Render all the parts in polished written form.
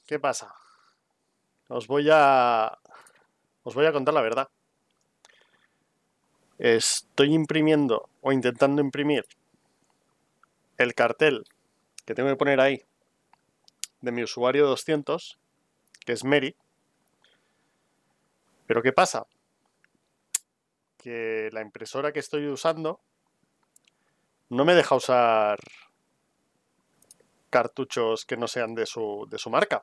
¿Qué pasa? Os voy a, os voy a contar la verdad. Estoy imprimiendo o intentando imprimir el cartel que tengo que poner ahí de mi usuario 200, que es Mary. Pero ¿qué pasa? Que la impresora que estoy usando no me deja usar cartuchos que no sean de su marca.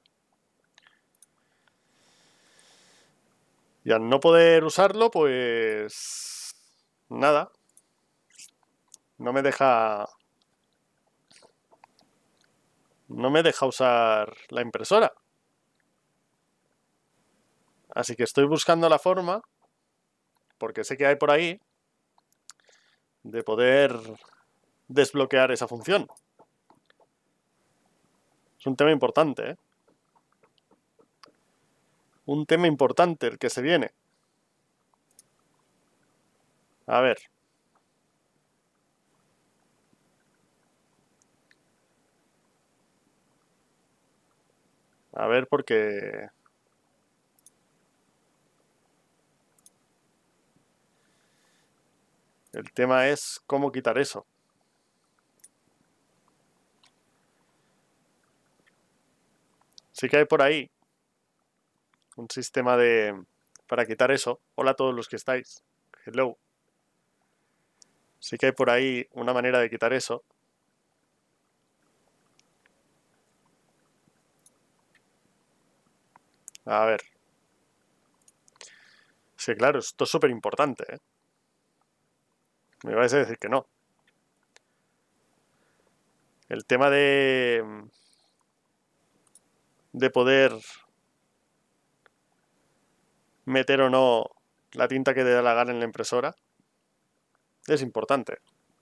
Y al no poder usarlo, pues nada, no no me deja usar la impresora. Así que estoy buscando la forma, porque sé que hay por ahí, de poder desbloquear esa función. Es un tema importante, ¿eh? Un tema importante el que se viene. A ver. A ver, porque el tema es cómo quitar eso. Sí que hay por ahí un sistema para quitar eso. Hola a todos los que estáis. Hello. Sí que hay por ahí una manera de quitar eso. A ver. Sí, claro, esto es súper importante, ¿eh? Me vais a decir que no. El tema de poder meter o no la tinta que te da la gana en la impresora es importante.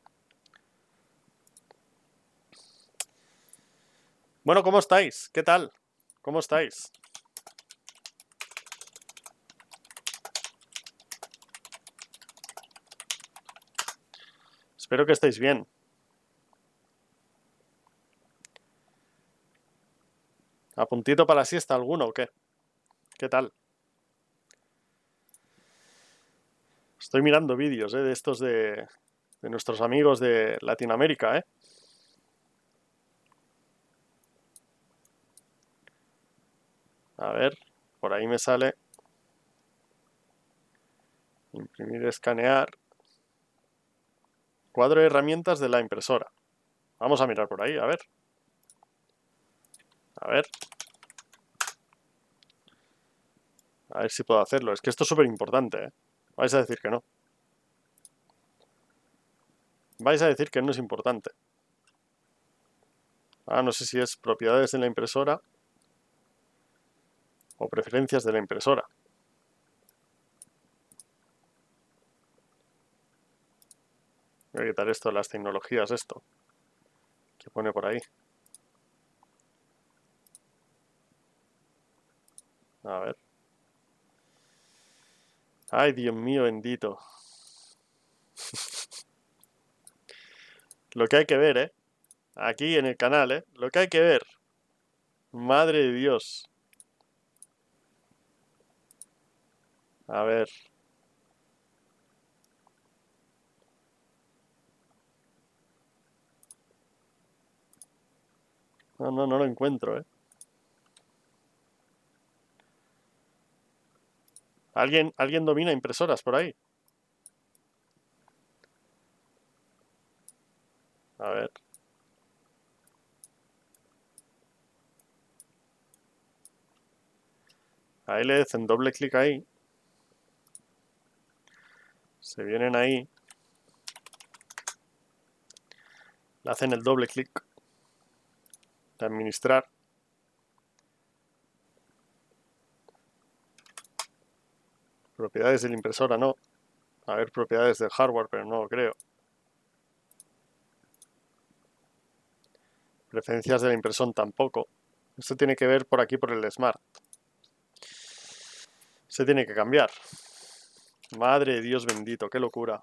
Bueno, ¿cómo estáis? ¿Qué tal? ¿Cómo estáis? Espero que estéis bien. ¿A puntito para la siesta alguno o qué? ¿Qué tal? Estoy mirando vídeos, de estos de nuestros amigos de Latinoamérica, ¿eh? A ver, por ahí me sale imprimir, escanear. Cuadro de herramientas de la impresora. Vamos a mirar por ahí, a ver. A ver. A ver si puedo hacerlo. Es que esto es súper importante, ¿eh? Vais a decir que no. Vais a decir que no es importante. Ah, no sé si es propiedades de la impresora o preferencias de la impresora. Voy a quitar esto de las tecnologías, esto que pone por ahí. A ver. Ay, Dios mío bendito. Lo que hay que ver, ¿eh? Aquí en el canal, ¿eh? Lo que hay que ver. Madre de Dios. A ver. No, no, no lo encuentro, ¿eh? ¿Alguien domina impresoras por ahí? A ver. Ahí le hacen doble clic ahí. Se vienen ahí. Le hacen el doble clic de administrar. Propiedades de la impresora, no. A ver, propiedades del hardware, pero no lo creo. Preferencias de la impresión tampoco. Esto tiene que ver por aquí por el Smart. Se tiene que cambiar. Madre de Dios bendito, qué locura.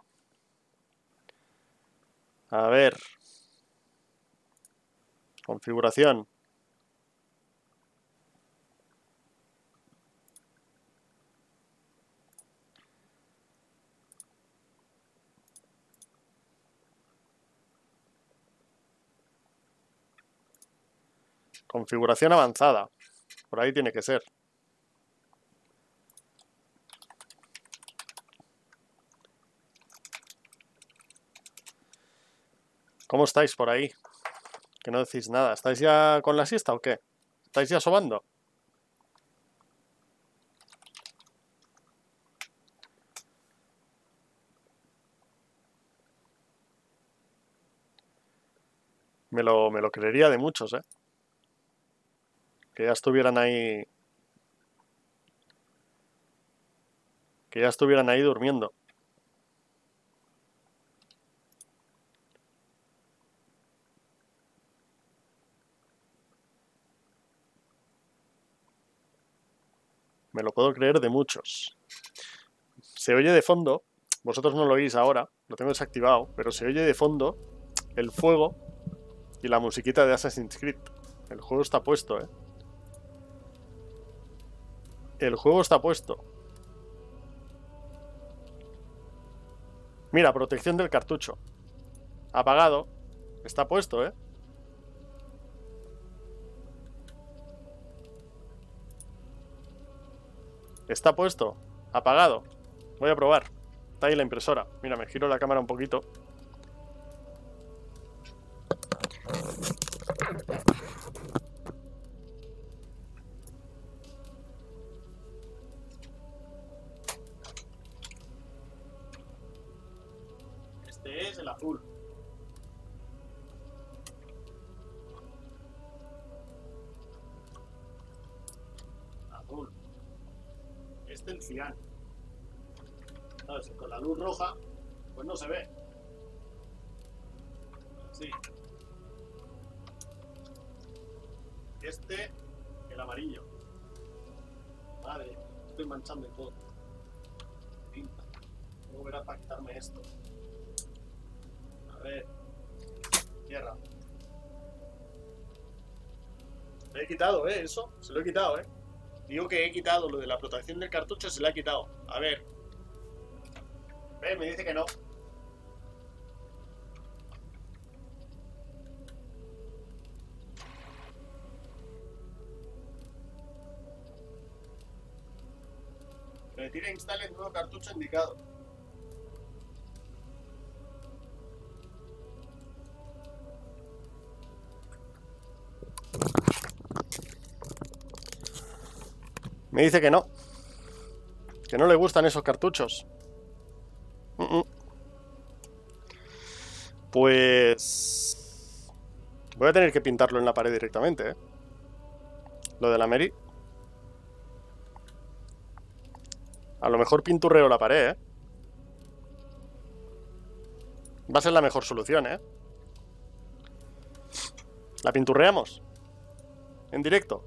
A ver. Configuración. Configuración avanzada. Por ahí tiene que ser. ¿Cómo estáis por ahí? Que no decís nada. ¿Estáis ya con la siesta o qué? ¿Estáis ya sobando? Me lo creería de muchos, ¿eh? Que ya estuvieran ahí... Que ya estuvieran ahí durmiendo. Me lo puedo creer de muchos. Se oye de fondo, vosotros no lo oís ahora, lo tengo desactivado, pero se oye de fondo el fuego y la musiquita de Assassin's Creed. El juego está puesto, ¿eh? El juego está puesto. Mira, protección del cartucho. Apagado. Está puesto, ¿eh? Está puesto. Apagado. Voy a probar. Está ahí la impresora. Mira, me giro la cámara un poquito. Este es el azul. Azul. Este el cian. ¿Sabes? Con la luz roja, pues no se ve. Sí. Este, el amarillo. Madre, estoy manchando y todo. Pinta. ¿Cómo verás para quitarme esto? A ver. Tierra. Se lo he quitado, eso. Se lo he quitado, Digo que he quitado lo de la protección del cartucho, se lo ha quitado. A ver. Me dice que no. Retira e instale el nuevo cartucho indicado. Me dice que no. Que no le gustan esos cartuchos. Pues... voy a tener que pintarlo en la pared directamente, Lo de la Mary. A lo mejor pinturreo la pared, Va a ser la mejor solución, La pinturreamos. En directo.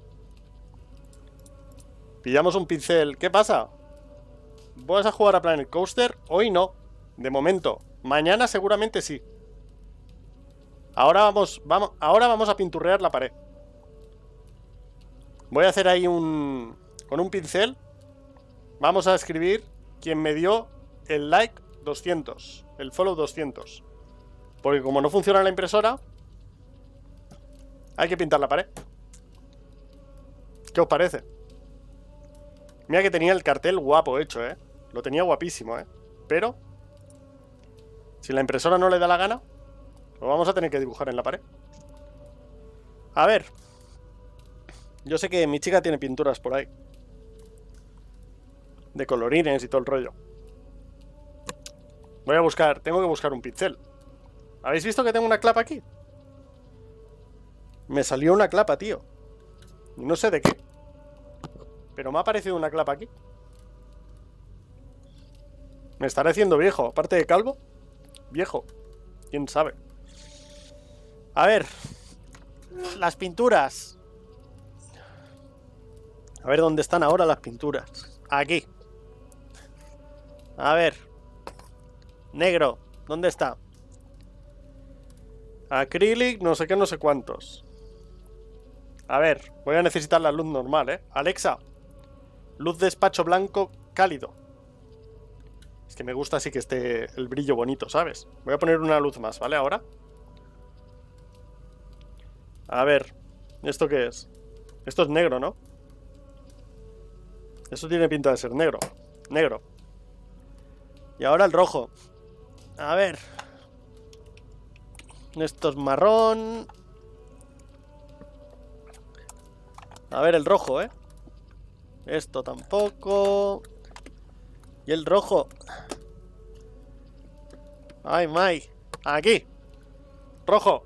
Pillamos un pincel. ¿Qué pasa? ¿Vas a jugar a Planet Coaster? Hoy no. De momento. Mañana seguramente sí. Ahora vamos a pinturrear la pared. Voy a hacer ahí con un pincel. Vamos a escribir quien me dio el like 200, el follow 200. Porque como no funciona la impresora, hay que pintar la pared. ¿Qué os parece? Mira que tenía el cartel guapo hecho, Lo tenía guapísimo, Pero si la impresora no le da la gana, lo vamos a tener que dibujar en la pared. A ver. Yo sé que mi chica tiene pinturas por ahí. De colorines y todo el rollo. Voy a buscar, tengo que buscar un pincel. ¿Habéis visto que tengo una clapa aquí? Me salió una clapa, tío. No sé de qué. Pero me ha aparecido una clapa aquí. Me estaré haciendo viejo. Aparte de calvo, viejo. ¿Quién sabe? A ver. Las pinturas. A ver dónde están ahora las pinturas. Aquí. A ver. Negro. ¿Dónde está? Acrylic, no sé qué, no sé cuántos. A ver, voy a necesitar la luz normal, Alexa, luz despacho blanco cálido. Es que me gusta así que esté el brillo bonito, ¿sabes? Voy a poner una luz más, ¿vale? Ahora. A ver. ¿Esto qué es? Esto es negro, ¿no? Esto tiene pinta de ser negro. Negro. Y ahora el rojo. A ver. Esto es marrón. A ver el rojo, ¿eh? Esto tampoco. Y el rojo. Ay, Mai. Aquí. Rojo.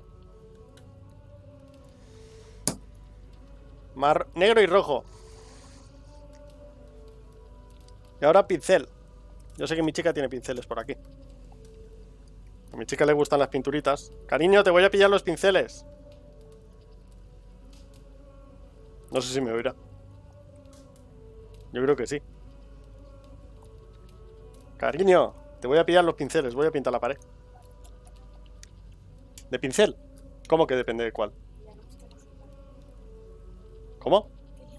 Negro y rojo. Y ahora pincel. Yo sé que mi chica tiene pinceles por aquí. A mi chica le gustan las pinturitas. Cariño, te voy a pillar los pinceles. No sé si me oirá. Yo creo que sí. Cariño, te voy a pillar los pinceles. Voy a pintar la pared. ¿De pincel? ¿Cómo que depende de cuál? ¿Cómo?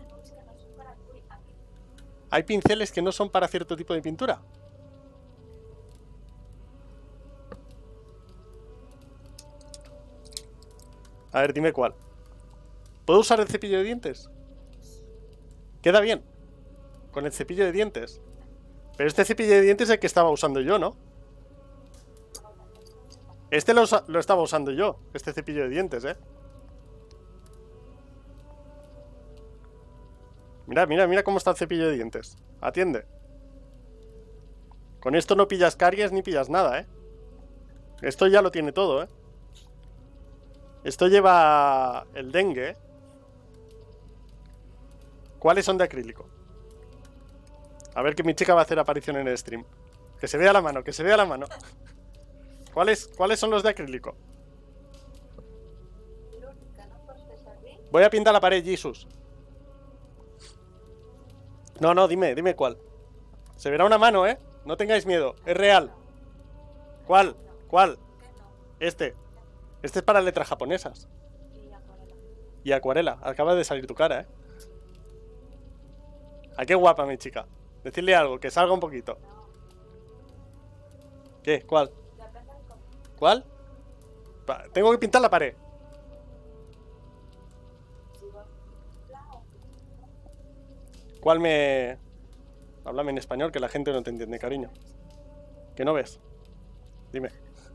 Hay pinceles que no son para cierto tipo de pintura. A ver, dime cuál. ¿Puedo usar el cepillo de dientes? Queda bien. Con el cepillo de dientes. Pero este cepillo de dientes es el que estaba usando yo, ¿no? Este lo estaba usando yo. Este cepillo de dientes, ¿eh? Mira, mira, mira cómo está el cepillo de dientes. Atiende. Con esto no pillas caries ni pillas nada, ¿eh? Esto ya lo tiene todo, ¿eh? Esto lleva el dengue, ¿eh? ¿Cuáles son de acrílico? A ver que mi chica va a hacer aparición en el stream. Que se vea la mano, que se vea la mano. ¿Cuáles son los de acrílico? Voy a pintar la pared, Jesus. No, no, dime cuál. Se verá una mano, ¿eh? No tengáis miedo, es real. ¿Cuál? ¿Cuál? Este. Este es para letras japonesas. Y acuarela. Acaba de salir tu cara, ¿eh? ¿A qué guapa, mi chica? Decirle algo, que salga un poquito. ¿Qué? ¿Cuál? ¿Cuál? Tengo que pintar la pared. ¿Cuál me...? Háblame en español, que la gente no te entiende, cariño. ¿Qué no ves? Dime.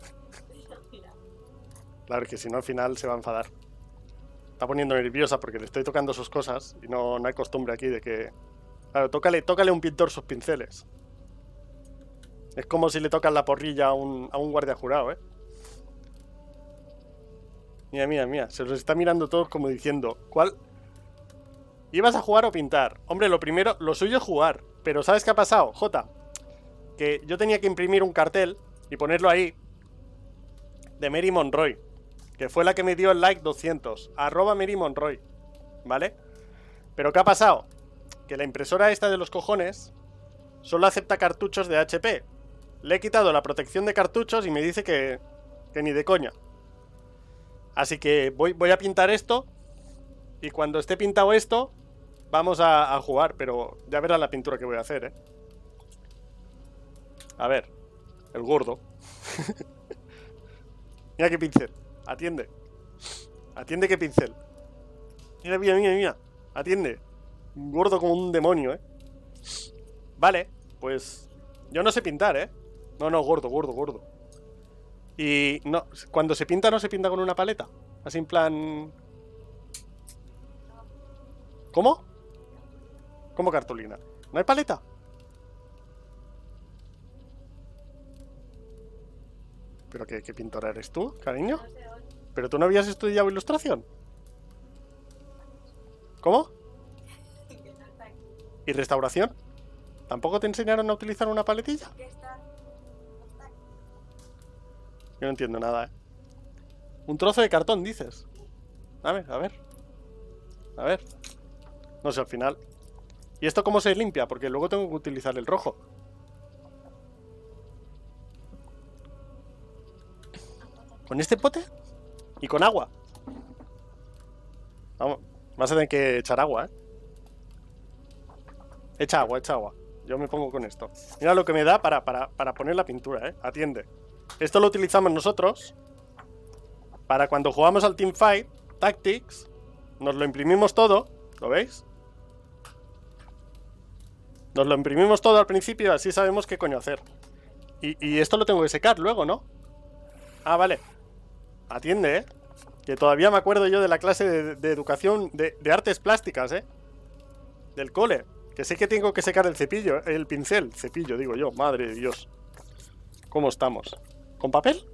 Claro que si no al final se va a enfadar. Está poniendo nerviosa porque le estoy tocando sus cosas y no hay costumbre aquí de que... Claro, tócale a un pintor sus pinceles. Es como si le tocas la porrilla a un guardia jurado, ¿eh? Mira, mira, mira. Se los está mirando todos como diciendo... ¿Cuál? ¿Ibas a jugar o pintar? Hombre, lo primero, lo suyo es jugar. Pero ¿sabes qué ha pasado, Jota? Que yo tenía que imprimir un cartel y ponerlo ahí de Mary Monroy, que fue la que me dio el like 200. @Mary Monroy, ¿vale? Pero ¿qué ha pasado? Que la impresora esta de los cojones solo acepta cartuchos de HP. Le he quitado la protección de cartuchos y me dice que ni de coña. Así que voy a pintar esto. Y cuando esté pintado esto, vamos a jugar. Pero ya verás la pintura que voy a hacer, ¿eh? A ver. El gordo. Mira qué pincel. Atiende. Atiende qué pincel. Mira, mira, mira, mira. Atiende. Gordo como un demonio, ¿eh? Vale, pues... Yo no sé pintar, ¿eh? No, gordo, gordo, gordo. Y no, cuando se pinta no se pinta con una paleta. Así en plan... ¿Cómo? ¿Cómo cartulina? ¿No hay paleta? ¿Pero qué pintora eres tú, cariño? ¿Pero tú no habías estudiado ilustración? ¿Cómo? ¿Y restauración? ¿Tampoco te enseñaron a utilizar una paletilla? Yo no entiendo nada, ¿eh? Un trozo de cartón, dices. A ver, a ver. A ver. No sé, al final. ¿Y esto cómo se limpia? Porque luego tengo que utilizar el rojo. ¿Con este pote? ¿Y con agua? Vamos, vas a tener que echar agua, ¿eh? Echa agua, echa agua. Yo me pongo con esto. Mira lo que me da para poner la pintura, ¿eh? Atiende. Esto lo utilizamos nosotros para cuando jugamos al Teamfight Tactics, nos lo imprimimos todo. ¿Lo veis? Nos lo imprimimos todo al principio, así sabemos qué coño hacer. Y esto lo tengo que secar luego, ¿no? Ah, vale. Atiende, ¿eh? Que todavía me acuerdo yo de la clase de educación de artes plásticas, ¿eh? Del cole. Que sé que tengo que secar el cepillo, el pincel. Cepillo, digo yo. Madre de Dios. ¿Cómo estamos? ¿Con papel?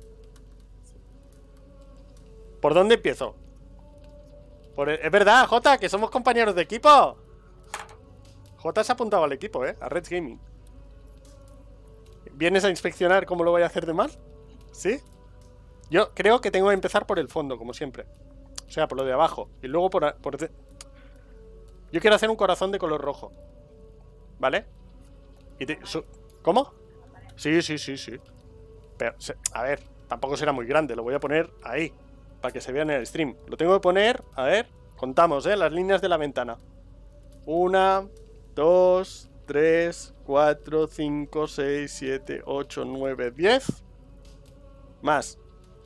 ¿Por dónde empiezo? Es verdad, Jota, que somos compañeros de equipo. Jota se ha apuntado al equipo, a Reds Gaming. ¿Vienes a inspeccionar cómo lo voy a hacer de mal? ¿Sí? Yo creo que tengo que empezar por el fondo, como siempre. O sea, por lo de abajo. Y luego Yo quiero hacer un corazón de color rojo. ¿Vale? ¿Cómo? Sí. Pero, a ver, tampoco será muy grande. Lo voy a poner ahí, para que se vea en el stream. Lo tengo que poner, a ver, contamos, las líneas de la ventana. 1, 2, 3, 4, 5, 6, 7, 8, 9, 10. Más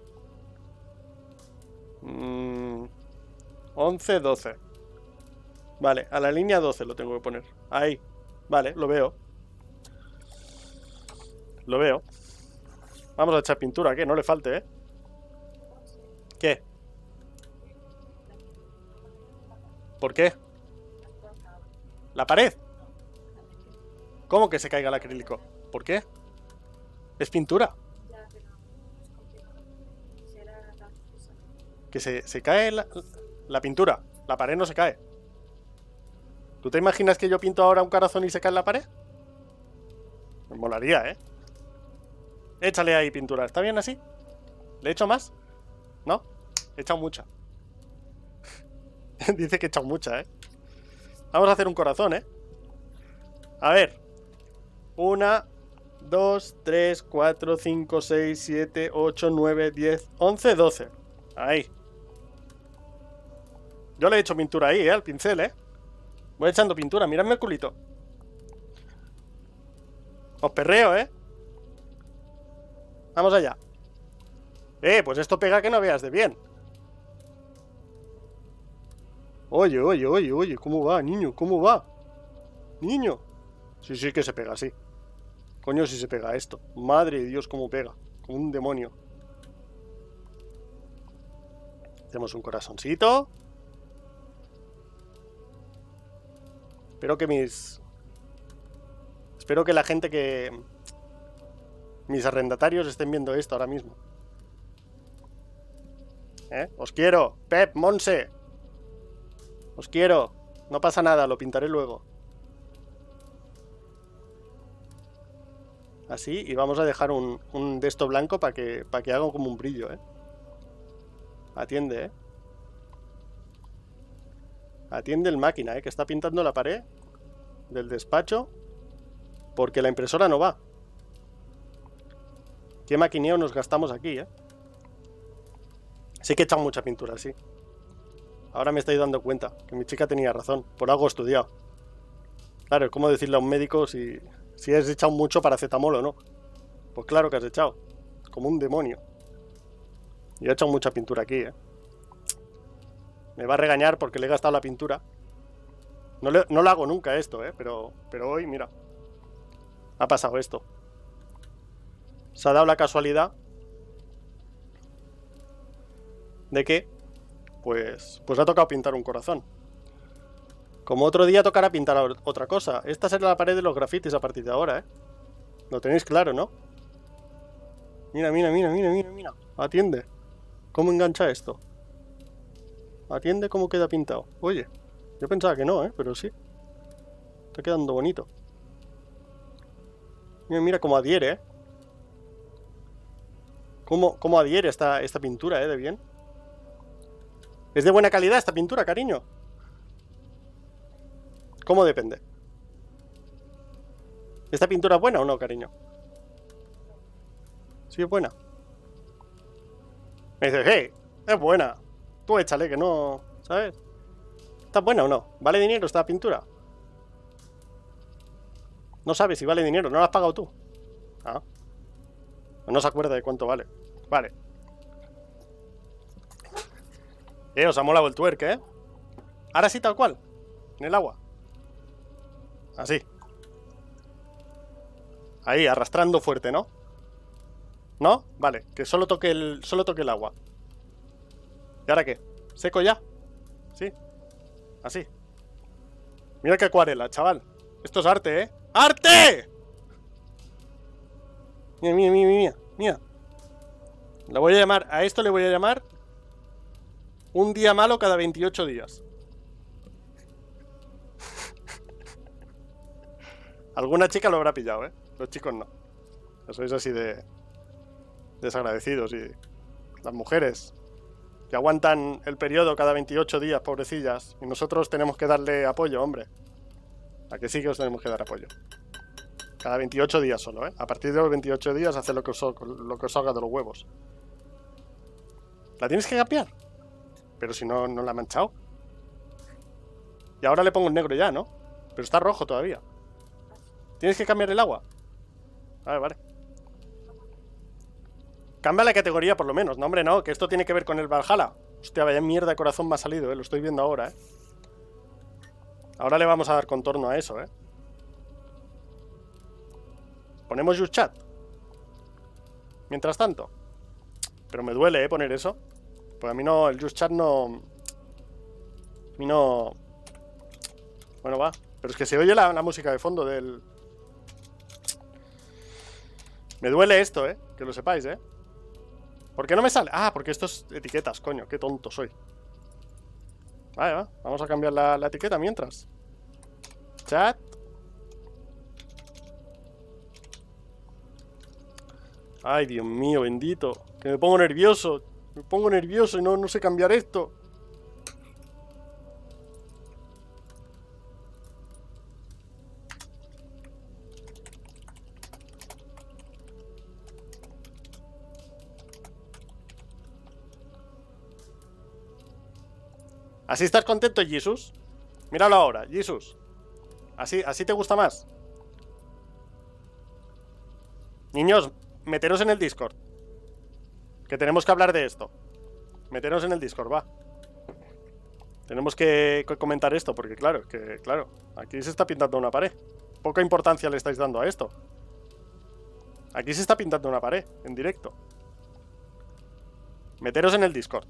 11, 12. Vale, a la línea 12 lo tengo que poner. Ahí. Vale, lo veo. Lo veo. Vamos a echar pintura, que no le falte, ¿eh? ¿Qué? ¿Por qué? ¿La pared? ¿Cómo que se caiga el acrílico? ¿Por qué? Es pintura. Que se cae la pintura. La pared no se cae. ¿Tú te imaginas que yo pinto ahora un corazón y se cae en la pared? Me molaría, ¿eh? Échale ahí pintura. ¿Está bien así? ¿Le echo más? ¿No? He echado mucha. Dice que he echado mucha, ¿eh? Vamos a hacer un corazón, ¿eh? A ver. 1, 2, 3, 4, 5, 6, 7, 8, 9, 10, 11, 12. Ahí. Yo le he hecho pintura ahí, al pincel, ¿eh? Voy echando pintura, miradme el culito. Os perreo, ¿eh? Vamos allá. Pues esto pega que no veas de bien. Oye, ¿cómo va, niño? ¿Cómo va? Niño. Sí que se pega, sí. Coño, si se pega esto. Madre de Dios, cómo pega. Como un demonio. Hacemos un corazoncito. Espero que la gente mis arrendatarios estén viendo esto ahora mismo. Os quiero. Pep, Monse. Os quiero. No pasa nada, lo pintaré luego. Así, y vamos a dejar un de esto blanco para que haga como un brillo, Atiende, Atiende el máquina, que está pintando la pared del despacho porque la impresora no va. Qué maquineo nos gastamos aquí, Sí que he echado mucha pintura, sí. Ahora me estoy dando cuenta que mi chica tenía razón. Por algo he estudiado. Claro, es como decirle a un médico si has echado mucho paracetamol o no. Pues claro que has echado. Como un demonio. Yo he echado mucha pintura aquí, Me va a regañar porque le he gastado la pintura. No lo hago nunca esto, pero hoy, mira. Ha pasado esto. Se ha dado la casualidad de que pues ha tocado pintar un corazón. Como otro día tocará pintar otra cosa. Esta será la pared de los grafitis a partir de ahora, Lo tenéis claro, ¿no? Mira. Atiende. ¿Cómo engancha esto? Atiende cómo queda pintado. Oye, yo pensaba que no, pero sí. Está quedando bonito. Mira cómo adhiere, Cómo adhiere esta pintura, de bien. ¿Es de buena calidad esta pintura, cariño? ¿Cómo depende? ¿Esta pintura es buena o no, cariño? Sí, es buena. Me dice, hey, es buena. Tú échale, que no... ¿Sabes? ¿Está buena o no? ¿Vale dinero esta pintura? No sabes si vale dinero, no la has pagado tú. Ah. No se acuerda de cuánto vale. Vale. Os ha molado el twerk, Ahora sí, tal cual. En el agua. Así. Ahí, arrastrando fuerte, ¿no? ¿No? Vale, que solo toque el agua. ¿Y ahora qué? ¿Seco ya? ¿Sí? Así. Mira qué acuarela, chaval. Esto es arte, ¿eh? ¡Arte! Mira, mira, mira, mira, mira. Le voy a llamar, a esto le voy a llamar un día malo cada 28 días. Alguna chica lo habrá pillado, ¿eh? Los chicos no. Sois así de desagradecidos. Y las mujeres que aguantan el periodo cada 28 días, pobrecillas. Y nosotros tenemos que darle apoyo, hombre. A que sí que os tenemos que dar apoyo. Cada 28 días solo, ¿eh? A partir de los 28 días haced lo que os salga de los huevos. ¿La tienes que cambiar? Pero si no la he manchado. Y ahora le pongo el negro ya, ¿no? Pero está rojo todavía. ¿Tienes que cambiar el agua? Vale, vale. Cambia la categoría por lo menos. No, hombre, no, que esto tiene que ver con el Valhalla. Hostia, vaya mierda de corazón me ha salido, ¿eh? Lo estoy viendo ahora, ¿eh? Ahora le vamos a dar contorno a eso, ¿eh? Ponemos Just Chat. Mientras tanto. Pero me duele, ¿eh? Poner eso. Pues a mí no, el Just Chat no... A mí no... Bueno, va. Pero es que se oye la música de fondo del... Me duele esto, ¿eh? Que lo sepáis, ¿eh? ¿Por qué no me sale? Ah, porque esto es etiquetas, coño. Qué tonto soy. Vale, va. Vamos a cambiar la etiqueta mientras. Chat. Ay, Dios mío, bendito. Que me pongo nervioso. Me pongo nervioso y no sé cambiar esto. ¿Así estás contento, Jesus? Míralo ahora, Jesus. ¿Así te gusta más? Niños, meteros en el Discord. Que tenemos que hablar de esto. Meteros en el Discord, va. Tenemos que comentar esto, porque claro, aquí se está pintando una pared. Poca importancia le estáis dando a esto. Aquí se está pintando una pared, en directo. Meteros en el Discord.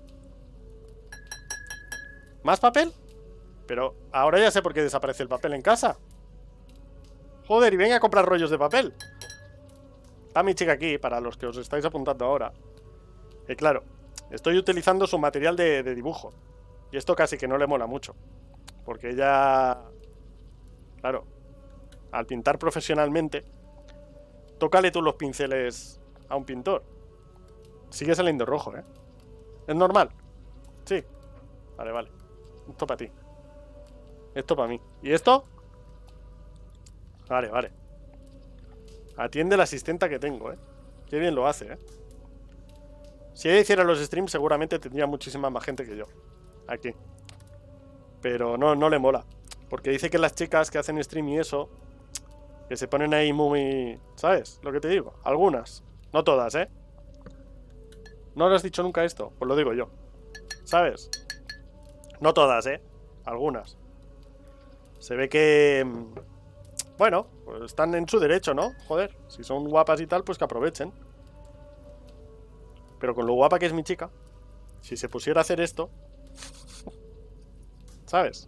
¿Más papel? Pero ahora ya sé por qué desaparece el papel en casa. Joder, y venga a comprar rollos de papel. Está mi chica aquí, para los que os estáis apuntando ahora. Claro, estoy utilizando su material de dibujo. Y esto casi que no le mola mucho. Porque ella... Claro, al pintar profesionalmente, tócale tú los pinceles a un pintor. Sigue saliendo rojo, ¿eh? ¿Es normal? Sí. Vale, vale. Esto para ti. Esto para mí. ¿Y esto? Vale, vale. Atiende la asistenta que tengo, ¿eh? Qué bien lo hace, ¿eh? Si ella hiciera los streams seguramente tendría muchísima más gente que yo. Aquí. Pero no le mola. Porque dice que las chicas que hacen stream y eso, que se ponen ahí muy... ¿Sabes lo que te digo? Algunas. No todas, ¿eh? ¿No lo has dicho nunca esto? Pues lo digo yo. ¿Sabes? No todas, ¿eh? Algunas. Se ve que... Bueno, pues están en su derecho, ¿no? Joder, si son guapas y tal, pues que aprovechen. Pero con lo guapa que es mi chica, si se pusiera a hacer esto... ¿Sabes?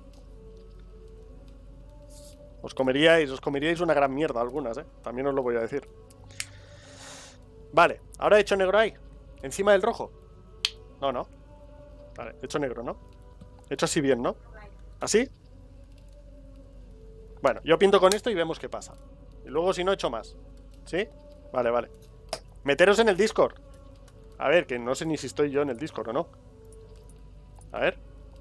Os comeríais una gran mierda algunas, ¿eh? También os lo voy a decir. Vale, ahora he hecho negro ahí. Encima del rojo. No. Vale, he hecho negro, ¿no? He hecho así bien, ¿no? ¿Así? Bueno, yo pinto con esto y vemos qué pasa. Y luego si no, he hecho más. ¿Sí? Vale, vale. Meteros en el Discord. A ver, que no sé ni si estoy yo en el Discord o no. A ver.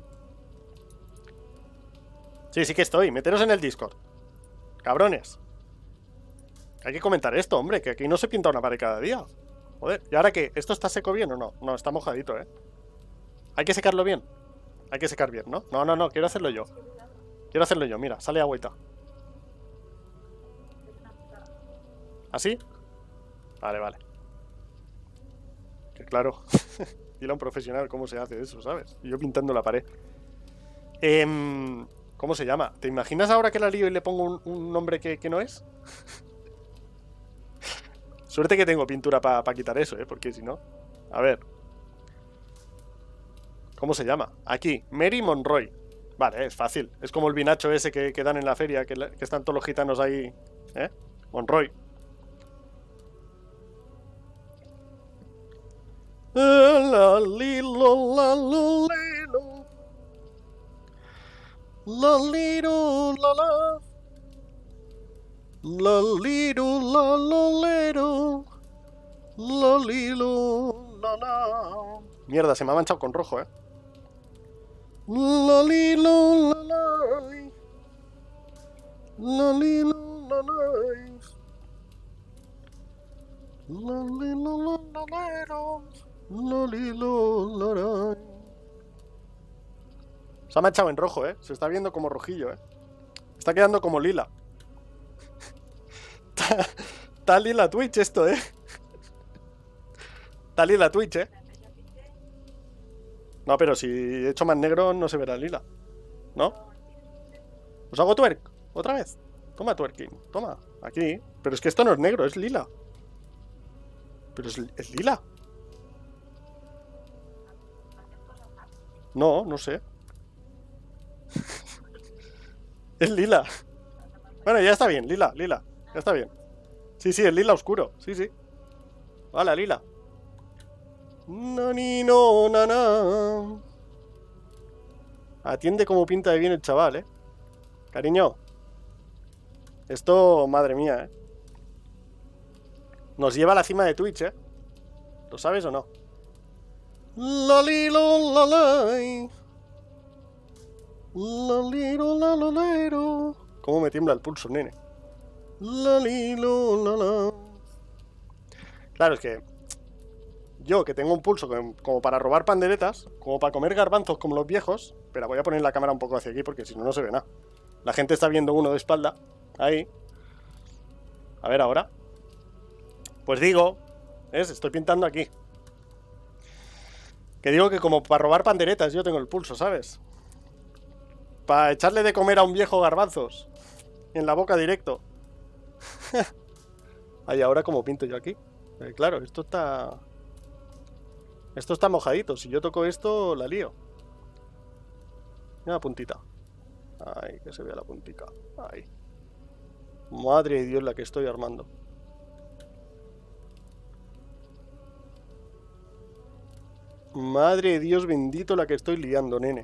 Sí que estoy. Meteros en el Discord. Cabrones. Hay que comentar esto, hombre, que aquí no se pinta una pared cada día. Joder, ¿y ahora qué? ¿Esto está seco bien o no? No, está mojadito, ¿eh? Hay que secarlo bien. Hay que secar bien, ¿no? No, quiero hacerlo yo. Quiero hacerlo yo, mira, sale agüita. ¿Así? Vale. Que claro. Dile a un profesional cómo se hace eso, ¿sabes? Y yo pintando la pared. ¿Cómo se llama? ¿Te imaginas ahora que la lío y le pongo un nombre que no es? Suerte que tengo pintura para quitar eso, porque si no... A ver. ¿Cómo se llama? Aquí, Mary Monroy. Vale, es fácil. Es como el vinacho ese que dan en la feria, que están todos los gitanos ahí. ¿Eh? Monroy. La lilo, la lulero. La liro, la la. La liro, la lolero. La lilo, la la. Mierda, se me ha manchado con rojo, La lilo, la la. La lilo, la la. La lilo, la lero. La lilo, la la. Se ha manchado en rojo, Se está viendo como rojillo, Está quedando como lila. Está lila Twitch esto, Está lila Twitch, No, pero si he hecho más negro no se verá lila. ¿No? ¿Os hago twerk? ¿Otra vez? Toma twerking. Toma. Aquí. Pero es que esto no es negro, es lila. Pero es lila. No, no sé. Es lila. Bueno, ya está bien, lila, lila. Ya está bien. Sí, sí, es lila oscuro. Sí, sí. Hola, lila. No, ni, no, na, na. Atiende como pinta de bien el chaval, Cariño. Esto, madre mía, Nos lleva a la cima de Twitch, ¿Lo sabes o no? La lilo, la la. La lilo, la lolero. ¿Cómo me tiembla el pulso, nene? La lilo, la la. Claro, es que yo, que tengo un pulso como para robar panderetas, como para comer garbanzos como los viejos. Pero voy a poner la cámara un poco hacia aquí porque si no, no se ve nada. La gente está viendo uno de espalda. Ahí. A ver ahora. Pues digo, estoy pintando aquí. Que digo que como para robar panderetas yo tengo el pulso, ¿sabes? Para echarle de comer a un viejo garbanzos. En la boca directo. Ay, ahora como pinto yo aquí. Claro, esto está... Esto está mojadito. Si yo toco esto, la lío. Mira la puntita. Ay, que se vea la puntita. Ay. Madre de Dios la que estoy armando. Madre de Dios bendito la que estoy liando, nene.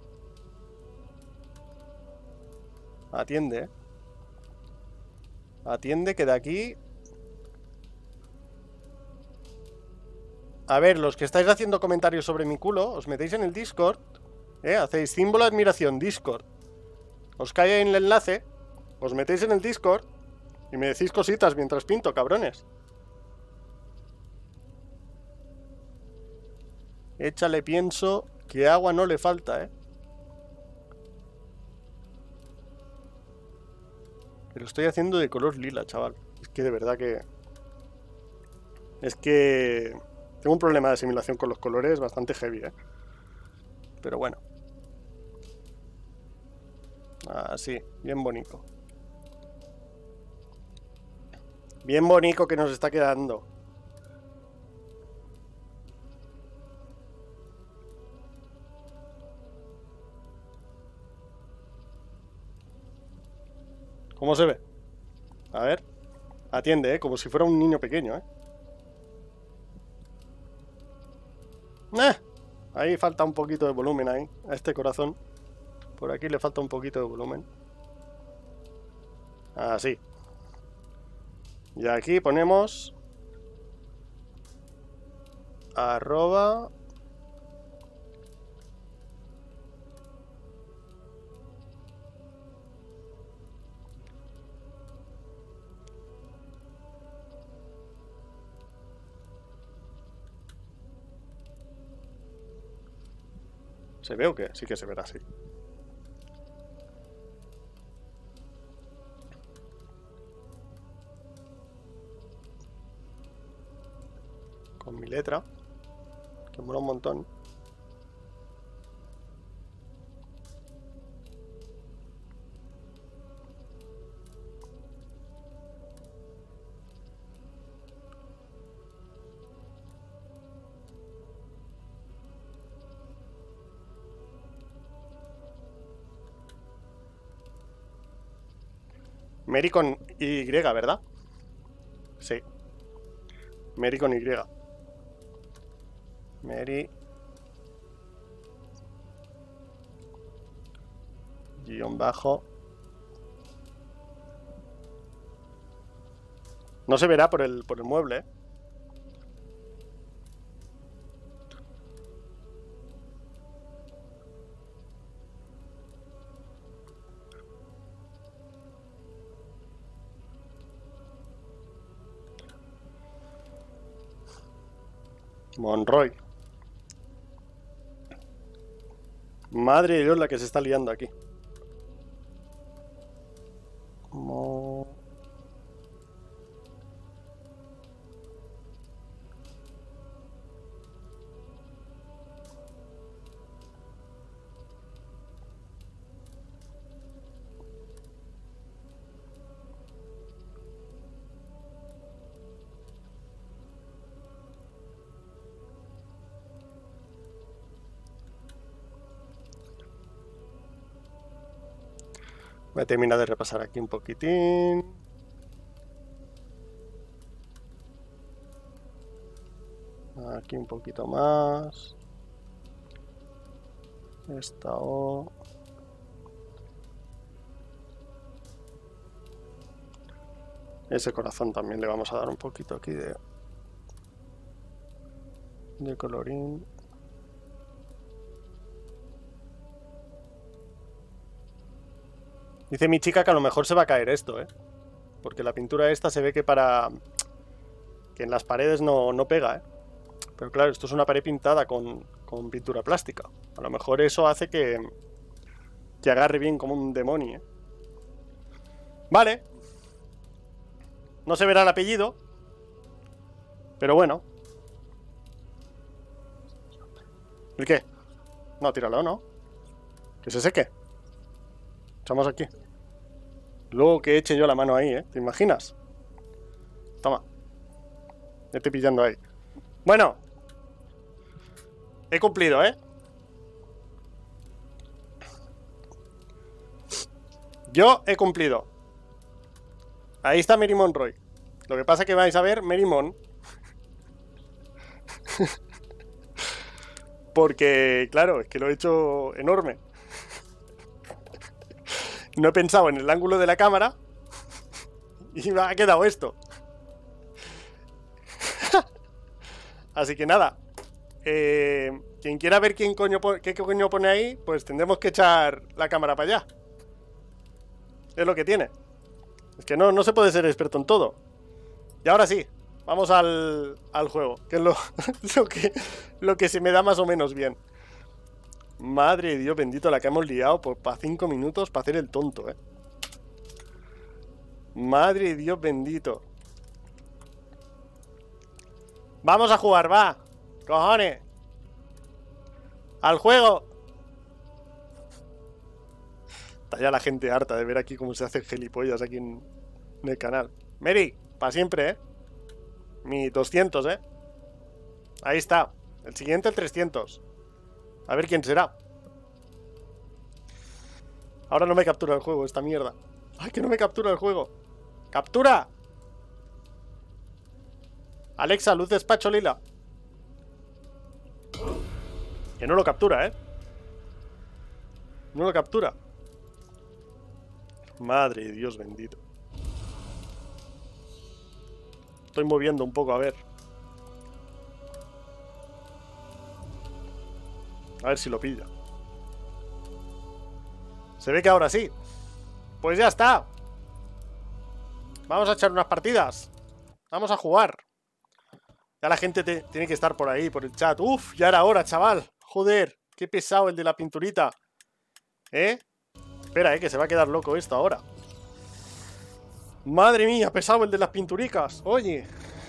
Atiende, Atiende que de aquí... A ver, los que estáis haciendo comentarios sobre mi culo, os metéis en el Discord, hacéis símbolo de admiración Discord. Os cae en el enlace, os metéis en el Discord y me decís cositas mientras pinto, cabrones. Échale pienso que agua no le falta, Pero estoy haciendo de color lila, chaval. Es que de verdad que... Es que... Tengo un problema de asimilación con los colores bastante heavy, Pero bueno. Así, bien bonito. Bien bonito que nos está quedando. ¿Cómo se ve? A ver. Atiende, como si fuera un niño pequeño, Ahí falta un poquito de volumen ahí, a este corazón. Por aquí le falta un poquito de volumen. Así. Y aquí ponemos... @ ¿Se ve o qué? Sí que se verá así. Con mi letra, que mola un montón. Mary con Y, ¿verdad? Sí. Mary con Y. Mary. Guión bajo. No se verá por el mueble, ¿eh? Monroy. Madre de Dios la que se está liando aquí. Voy a terminar de repasar aquí un poquitín. Aquí un poquito más. Esta O. Ese corazón también le vamos a dar un poquito aquí de colorín. Dice mi chica que a lo mejor se va a caer esto, ¿eh? Porque la pintura esta se ve que que en las paredes no pega, ¿eh? Pero claro, esto es una pared pintada con pintura plástica. A lo mejor eso hace que agarre bien como un demonio, ¿eh? Vale. No se verá el apellido. Pero bueno. ¿El qué? No, tíralo, ¿no? Que se seque. Echamos aquí. Luego que eche yo la mano ahí, ¿eh? ¿Te imaginas? Toma. Me estoy pillando ahí. Bueno. He cumplido, ¿eh? Yo he cumplido. Ahí está Mary Monroy. Lo que pasa es que vais a ver Mary Mon. Porque, claro, es que lo he hecho enorme. No he pensado en el ángulo de la cámara. Y me ha quedado esto. Así que nada. Quien quiera ver qué coño pone ahí, pues tendremos que echar la cámara para allá. Es lo que tiene. Es que no se puede ser experto en todo. Y ahora sí, vamos al juego, que es lo que se me da más o menos bien. Madre de Dios bendito, la que hemos liado para 5 minutos para hacer el tonto, ¿eh? Madre de Dios bendito. Vamos a jugar, va. Cojones. Al juego. Está ya la gente harta de ver aquí cómo se hacen gilipollas aquí en el canal. Mary, para siempre, ¿eh? Mi 200, ¿eh? Ahí está. El siguiente, el 300. A ver quién será. Ahora no me captura el juego, esta mierda. ¡Ay, que no me captura el juego! ¡Captura! Alexa, luz despacho lila. Que no lo captura, ¿eh? No lo captura. Madre de Dios bendito. Estoy moviendo un poco, a ver. A ver si lo pilla. Se ve que ahora sí. Pues ya está. Vamos a echar unas partidas. Vamos a jugar. Ya la gente tiene que estar por ahí, por el chat. Uf, ya era hora, chaval. Joder, qué pesado el de la pinturita. ¿Eh? Espera, que se va a quedar loco esto ahora. Madre mía, pesado el de las pinturicas. Oye.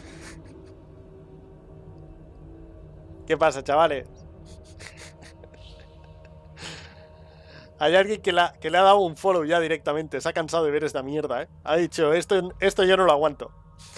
¿Qué pasa, chavales? Hay alguien que le ha dado un follow ya directamente. Se ha cansado de ver esta mierda, ¿eh? Ha dicho, esto yo no lo aguanto.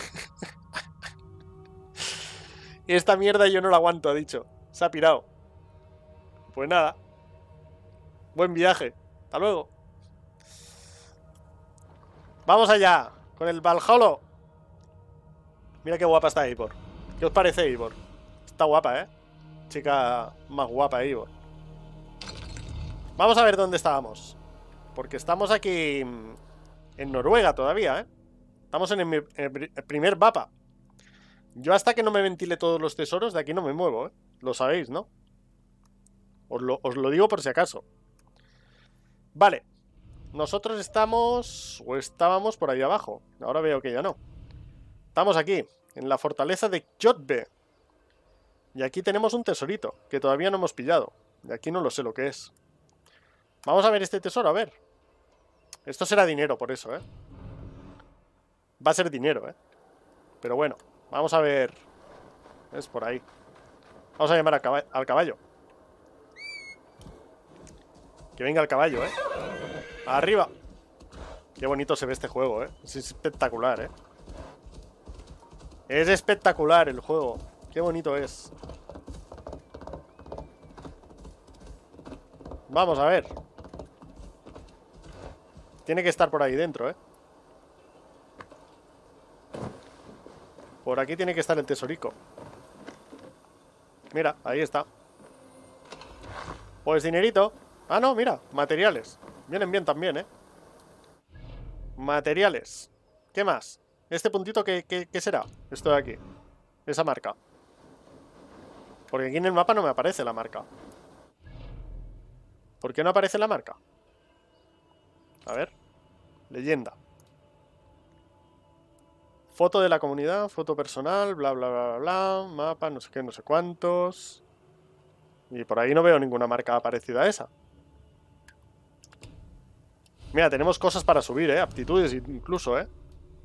Esta mierda yo no la aguanto, ha dicho. Se ha pirado. Pues nada. Buen viaje. Hasta luego. ¡Vamos allá! Con el Valhalla. Mira qué guapa está Eivor. ¿Qué os parece Eivor? Está guapa, ¿eh? Chica más guapa Eivor. Vamos a ver dónde estábamos. Porque estamos aquí en Noruega todavía, ¿eh? Estamos en el primer mapa. Yo hasta que no me ventile todos los tesoros de aquí no me muevo, ¿eh? Lo sabéis, ¿no? Os lo digo por si acaso. Vale. Nosotros estamos... o estábamos por ahí abajo. Ahora veo que ya no. Estamos aquí, en la fortaleza de Jotve. Y aquí tenemos un tesorito, que todavía no hemos pillado. Y aquí no lo sé lo que es. Vamos a ver este tesoro, a ver. Esto será dinero por eso, ¿eh? Va a ser dinero, ¿eh? Pero bueno, vamos a ver. Es por ahí. Vamos a llamar al caballo. Que venga el caballo, ¿eh? ¡Arriba! Qué bonito se ve este juego, ¿eh? Es espectacular, ¿eh? Es espectacular el juego. Qué bonito es. Vamos a ver. Tiene que estar por ahí dentro, ¿eh? Por aquí tiene que estar el tesorico. Mira, ahí está. Pues dinerito. Ah, no, mira, materiales. Vienen bien también, ¿eh? Materiales. ¿Qué más? ¿Este puntito qué será? Esto de aquí. Esa marca. Porque aquí en el mapa no me aparece la marca. ¿Por qué no aparece la marca? A ver. Leyenda. Foto de la comunidad, foto personal, bla, bla, bla, bla, bla. Mapa, no sé qué, no sé cuántos. Y por ahí no veo ninguna marca parecida a esa. Mira, tenemos cosas para subir, ¿eh? Aptitudes incluso, ¿eh?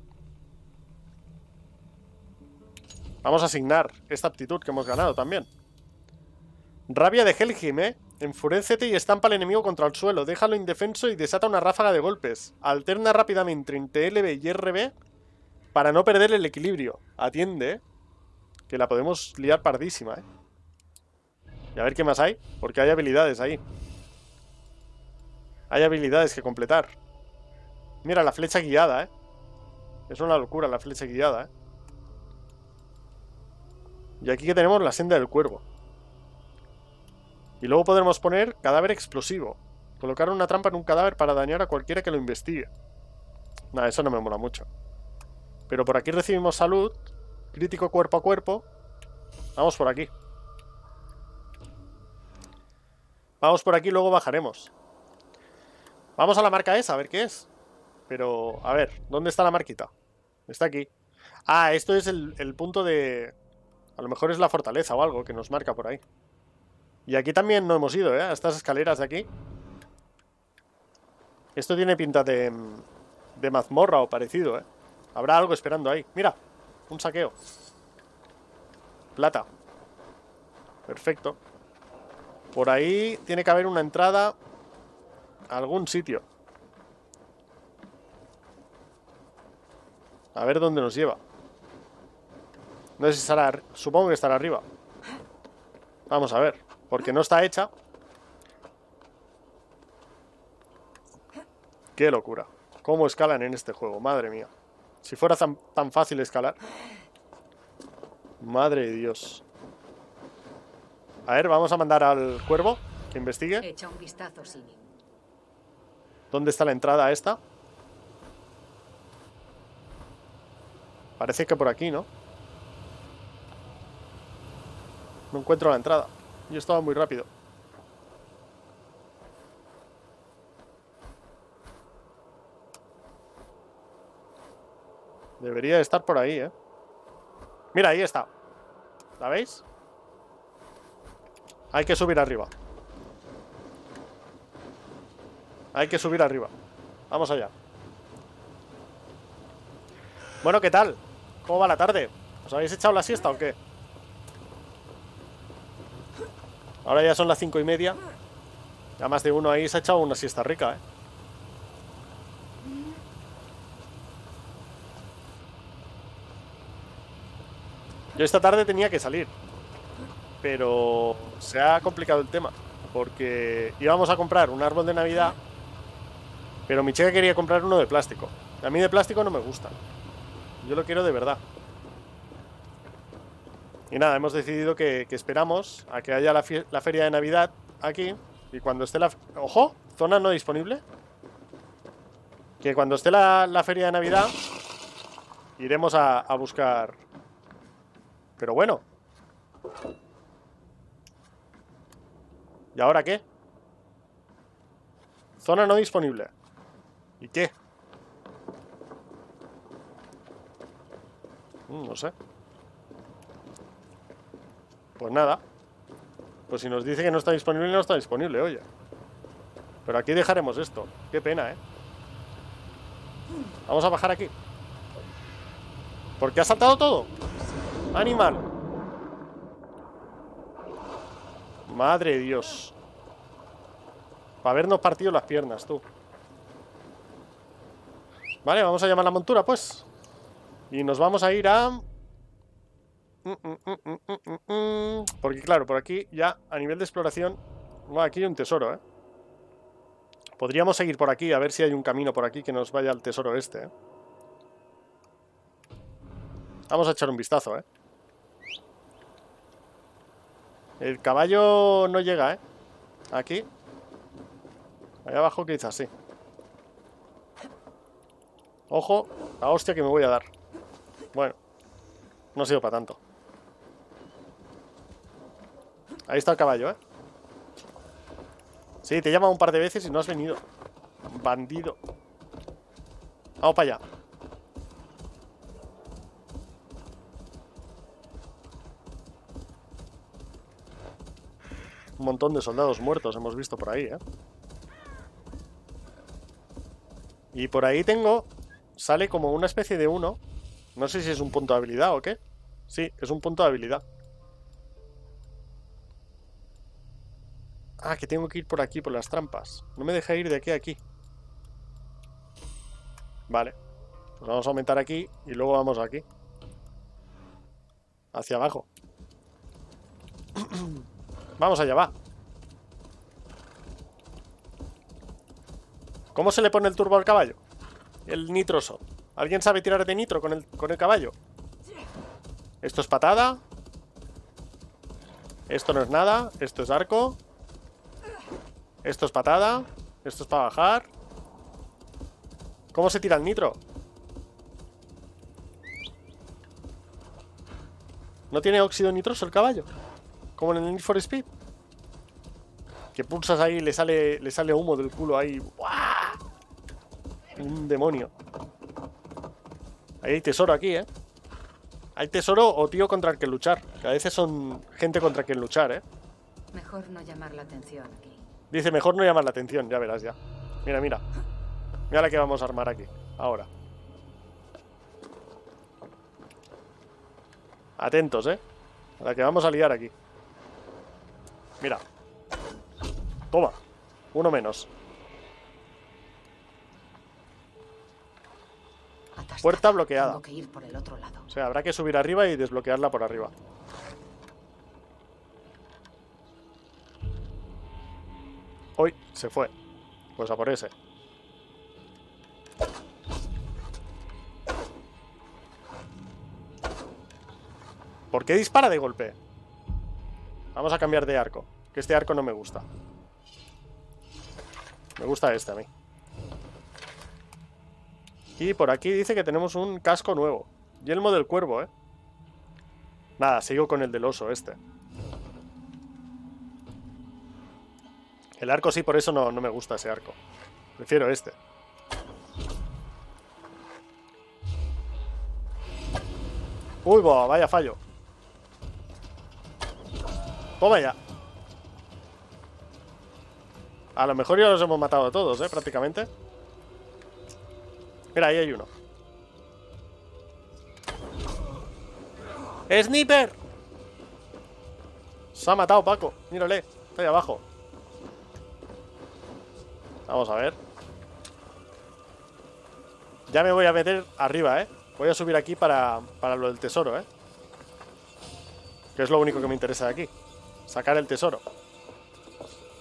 Vamos a asignar esta aptitud que hemos ganado también. Rabia de Helheim, ¿eh? Enfurécete y estampa al enemigo contra el suelo. Déjalo indefenso y desata una ráfaga de golpes. Alterna rápidamente entre LB y RB para no perder el equilibrio. Atiende, ¿eh? Que la podemos liar pardísima, ¿eh? Y a ver qué más hay. Porque hay habilidades ahí. Hay habilidades que completar. Mira, la flecha guiada, ¿eh? Es una locura la flecha guiada, ¿eh? Y aquí que tenemos la senda del cuervo. Y luego podremos poner cadáver explosivo. Colocar una trampa en un cadáver para dañar a cualquiera que lo investigue. Nah, eso no me mola mucho. Pero por aquí recibimos salud. Crítico cuerpo a cuerpo. Vamos por aquí. Vamos por aquí y luego bajaremos. Vamos a la marca esa, a ver qué es. Pero, a ver, ¿dónde está la marquita? Está aquí. Ah, esto es el punto de... A lo mejor es la fortaleza o algo que nos marca por ahí. Y aquí también no hemos ido, ¿eh? A estas escaleras de aquí. Esto tiene pinta de mazmorra o parecido, ¿eh? Habrá algo esperando ahí. Mira, un saqueo. Plata. Perfecto. Por ahí tiene que haber una entrada a algún sitio. A ver dónde nos lleva. No sé si estará... Supongo que estará arriba. Vamos a ver. Porque no está hecha. Qué locura. Cómo escalan en este juego, madre mía. Si fuera tan fácil escalar. Madre de Dios. A ver, vamos a mandar al cuervo que investigue. Echa un vistazo, Sini. ¿Dónde está la entrada a esta? Parece que por aquí, ¿no? No encuentro la entrada. Yo estaba muy rápido. Debería de estar por ahí, ¿eh? Mira, ahí está. ¿La veis? Hay que subir arriba. Hay que subir arriba. Vamos allá. Bueno, ¿qué tal? ¿Cómo va la tarde? ¿Os habéis echado la siesta o qué? Ahora ya son las 5:30. Ya más de uno ahí se ha echado una siesta rica, ¿eh? Yo esta tarde tenía que salir. Pero se ha complicado el tema. Porque íbamos a comprar un árbol de Navidad. Pero mi chica quería comprar uno de plástico. A mí de plástico no me gusta. Yo lo quiero de verdad. Y nada, hemos decidido que esperamos a que haya la feria de Navidad aquí. Y cuando esté la... ¡Ojo! Zona no disponible. Que cuando esté la feria de Navidad iremos a buscar... Pero bueno. ¿Y ahora qué? Zona no disponible. ¿Y qué? No sé. Pues nada. Pues si nos dice que no está disponible, no está disponible, oye. Pero aquí dejaremos esto. Qué pena, ¿eh? Vamos a bajar aquí. ¿Por qué ha saltado todo? Animal. Madre de Dios. Para habernos partido las piernas, tú. Vale, vamos a llamar a la montura, pues. Y nos vamos a ir a... Porque claro, por aquí ya a nivel de exploración... Bueno, aquí hay un tesoro, ¿eh? Podríamos seguir por aquí, a ver si hay un camino por aquí que nos vaya al tesoro este, ¿eh? Vamos a echar un vistazo, ¿eh? El caballo no llega, ¿eh? Aquí. Allá abajo quizás sí. Ojo, la hostia que me voy a dar. Bueno, no ha sido para tanto. Ahí está el caballo, ¿eh? Sí, te he llamado un par de veces y no has venido. Bandido. Vamos para allá. Un montón de soldados muertos hemos visto por ahí, ¿eh? Y por ahí tengo... Sale como una especie de uno. No sé si es un punto de habilidad o qué. Sí, es un punto de habilidad. Ah, que tengo que ir por aquí, por las trampas. No me deja ir de aquí a aquí. Vale. Pues vamos a aumentar aquí y luego vamos aquí. Hacia abajo. Vamos allá, va. ¿Cómo se le pone el turbo al caballo? El nitroso. ¿Alguien sabe tirar de nitro con el caballo? Esto es patada. Esto no es nada. Esto es arco. Esto es patada. Esto es para bajar. ¿Cómo se tira el nitro? ¿No tiene óxido nitroso el caballo? Como en el Need for Speed. Que pulsas ahí y le sale humo del culo ahí. ¡Buah! Un demonio. Ahí hay tesoro aquí, ¿eh? Hay tesoro o tío contra el que luchar. Que a veces son gente contra quien luchar, ¿eh? Mejor no llamar la atención aquí. Dice, mejor no llamar la atención, ya verás ya. Mira, mira. Mira la que vamos a armar aquí. Ahora. Atentos, ¿eh? A la que vamos a liar aquí. Mira. Toma. Uno menos. Atascada. Puerta bloqueada. Tengo que ir por el otro lado. O sea, habrá que subir arriba y desbloquearla por arriba. Uy, se fue. Pues a por ese. ¿Por qué dispara de golpe? Vamos a cambiar de arco. Que este arco no me gusta. Me gusta este a mí. Y por aquí dice que tenemos un casco nuevo. Yelmo del cuervo, ¿eh? Nada, sigo con el del oso este. El arco sí, por eso no me gusta ese arco. Prefiero este. Uy, boa, vaya fallo. Toma ya. A lo mejor ya los hemos matado a todos, prácticamente. Mira, ahí hay uno. ¡Sniper! Se ha matado Paco. Mírale, está ahí abajo. Vamos a ver. Ya me voy a meter arriba, Voy a subir aquí para lo del tesoro, que es lo único que me interesa de aquí. Sacar el tesoro.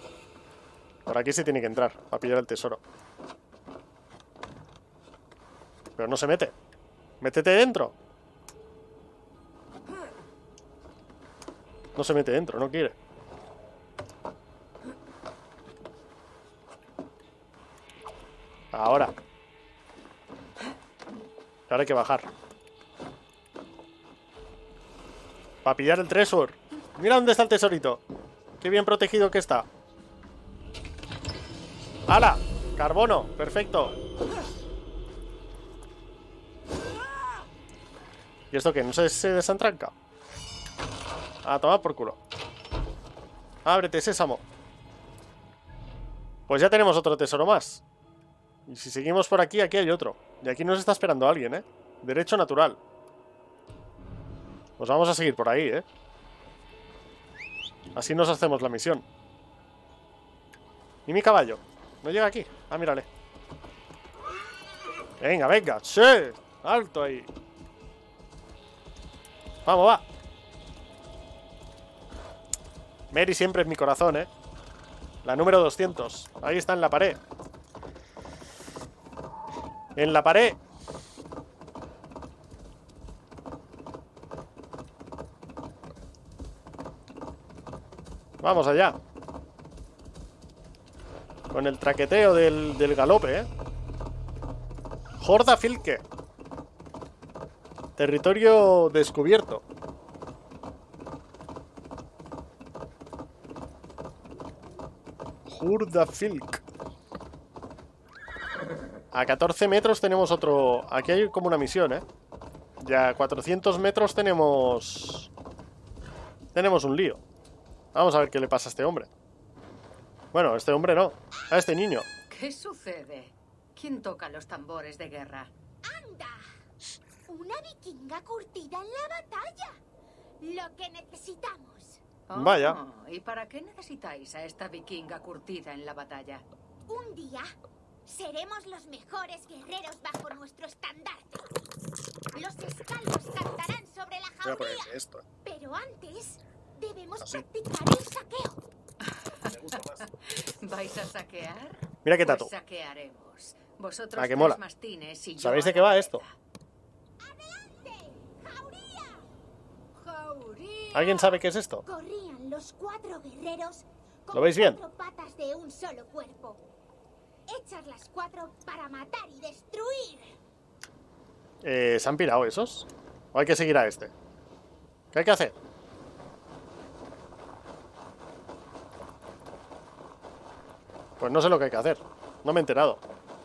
Por aquí se tiene que entrar para pillar el tesoro. Pero no se mete. Métete dentro. No se mete dentro, no quiere. Ahora. Ahora hay que bajar. Para pillar el tresor. Mira dónde está el tesorito. Qué bien protegido que está. ¡Hala! Carbono, perfecto. ¿Y esto qué? ¿No se desentranca? A tomar por culo. Ábrete, sésamo. Pues ya tenemos otro tesoro más. Y si seguimos por aquí, aquí hay otro. Y aquí nos está esperando alguien, ¿eh? Derecho natural. Pues vamos a seguir por ahí, ¿eh? Así nos hacemos la misión. ¿Y mi caballo? ¿No llega aquí? Ah, mírale. Venga, venga. ¡Sí! ¡Alto ahí! Vamos, va. Mary siempre en mi corazón, ¿eh? La número 200. Ahí está en la pared. En la pared. Vamos allá. Con el traqueteo del galope, ¿eh? Horda Filke. Territorio descubierto. Horda Filk. A 14 metros tenemos otro... Aquí hay como una misión, ¿eh? Ya a 400 metros tenemos... Tenemos un lío. Vamos a ver qué le pasa a este hombre. Bueno, a este hombre no. A este niño. ¿Qué sucede? ¿Quién toca los tambores de guerra? ¡Anda! Una vikinga curtida en la batalla. Lo que necesitamos. Oh, Vaya. ¿Y para qué necesitáis a esta vikinga curtida en la batalla? Un día seremos los mejores guerreros bajo nuestro estandarte. Los escalvos cantarán sobre la Voy a poner jauría. esto. Pero antes debemos Así. practicar el saqueo. Me gusta más. ¿Vais a saquear? Mira qué Pues tato. saquearemos. Vosotros Ah, que tres mola. mastines y yo ¿Sabéis a de qué la va esto? ¡Adelante! ¡Jauría! ¡Jauría! ¿Alguien sabe qué es esto? Corrían los 4 guerreros con ¿Lo veis bien? 4 patas de un solo cuerpo. Hechas las 4 para matar y destruir. ¿Se han pirado esos? ¿O hay que seguir a este? ¿Qué hay que hacer? Pues no sé lo que hay que hacer. No me he enterado.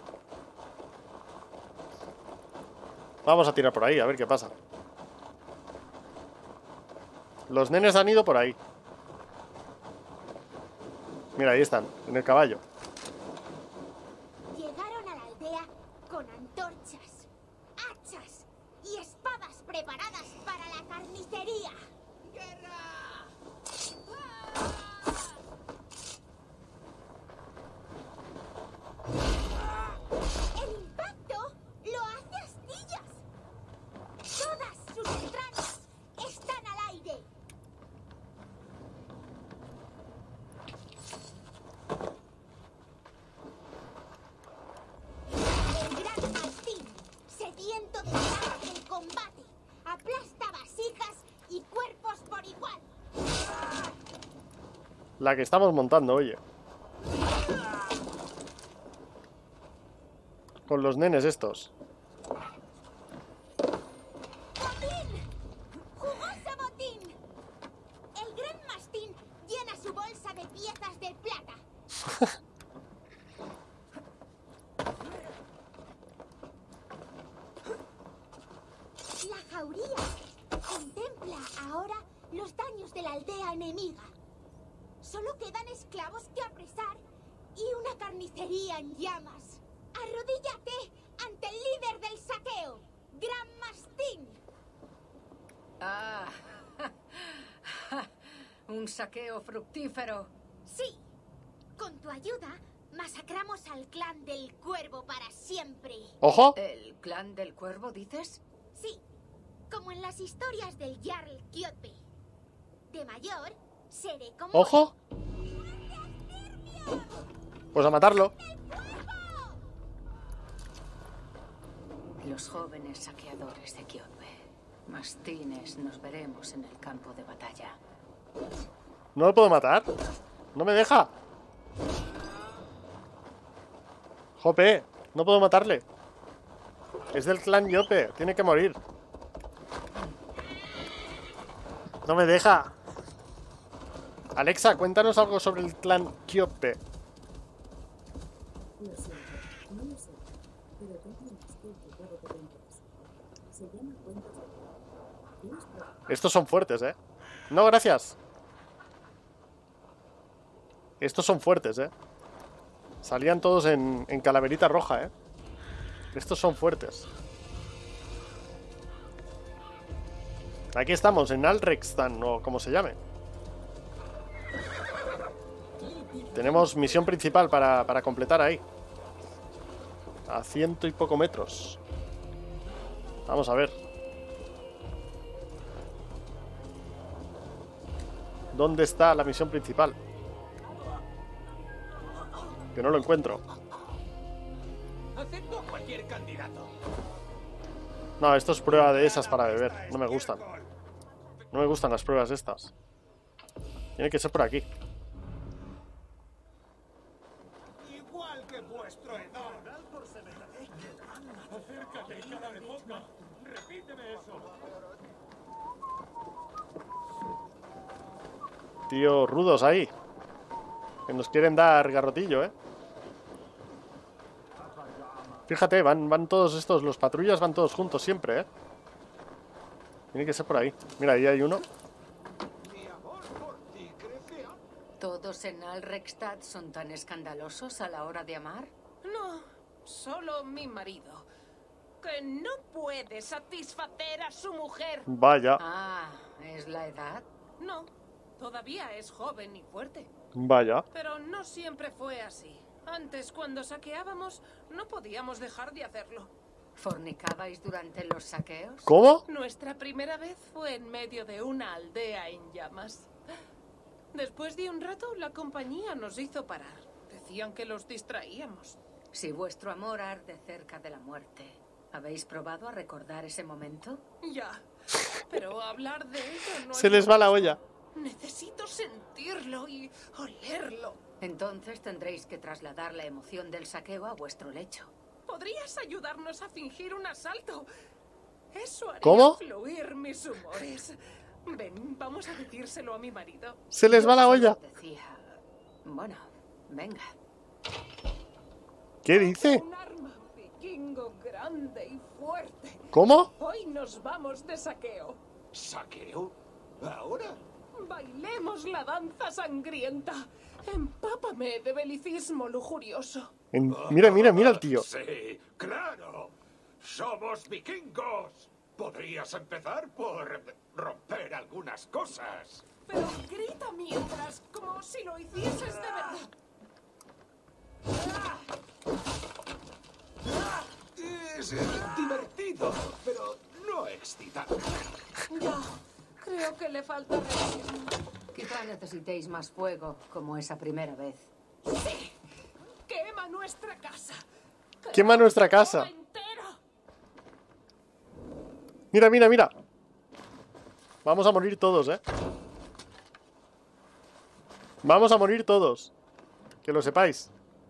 Vamos a tirar por ahí, a ver qué pasa. Los nenes han ido por ahí. Mira, ahí están, en el caballo. Llegaron a la aldea con antorchas, hachas y espadas preparadas para la carnicería. El impacto lo hace astillas. Todas sus entrañas están al aire. El gran Mastín, sediento de ganar el combate, aplasta vasijas y cuerpos por igual. La que estamos montando, oye. Con los nenes estos. ¡Botín! ¡Jugoso botín! El gran Mastín llena su bolsa de piezas de plata. La jauría contempla ahora los daños de la aldea enemiga. Solo quedan esclavos que apresar y una carnicería en llamas. Arrodíllate ante el líder del saqueo, Gran Mastín. Ah, un saqueo fructífero. Sí, con tu ayuda masacramos al clan del Cuervo para siempre. ¡Ojo! ¿El clan del cuervo, dices? Sí, como en las historias del Jarl Kjotve. De mayor, seré como ¡Ojo! Pues a matarlo. Los los jóvenes saqueadores de Kyoto. Mastines, nos veremos en el campo de batalla. ¿No lo puedo matar? ¡No me deja! ¡Jope! No puedo matarle. Es del clan Yope. Tiene que morir. No me deja. Alexa, cuéntanos algo sobre el clan Kyope. Lo siento, no lo sé, pero tengo un skill que puedo que te interese. Se llama Cuentos de Terror. ¿Tienes problema? Estos son fuertes, ¿eh? No, gracias. Estos son fuertes, ¿eh? Salían todos en calaverita roja, ¿eh? Estos son fuertes. Aquí estamos, en Alrexstan, o como se llame. Tenemos misión principal para completar ahí. A 100 y poco metros. Vamos a ver. ¿Dónde está la misión principal? Que no lo encuentro. Acepto a cualquier candidato. No, esto es prueba de esas para beber. No me gustan. No me gustan las pruebas estas. Tiene que ser por aquí. Igual que vuestro hedor. Acércate, cara de foca. Repíteme eso. Tío, rudos ahí. Que nos quieren dar garrotillo, ¿eh? Fíjate, van todos estos. Los patrullas van todos juntos siempre, ¿eh? Tiene que ser por ahí. Mira, ahí hay uno. Mi amor por ti crece. ¿Todos en Alrexstad son tan escandalosos a la hora de amar? No, solo mi marido, que no puede satisfacer a su mujer. Vaya, Ah, ¿es la edad? No, todavía es joven y fuerte, vaya. pero no siempre fue así. Antes, cuando saqueábamos, no podíamos dejar de hacerlo. ¿Fornicabais durante los saqueos? ¿Cómo? Nuestra primera vez fue en medio de una aldea en llamas. Después de un rato, la compañía nos hizo parar. Decían que los distraíamos. Si vuestro amor arde cerca de la muerte, ¿habéis probado a recordar ese momento? Ya, pero hablar de ello no Se es les lo va la mismo. olla. Necesito sentirlo y olerlo. Entonces tendréis que trasladar la emoción del saqueo a vuestro lecho. ¿Podrías ayudarnos a fingir un asalto? Eso haría ¿Cómo? fluir mis humores. Ven, vamos a decírselo a mi marido. Se les va la Yo olla. solo decía... Bueno, venga. ¿Qué dice? Un arma vikingo grande y fuerte. ¿Cómo? Hoy nos vamos de saqueo. ¿Saqueo? ¿Ahora? Bailemos la danza sangrienta. Empápame de belicismo lujurioso. Mira, mira, mira al tío. Sí, claro. Somos vikingos. Podrías empezar por romper algunas cosas. Pero grita mientras, como si lo hicieses de verdad. Es divertido, pero no excitante. Ya, creo que le falta realismo. Quizá necesitéis más fuego, como esa primera vez. ¡Sí! ¡Quema nuestra casa! Quema nuestra casa. ¡Todo entero! Mira, mira, mira. Vamos a morir todos, ¿eh? Vamos a morir todos. Que lo sepáis.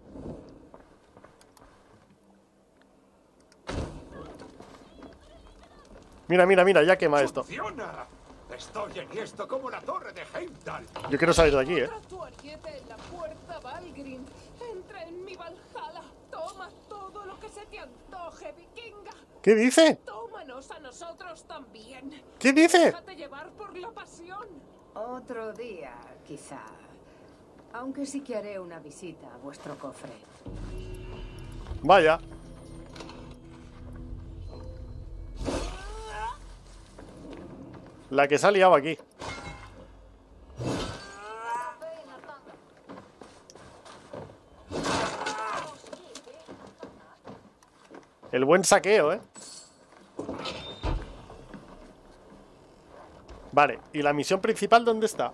Mira, mira, mira, ya quema esto. ¡Funciona! Estoy enhiesto como la torre de Heimdall. Yo quiero salir de aquí, ¿eh? Encontra tu ariete en la puerta Valgrind. Entra en mi Valhalla. Toma todo lo que se te antoje, vikinga. ¿Qué dice? Tómanos a nosotros también. ¿Qué dice? Déjate llevar por la pasión. Otro día, quizá. Aunque sí que haré una visita a vuestro cofre. Vaya. La que se ha liado aquí. El buen saqueo, ¿eh? Vale, ¿y la misión principal dónde está?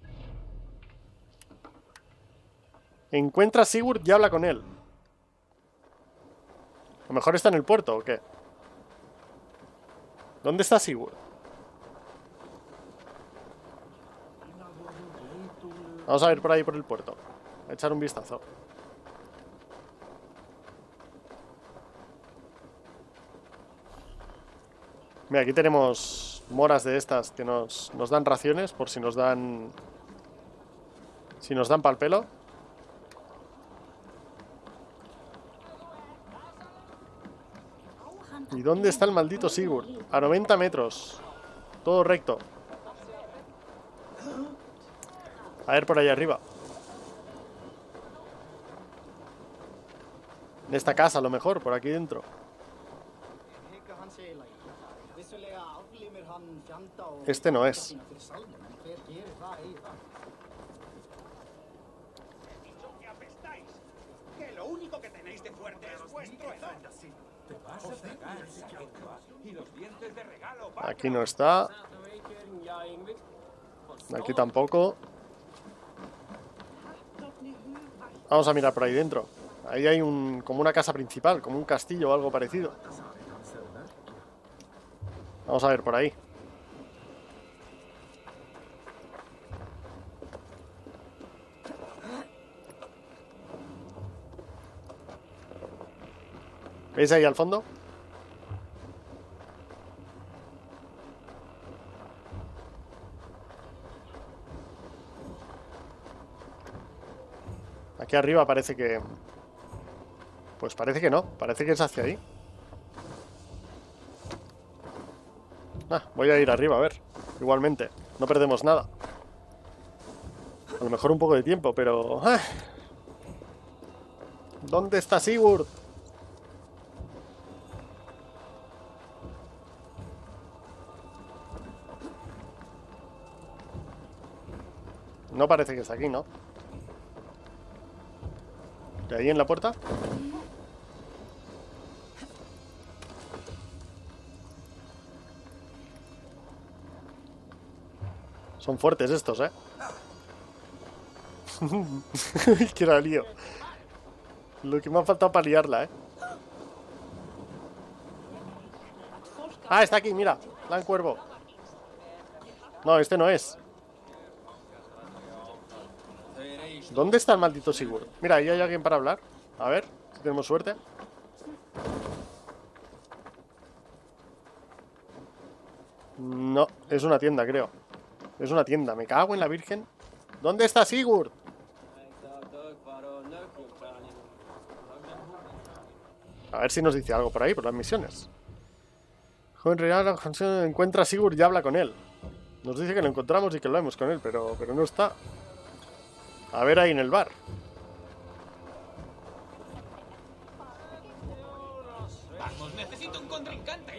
Encuentra a Sigurd y habla con él. A lo mejor está en el puerto, ¿o qué? ¿Dónde está Sigurd? Vamos a ver por ahí por el puerto. A echar un vistazo. Mira, aquí tenemos moras de estas que nos dan raciones por si nos dan... Si nos dan pa'l pelo. ¿Y dónde está el maldito Sigurd? A 90 metros. Todo recto. A ver por ahí arriba. En esta casa a lo mejor, por aquí dentro. Este no es. Que lo único que tenéis de fuerte es vuestro hedor. Te vas a pegar y los dientes de regalo. Aquí no está. Aquí tampoco. Vamos a mirar por ahí dentro. Ahí hay como una casa principal, como un castillo o algo parecido. Vamos a ver por ahí. ¿Veis ahí al fondo? Aquí arriba parece que... Pues parece que no, parece que es hacia ahí. Voy a ir arriba, a ver. Igualmente, no perdemos nada. A lo mejor un poco de tiempo, pero... ¿Dónde está Sigurd? No parece que está aquí, ¿no? ¿De ahí en la puerta? Son fuertes estos, ¿eh? Que era lío. Lo que me ha faltado para liarla, ¿eh? Ah, está aquí, mira. Lan Cuervo. No, este no es. ¿Dónde está el maldito Sigurd? Mira, ahí hay alguien para hablar. A ver, si tenemos suerte. No, es una tienda, creo. Es una tienda, me cago en la virgen. ¿Dónde está Sigurd? A ver si nos dice algo por ahí, por las misiones. Joven real encuentra a Sigurd y habla con él. Nos dice que lo encontramos y que lo vemos con él, pero no está. A ver ahí en el bar. Vamos, necesito un contrincante.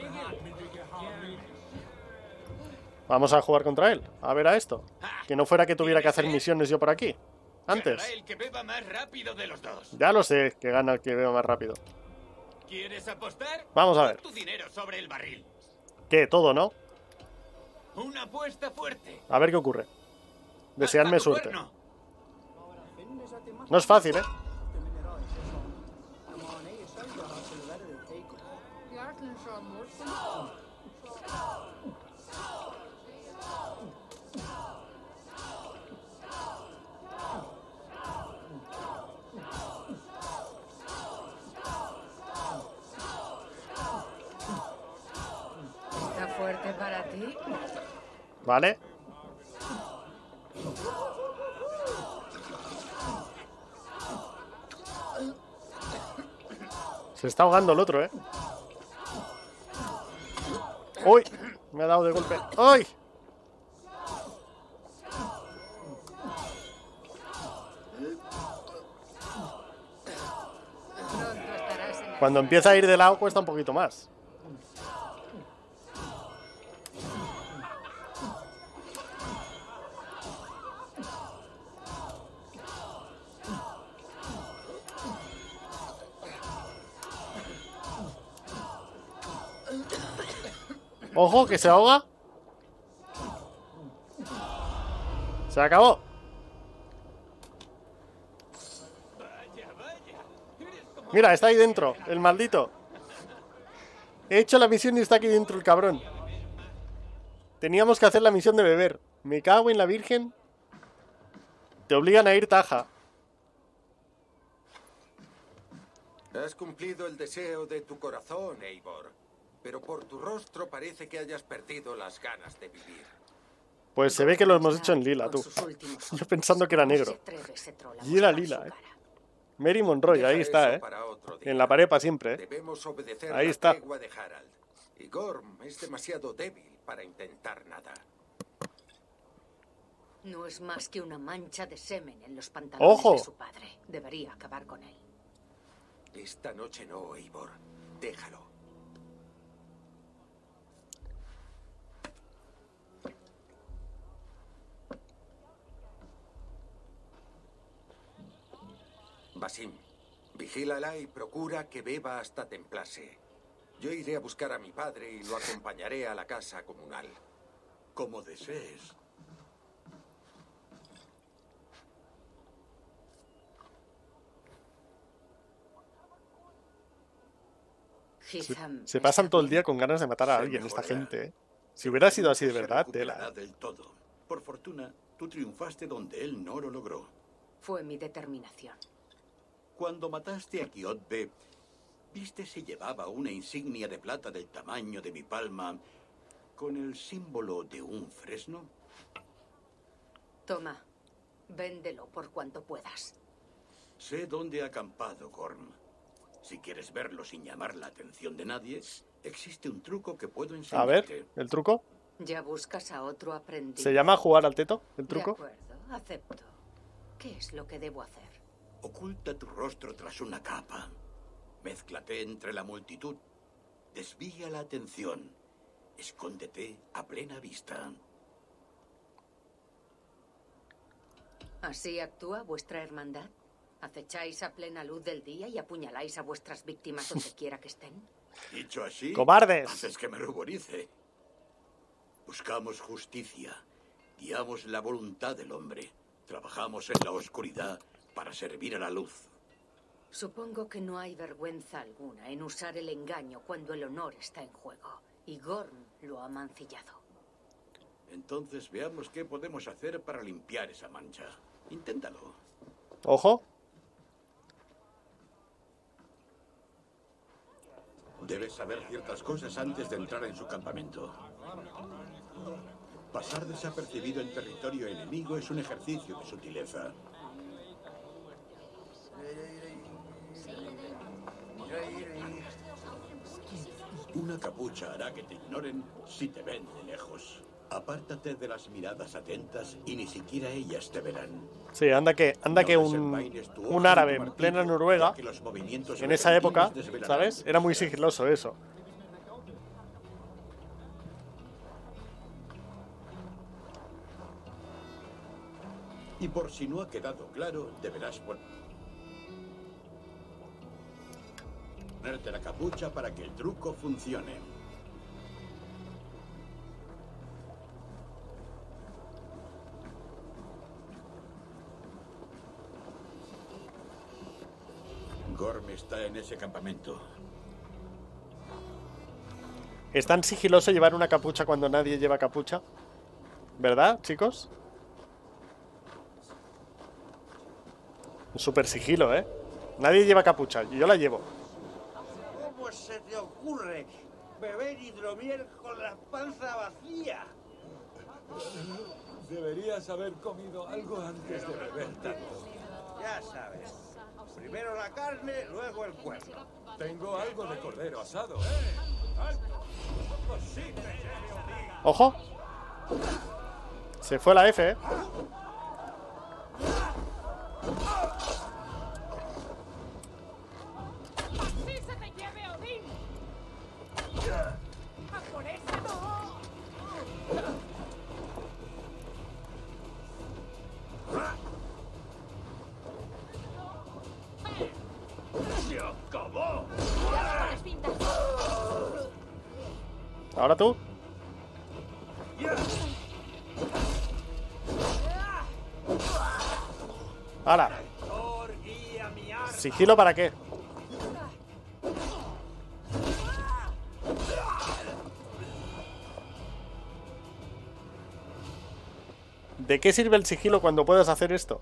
Vamos a jugar contra él. A ver a esto. Que no fuera que tuviera que hacer misiones yo por aquí. Antes. Ganará el que beba más rápido de los dos. Ya lo sé, que gana el que beba más rápido. ¿Quieres apostar? Vamos a ver. Pon tu dinero sobre el barril. ¿Qué? Todo, ¿no? Una apuesta fuerte. A ver qué ocurre. Desearme Hasta tu suerte. cuerno. No es fácil, ¿eh? ¿Está fuerte para ti? Vale. Se está ahogando el otro, ¿eh? ¡Uy! Me ha dado de golpe. ¡Ay! Pronto estarás en el... Cuando empieza a ir de lado cuesta un poquito más. ¡Ojo, que se ahoga! Se acabó. Mira, está ahí dentro, el maldito. He hecho la misión y está aquí dentro el cabrón. Teníamos que hacer la misión de beber. Me cago en la virgen. Te obligan a ir, Taja. Has cumplido el deseo de tu corazón, Eivor. Pero por tu rostro parece que hayas perdido las ganas de vivir. Pues se ve que lo hemos hecho en lila, tú. Yo pensando que era negro. Y era lila, Mary Monroy, ahí está, En la pared para siempre, Debemos obedecer Ahí la está. tregua de Harald. Y Gorm es demasiado débil para intentar nada. No es más que una mancha de semen en los pantalones ¡Ojo! de su padre. Debería acabar con él. Esta noche no, Eivor. Déjalo. Basim, vigílala y procura que beba hasta templarse. Yo iré a buscar a mi padre y lo acompañaré a la casa comunal. Como desees. Se pasan todo el día con ganas de matar a Se alguien, esta mejorará. gente, Si hubiera sido así de Se verdad, recuperará tela. del todo. Por fortuna, tú triunfaste donde él no lo logró. Fue mi determinación. Cuando mataste a Kiotbe, ¿viste si llevaba una insignia de plata del tamaño de mi palma con el símbolo de un fresno? Toma, véndelo por cuanto puedas. Sé dónde ha acampado Gorm. Si quieres verlo sin llamar la atención de nadie, existe un truco que puedo A enseñarte. ver, ¿el truco? ¿Ya buscas a otro aprendiz? ¿Se llama jugar al teto, el De truco? acuerdo, acepto. ¿Qué es lo que debo hacer? Oculta tu rostro tras una capa. Mézclate entre la multitud. Desvía la atención. Escóndete a plena vista. ¿Así actúa vuestra hermandad? ¿Acecháis a plena luz del día y apuñaláis a vuestras víctimas donde quiera que estén? Dicho así, ¡Cobardes! haces que me ruborice. Buscamos justicia. Guiamos la voluntad del hombre. Trabajamos en la oscuridad para servir a la luz. Supongo que no hay vergüenza alguna en usar el engaño cuando el honor está en juego. Y Gorm lo ha mancillado. Entonces veamos qué podemos hacer para limpiar esa mancha. Inténtalo. Ojo. Debes saber ciertas cosas antes de entrar en su campamento. Pasar desapercibido en territorio enemigo es un ejercicio de sutileza. Una capucha hará que te ignoren si te ven de lejos. Apártate de las miradas atentas y ni siquiera ellas te verán. Sí, anda que un árabe en plena Noruega, en esa época, ¿sabes? Era muy sigiloso eso. Y por si no ha quedado claro, deberás ponerte la capucha para que el truco funcione. Gorm está en ese campamento. Es tan sigiloso llevar una capucha cuando nadie lleva capucha, ¿verdad, chicos? Súper sigilo, ¿eh? Nadie lleva capucha, yo la llevo. ¿Cómo se te ocurre beber hidromiel con la panza vacía? Deberías haber comido algo antes de beber tanto. Ya sabes. Primero la carne, luego el cuerno. Tengo algo de cordero asado. ¡Ojo! Se fue la F, ¿eh? ¡Sí se te lleve Odín! ¡A por ese no! ¡Se acabó! ¿Ahora tú? ¡Hala! Thor guía mi arma. ¿Sigilo para qué? ¿De qué sirve el sigilo cuando puedas hacer esto?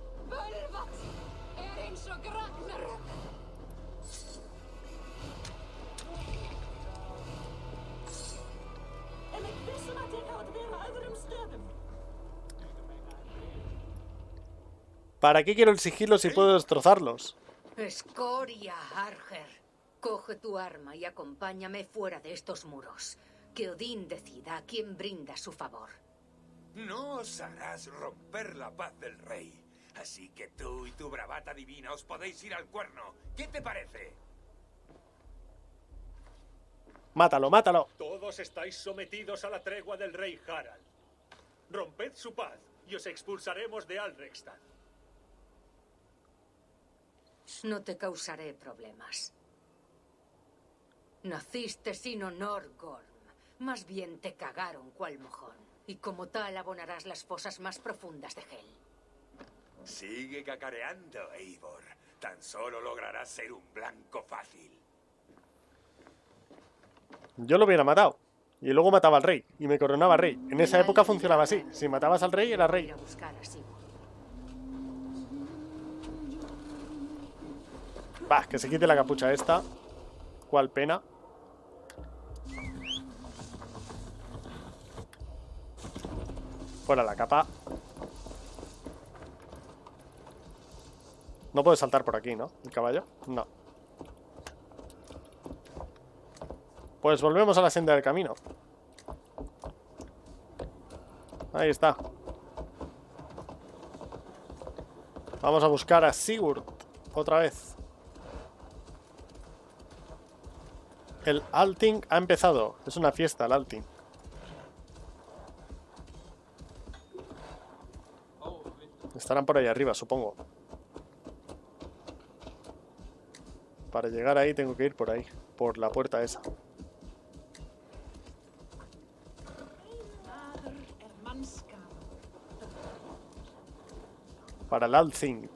¿Para qué quiero el sigilo si puedo destrozarlos? Escoria, Arger. Coge tu arma y acompáñame fuera de estos muros. Que Odín decida a quién brinda su favor. No osarás romper la paz del rey. Así que tú y tu bravata divina os podéis ir al cuerno. ¿Qué te parece? Mátalo, mátalo. Todos estáis sometidos a la tregua del rey Harald. Romped su paz y os expulsaremos de Alrekstad. No te causaré problemas. Naciste sin honor, Gorm. Más bien te cagaron cual mojón. Y como tal abonarás las fosas más profundas de Hel. Sigue cacareando, Eivor. Tan solo lograrás ser un blanco fácil. Yo lo hubiera matado. Y luego mataba al rey. Y me coronaba rey. En esa época funcionaba así. Si matabas al rey, era rey. Va, que se quite la capucha esta. Cuál pena. Fuera la capa. No puede saltar por aquí, ¿no? El caballo. No. Pues volvemos a la senda del camino. Ahí está. Vamos a buscar a Sigurd otra vez. El Althing ha empezado. Es una fiesta el Althing. Estarán por ahí arriba, supongo. Para llegar ahí tengo que ir por ahí. Por la puerta esa. Para el Althing.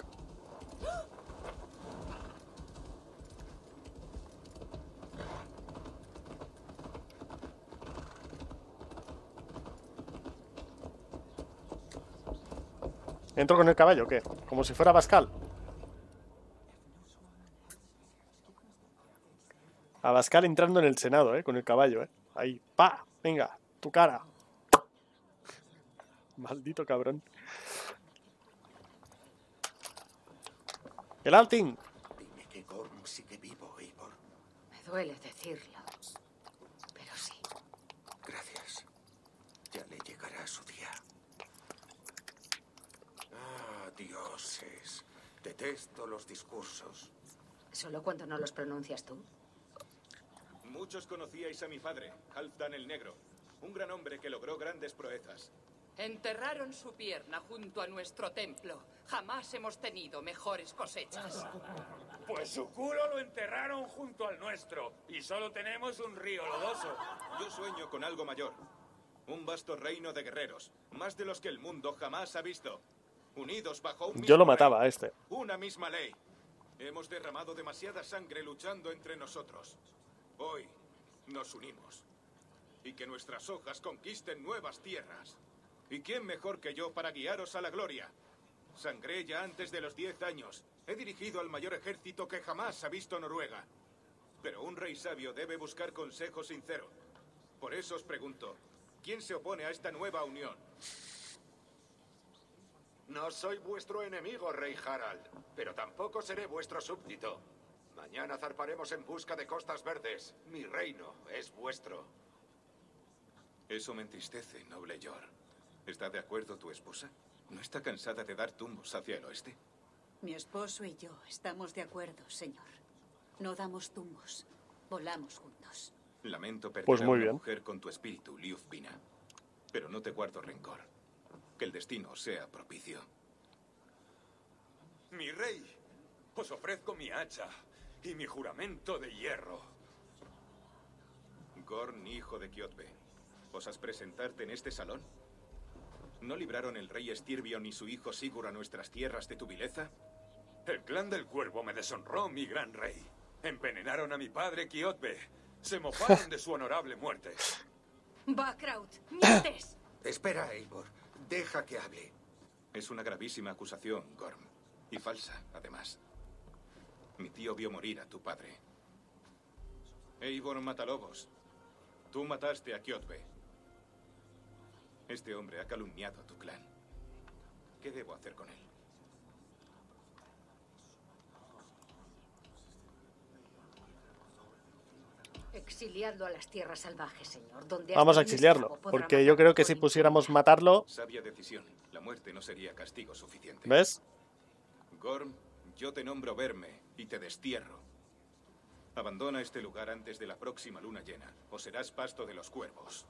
¿Entro con el caballo o qué? Como si fuera Abascal. Abascal entrando en el Senado, con el caballo, Ahí, ¡pa! Venga, tu cara. Maldito cabrón. ¡El Althing! Dime que Gorm sigue vivo, Eivor. Me duele decirlo, pero sí. Gracias. Ya le llegará su día. Ah, dioses. Detesto los discursos. ¿Solo cuando no los pronuncias tú? Muchos conocíais a mi padre, Halfdan el Negro. Un gran hombre que logró grandes proezas. Enterraron su pierna junto a nuestro templo. Jamás hemos tenido mejores cosechas. Pues su culo lo enterraron junto al nuestro. Y solo tenemos un río lodoso. Yo sueño con algo mayor. Un vasto reino de guerreros. Más de los que el mundo jamás ha visto. Unidos bajo un mismo Yo lo mataba rey, a este. Una misma ley. Hemos derramado demasiada sangre luchando entre nosotros. Hoy nos unimos. Y que nuestras hojas conquisten nuevas tierras. ¿Y quién mejor que yo para guiaros a la gloria? Sangré ya antes de los 10 años. He dirigido al mayor ejército que jamás ha visto Noruega. Pero un rey sabio debe buscar consejo sincero. Por eso os pregunto, ¿quién se opone a esta nueva unión? No soy vuestro enemigo, rey Harald, pero tampoco seré vuestro súbdito. Mañana zarparemos en busca de Costas Verdes. Mi reino es vuestro. Eso me entristece, noble Yor. ¿Está de acuerdo tu esposa? ¿No está cansada de dar tumbos hacia el oeste? Mi esposo y yo estamos de acuerdo, señor. No damos tumbos, volamos juntos. Lamento perder Pues muy a una bien. mujer con tu espíritu, Liufvina. Pero no te guardo rencor. Que el destino sea propicio. Mi rey, os ofrezco mi hacha y mi juramento de hierro. Gorn, hijo de Kjotve, ¿osas presentarte en este salón? ¿No libraron el rey Styrbjorn y su hijo Sigurd a nuestras tierras de tu vileza? El clan del cuervo me deshonró, mi gran rey. Envenenaron a mi padre Kjotve. Se mofaron de su honorable muerte. Bakraut, mientes. Espera, Eivor. Deja que hable. Es una gravísima acusación, Gorm. Y falsa, además. Mi tío vio morir a tu padre. Eivor Matalobos, tú mataste a Kjotve. Este hombre ha calumniado a tu clan. ¿Qué debo hacer con él? Exiliarlo a las tierras salvajes, señor. Donde Vamos a hasta un exiliarlo, esclavo podrá porque yo matar creo que con si impunidad. pusiéramos matarlo... Sabia decisión. La muerte no sería castigo suficiente. ¿Ves? Gorm, yo te nombro Verme y te destierro. Abandona este lugar antes de la próxima luna llena, o serás pasto de los cuervos.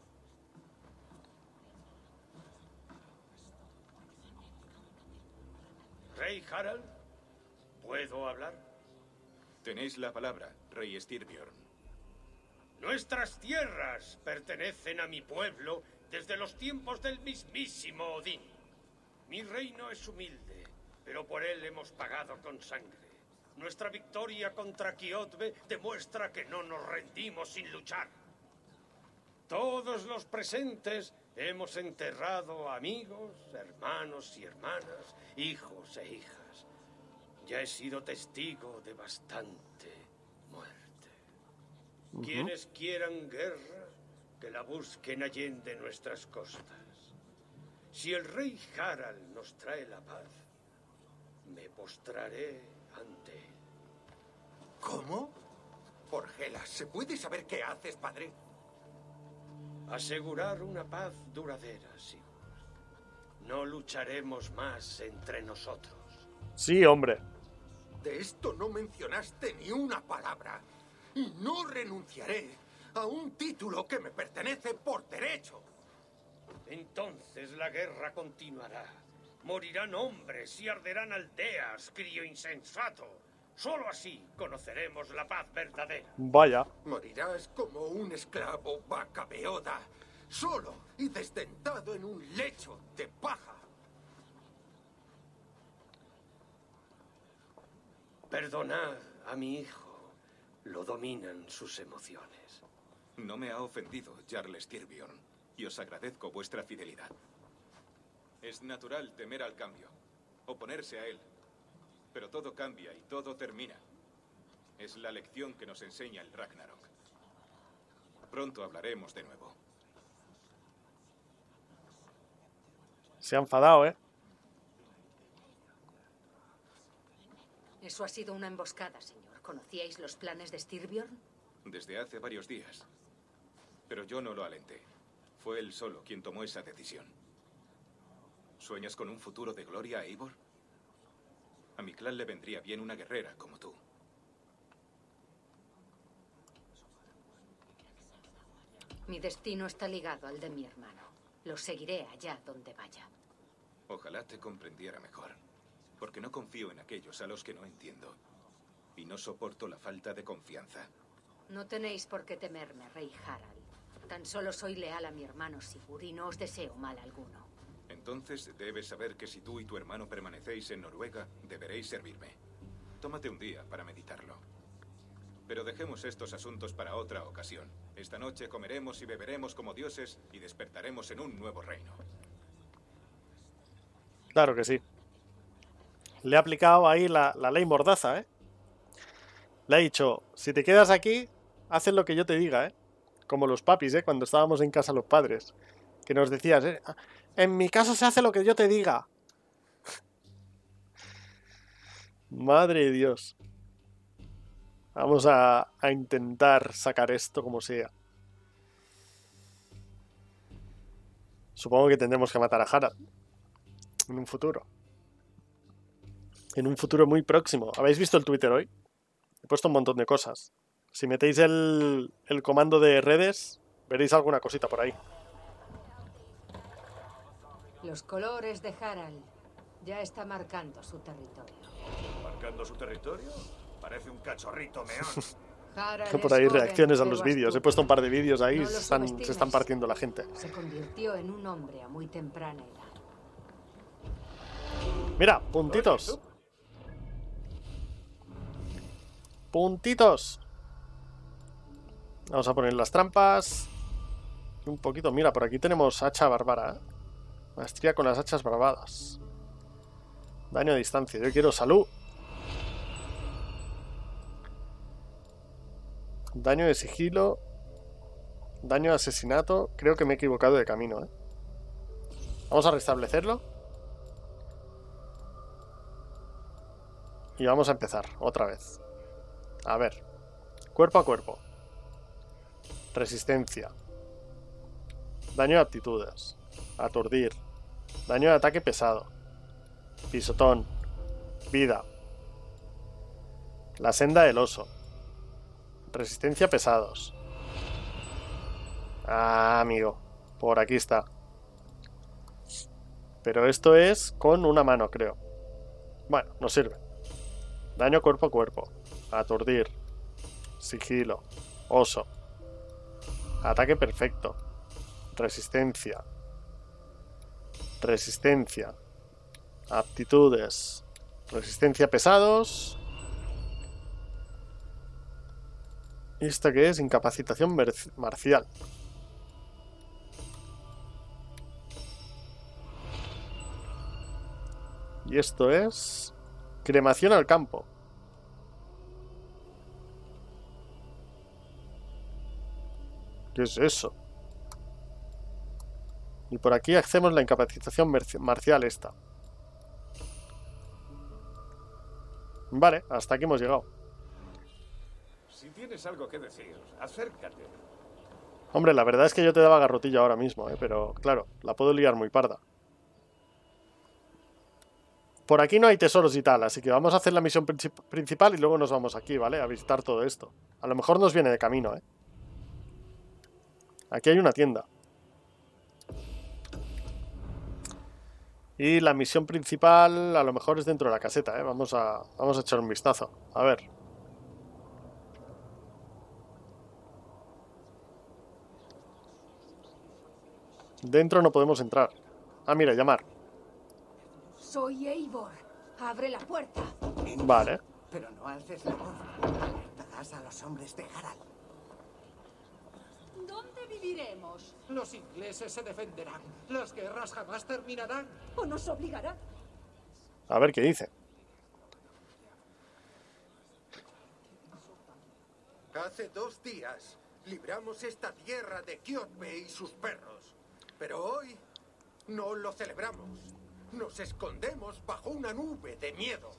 Rey Harald, ¿puedo hablar? Tenéis la palabra, Rey Styrbjörn. Nuestras tierras pertenecen a mi pueblo desde los tiempos del mismísimo Odín. Mi reino es humilde, pero por él hemos pagado con sangre. Nuestra victoria contra Kjotve demuestra que no nos rendimos sin luchar. Todos los presentes hemos enterrado amigos, hermanos y hermanas, hijos e hijas. Ya he sido testigo de bastante muerte. Quienes quieran guerra, que la busquen allende nuestras costas. Si el rey Harald nos trae la paz, me postraré ante él. ¿Cómo? Orgela, ¿se puede saber qué haces, padre? Asegurar una paz duradera, Sigurd. No lucharemos más entre nosotros. Sí, hombre. De esto no mencionaste ni una palabra. Y no renunciaré a un título que me pertenece por derecho. Entonces la guerra continuará. Morirán hombres y arderán aldeas, crío insensato. Solo así conoceremos la paz verdadera. Vaya. Morirás como un esclavo vaca beoda, solo y desdentado en un lecho de paja. Perdonad a mi hijo. Lo dominan sus emociones. No me ha ofendido, Jarl Styrbjörn, y os agradezco vuestra fidelidad. Es natural temer al cambio, oponerse a él. Pero todo cambia y todo termina. Es la lección que nos enseña el Ragnarok. Pronto hablaremos de nuevo. Se ha enfadado, ¿eh? Eso ha sido una emboscada, señor. ¿Conocíais los planes de Styrbjörn? Desde hace varios días. Pero yo no lo alenté. Fue él solo quien tomó esa decisión. ¿Sueñas con un futuro de gloria, Eivor? A mi clan le vendría bien una guerrera como tú. Mi destino está ligado al de mi hermano. Lo seguiré allá donde vaya. Ojalá te comprendiera mejor. Porque no confío en aquellos a los que no entiendo. Y no soporto la falta de confianza. No tenéis por qué temerme, Rey Harald. Tan solo soy leal a mi hermano Sigurd y no os deseo mal alguno. Entonces debes saber que si tú y tu hermano permanecéis en Noruega, deberéis servirme. Tómate un día para meditarlo. Pero dejemos estos asuntos para otra ocasión. Esta noche comeremos y beberemos como dioses y despertaremos en un nuevo reino. Claro que sí. Le ha aplicado ahí la ley mordaza, ¿eh? Le ha dicho, si te quedas aquí, haces lo que yo te diga, ¿eh? Como los papis, ¿eh? Cuando estábamos en casa los padres. Que nos decías, en mi casa se hace lo que yo te diga. Madre de Dios. Vamos a intentar sacar esto como sea. Supongo que tendremos que matar a Harald. En un futuro. En un futuro muy próximo. ¿Habéis visto el Twitter hoy? He puesto un montón de cosas. Si metéis el comando de redes, veréis alguna cosita por ahí. Los colores de Harald. Ya está marcando su territorio. ¿Marcando su territorio? Parece un cachorrito meón. Harald Por ahí es joven, reacciones a pero los vídeos. He astuto. puesto un par de vídeos ahí. No lo se subestimes. están partiendo la gente. Se convirtió en un hombre a muy temprana edad. Mira, puntitos. Puntitos. Vamos a poner las trampas. Un poquito. Mira, por aquí tenemos hacha bárbara, ¿eh? Maestría con las hachas barbadas. Daño a distancia. Yo quiero salud. Daño de sigilo. Daño de asesinato. Creo que me he equivocado de camino, ¿eh? Vamos a restablecerlo. Y vamos a empezar otra vez. A ver. Cuerpo a cuerpo. Resistencia. Daño de aptitudes. Aturdir. Daño de ataque pesado. Pisotón. Vida. La senda del oso. Resistencia a pesados. Ah, amigo. Por aquí está. Pero esto es con una mano, creo. Bueno, nos sirve. Daño cuerpo a cuerpo. Aturdir. Sigilo. Oso. Ataque perfecto. Resistencia. Resistencia. Aptitudes. Resistencia a pesados. ¿Y esto qué es? Incapacitación marcial. Y esto es... cremación al campo. ¿Qué es eso? Y por aquí hacemos la incapacitación marcial esta. Vale, hasta aquí hemos llegado. Si tienes algo que decir, acércate. Hombre, la verdad es que yo te daba garrotillo ahora mismo, pero claro, la puedo liar muy parda. Por aquí no hay tesoros y tal, así que vamos a hacer la misión principal y luego nos vamos aquí, ¿vale? A visitar todo esto. A lo mejor nos viene de camino, ¿eh? Aquí hay una tienda. Y la misión principal a lo mejor es dentro de la caseta, ¿eh? Vamos a echar un vistazo. A ver. Dentro no podemos entrar. Ah, mira, llamar. Soy Eivor. Abre la puerta. Vale. Pero no alces la voz. Alertarás a los hombres de Harald. ¿Dónde viviremos? Los ingleses se defenderán. Las guerras jamás terminarán. ¿O nos obligarán? A ver qué dice. Hace 2 días libramos esta tierra de Kjotve y sus perros. Pero hoy no lo celebramos. Nos escondemos bajo una nube de miedo.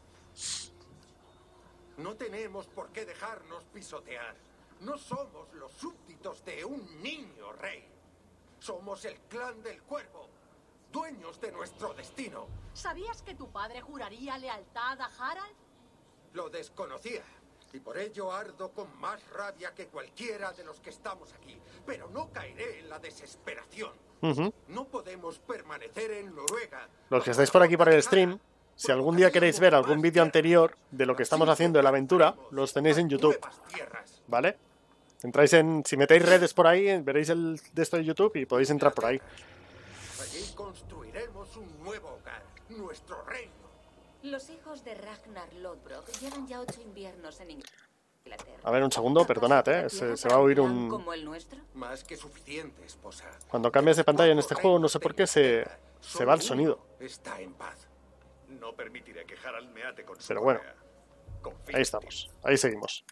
No tenemos por qué dejarnos pisotear. No somos los súbditos de un niño rey. Somos el clan del Cuervo, dueños de nuestro destino. ¿Sabías que tu padre juraría lealtad a Harald? Lo desconocía, y por ello ardo con más rabia que cualquiera de los que estamos aquí. Pero no caeré en la desesperación. No podemos permanecer en Noruega. Los que estáis por aquí por el stream, si algún día queréis ver algún vídeo anterior de lo que estamos haciendo en la aventura, los tenéis en YouTube, ¿vale? Entráis en... si metéis redes por ahí, veréis el de esto de YouTube y podéis entrar por ahí. Allí construiremos un nuevo hogar, nuestro reino. Los hijos de Ragnar Lodbrok llevan ya 8 inviernos en Inglaterra. A ver, un segundo, perdonad, se va a oír un... ¿Como el nuestro? Más que suficiente, esposa. Cuando cambias de pantalla en este juego, no sé por qué se va el sonido. Está en paz. No permitiré que Harald me ate con su Pero bueno, correa. ahí estamos, ahí seguimos.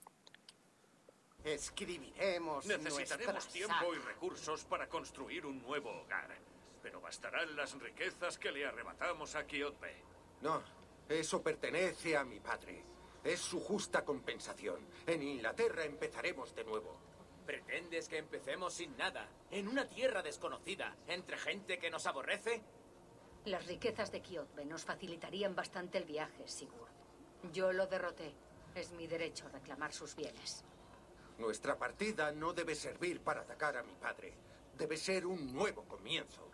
Escribiremos Necesitaremos nuestra tiempo saga. y recursos para construir un nuevo hogar. Pero bastarán las riquezas que le arrebatamos a Kjotve. No, eso pertenece a mi padre. Es su justa compensación. En Inglaterra empezaremos de nuevo. ¿Pretendes que empecemos sin nada? ¿En una tierra desconocida? ¿Entre gente que nos aborrece? Las riquezas de Kjotve nos facilitarían bastante el viaje, Sigurd. Yo lo derroté. Es mi derecho reclamar sus bienes. Nuestra partida no debe servir para atacar a mi padre. Debe ser un nuevo comienzo.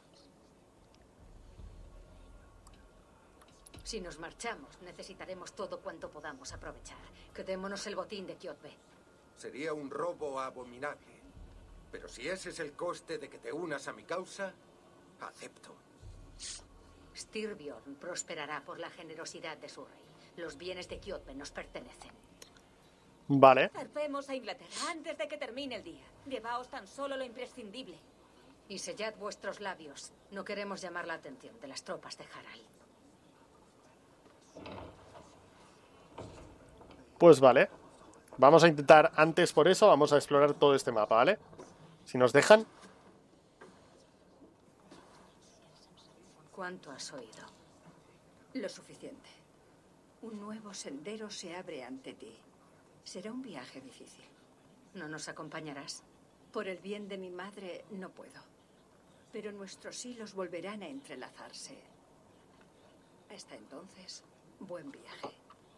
Si nos marchamos, necesitaremos todo cuanto podamos aprovechar. Quedémonos el botín de Kjotve. Sería un robo abominable. Pero si ese es el coste de que te unas a mi causa, acepto. Styrbjorn prosperará por la generosidad de su rey. Los bienes de Kjotve nos pertenecen. Vale. Zarpemos a Inglaterra antes de que termine el día. Llevaos tan solo lo imprescindible. Y sellad vuestros labios. No queremos llamar la atención de las tropas de Harald. Pues vale. Vamos a intentar, antes por eso, vamos a explorar todo este mapa, ¿vale? Si nos dejan. ¿Cuánto has oído? Lo suficiente. Un nuevo sendero se abre ante ti. Será un viaje difícil. ¿No nos acompañarás? Por el bien de mi madre, no puedo. Pero nuestros hilos volverán a entrelazarse. Hasta entonces, buen viaje.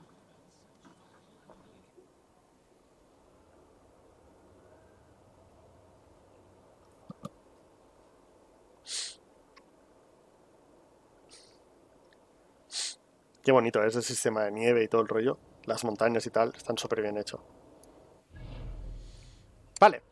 Qué bonito es el sistema de nieve y todo el rollo. Las montañas y tal, están súper bien hechos. Vale.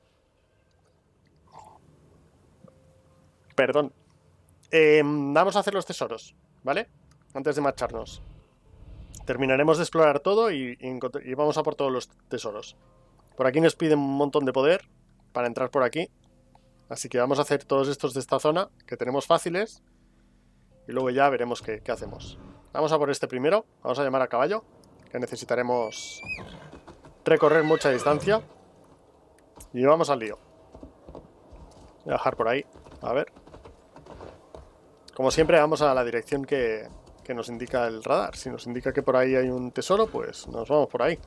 Perdón. Vamos a hacer los tesoros, ¿vale? Antes de marcharnos. Terminaremos de explorar todo y vamos a por todos los tesoros. Por aquí nos piden un montón de poder para entrar por aquí. Así que vamos a hacer todos estos de esta zona, que tenemos fáciles. Y luego ya veremos qué hacemos. Vamos a por este primero. Vamos a llamar a caballo, que necesitaremos recorrer mucha distancia. Y vamos al lío. Voy a bajar por ahí. A ver. Como siempre, vamos a la dirección que nos indica el radar. Si nos indica que por ahí hay un tesoro, pues nos vamos por ahí.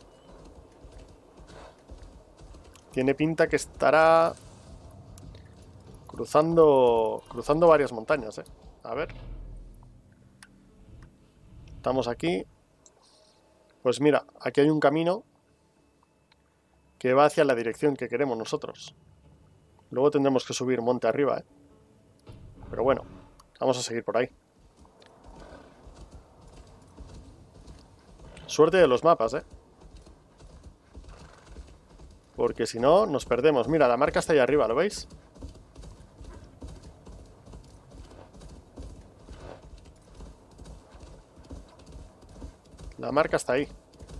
Tiene pinta que estará cruzando varias montañas, ¿eh? A ver. Estamos aquí. Pues mira, aquí hay un camino que va hacia la dirección que queremos nosotros. Luego tendremos que subir monte arriba, ¿eh? Pero bueno, vamos a seguir por ahí. Suerte de los mapas, ¿eh? Porque si no, nos perdemos. Mira, la marca está ahí arriba, ¿lo veis? La marca está ahí.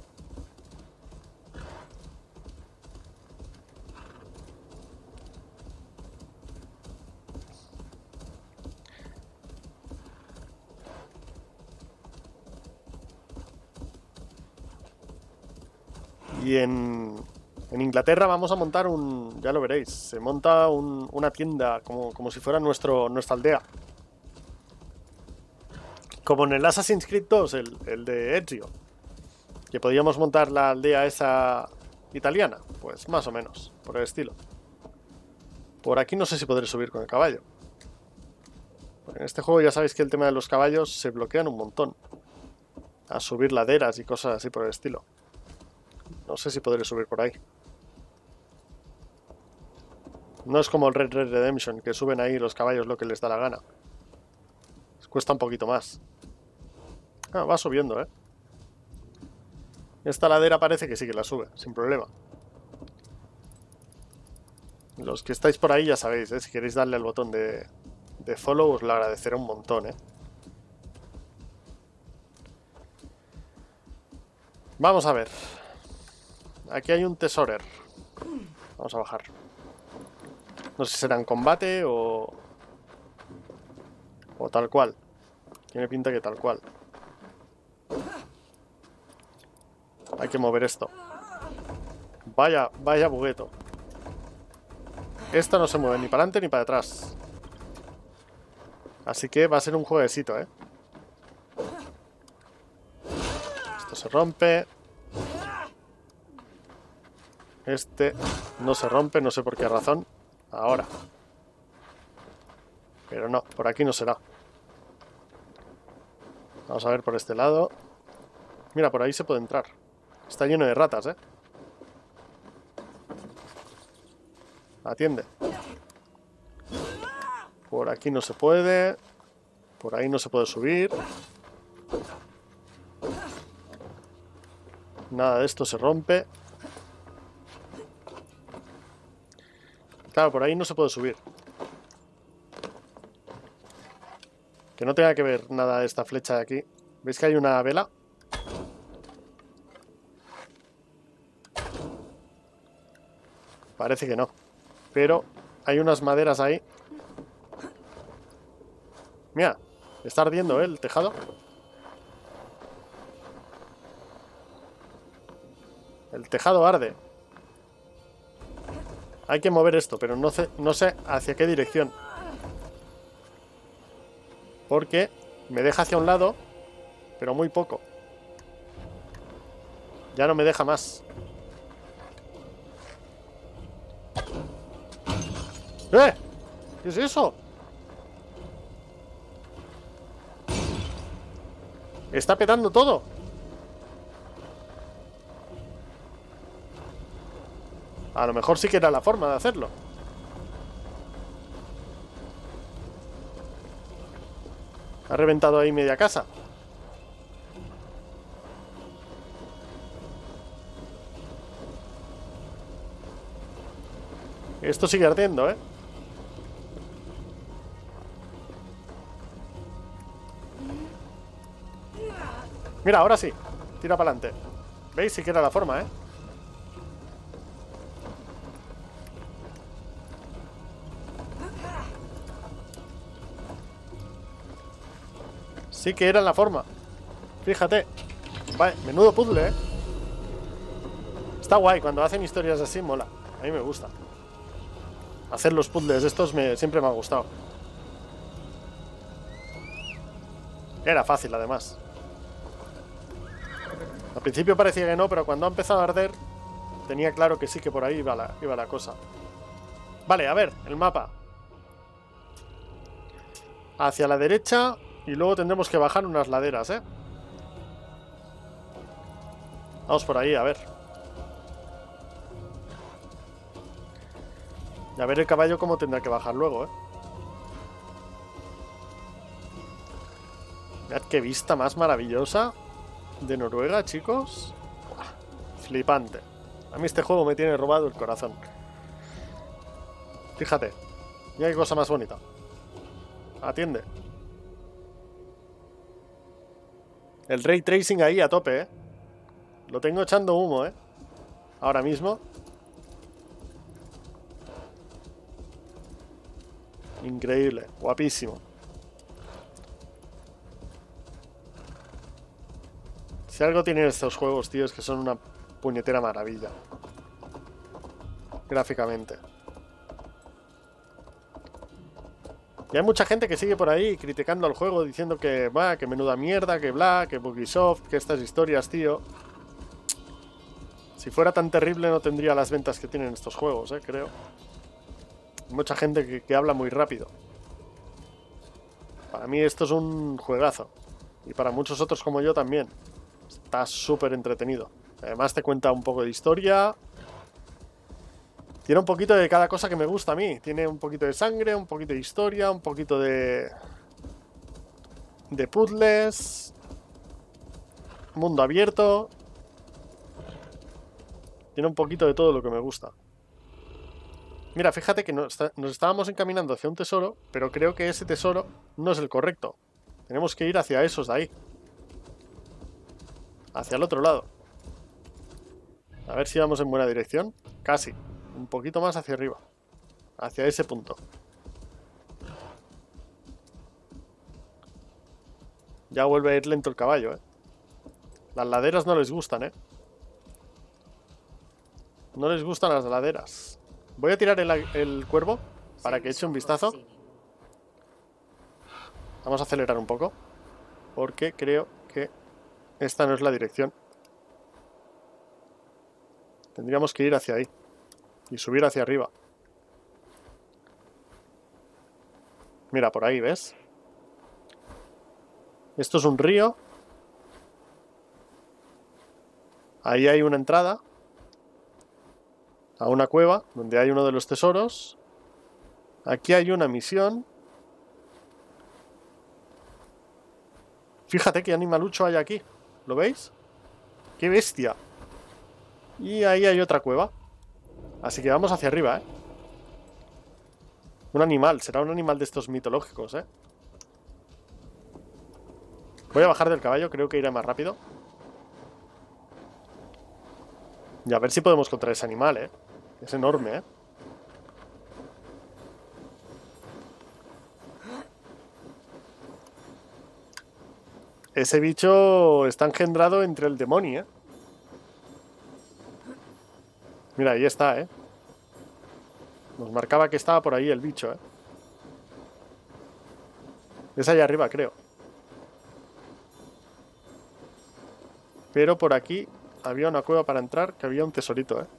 Y en Inglaterra vamos a montar un... Ya lo veréis. Se monta una tienda como si fuera nuestra aldea. Como en el Assassin's Creed 2, el de Ezio. Que podíamos montar la aldea esa italiana. Pues más o menos, por el estilo. Por aquí no sé si podré subir con el caballo. Porque en este juego ya sabéis que el tema de los caballos se bloquean un montón. A subir laderas y cosas así por el estilo. No sé si podré subir por ahí. No es como el Red Dead Redemption, que suben ahí los caballos lo que les da la gana. Les cuesta un poquito más. Ah, va subiendo, ¿eh? Esta ladera parece que sí que la sube, sin problema. Los que estáis por ahí ya sabéis, ¿eh? Si queréis darle al botón de follow os lo agradeceré un montón, ¿eh? Vamos a ver. Aquí hay un tesorer. Vamos a bajar. No sé si será en combate o tal cual. Tiene pinta que tal cual. Hay que mover esto. Vaya bugueto. Esto no se mueve ni para adelante ni para atrás. Así que va a ser un jueguecito, ¿eh? Esto se rompe. Este no se rompe, no sé por qué razón. Ahora. Pero no, por aquí no será. Vamos a ver por este lado. Mira, por ahí se puede entrar. Está lleno de ratas, ¿eh? Atiende. Por aquí no se puede. Por ahí no se puede subir. Nada de esto se rompe. Claro, por ahí no se puede subir. Que no tenga que ver nada de esta flecha de aquí. ¿Veis que hay una vela? Parece que no. Pero hay unas maderas ahí. Mira, está ardiendo, ¿eh? El tejado. El tejado arde. Hay que mover esto, pero no sé hacia qué dirección. Porque me deja hacia un lado, pero muy poco. Ya no me deja más. ¿Qué es eso? Está petando todo. A lo mejor sí que era la forma de hacerlo. Ha reventado ahí media casa. Esto sigue ardiendo, ¿eh? Mira, ahora sí. Tira para adelante. ¿Veis? Sí que era la forma, ¿eh? Sí que era la forma. Fíjate. Vale, menudo puzzle, ¿eh? Está guay. Cuando hacen historias así, mola. A mí me gusta. Hacer los puzzles estos siempre me ha gustado. Era fácil, además. Al principio parecía que no, pero cuando ha empezado a arder, tenía claro que sí, que por ahí iba la cosa. Vale, a ver, el mapa. Hacia la derecha y luego tendremos que bajar unas laderas, ¿eh? Vamos por ahí, a ver. Y a ver el caballo cómo tendrá que bajar luego, ¿eh? Mirad qué vista más maravillosa de Noruega, chicos. Buah, flipante. A mí este juego me tiene robado el corazón. Fíjate. Mira qué cosa más bonita. Atiende. El ray tracing ahí a tope, ¿eh? Lo tengo echando humo, ¿eh? Ahora mismo. Increíble, guapísimo. Si algo tienen estos juegos, tío, es que son una puñetera maravilla. Gráficamente. Y hay mucha gente que sigue por ahí criticando al juego, diciendo que va, que menuda mierda, que bla, que Ubisoft, que estas historias, tío. Si fuera tan terrible no tendría las ventas que tienen estos juegos, creo. Hay mucha gente que habla muy rápido. Para mí esto es un juegazo. Y para muchos otros como yo también. Está súper entretenido. Además te cuenta un poco de historia. Tiene un poquito de cada cosa que me gusta a mí. Tiene un poquito de sangre, un poquito de historia, un poquito de puzzles. Mundo abierto. Tiene un poquito de todo lo que me gusta. Mira, fíjate que nos estábamos encaminando hacia un tesoro, pero creo que ese tesoro no es el correcto. Tenemos que ir hacia esos de ahí. Hacia el otro lado. A ver si vamos en buena dirección. Casi. Un poquito más hacia arriba. Hacia ese punto. Ya vuelve a ir lento el caballo, ¿eh? Las laderas no les gustan, ¿eh? No les gustan las laderas. Voy a tirar el cuervo para que eche un vistazo. Vamos a acelerar un poco. Porque creo que esta no es la dirección. Tendríamos que ir hacia ahí. Y subir hacia arriba. Mira, por ahí, ¿ves? Esto es un río. Ahí hay una entrada a una cueva donde hay uno de los tesoros. Aquí hay una misión. Fíjate qué animalucho hay aquí. ¿Lo veis? ¡Qué bestia! Y ahí hay otra cueva. Así que vamos hacia arriba, ¿eh? Un animal. Será un animal de estos mitológicos, ¿eh? Voy a bajar del caballo. Creo que iré más rápido. Y a ver si podemos encontrar ese animal, ¿eh? Es enorme, ¿eh? Ese bicho está engendrado entre el demonio, ¿eh? Mira, ahí está, ¿eh? Nos marcaba que estaba por ahí el bicho, ¿eh? Es allá arriba, creo. Pero por aquí había una cueva para entrar, que había un tesorito, ¿eh?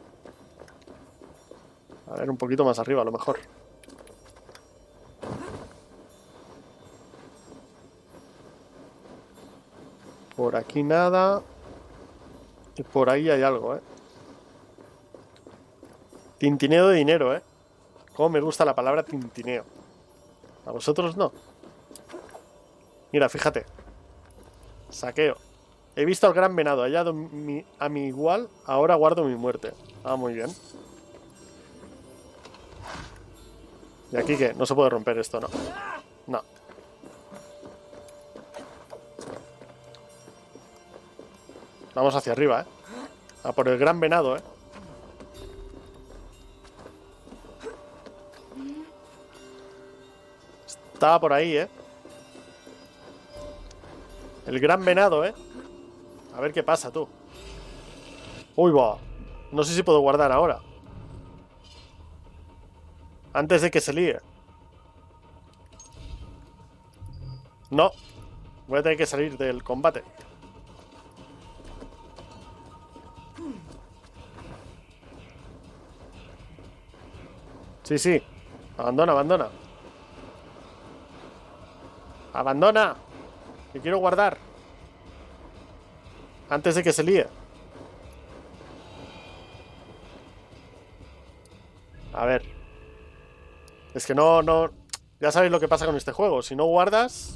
A ver, un poquito más arriba, a lo mejor. Por aquí nada. Y por ahí hay algo, ¿eh? Tintineo de dinero, ¿eh? Cómo me gusta la palabra tintineo. ¿A vosotros no? Mira, fíjate. Saqueo. He visto al gran venado. Hallado a mi igual. Ahora guardo mi muerte. Ah, muy bien. ¿Y aquí qué? No se puede romper esto, ¿no? No. Vamos hacia arriba, ¿eh? A por el gran venado, ¿eh? Estaba por ahí, ¿eh? El gran venado, ¿eh? A ver qué pasa, tú. Uy, va. No sé si puedo guardar ahora. Antes de que se líe. No. Voy a tener que salir del combate. Sí, sí. Abandona, abandona. Abandona. Que quiero guardar. Antes de que se líe. A ver. Es que no... Ya sabéis lo que pasa con este juego. Si no guardas...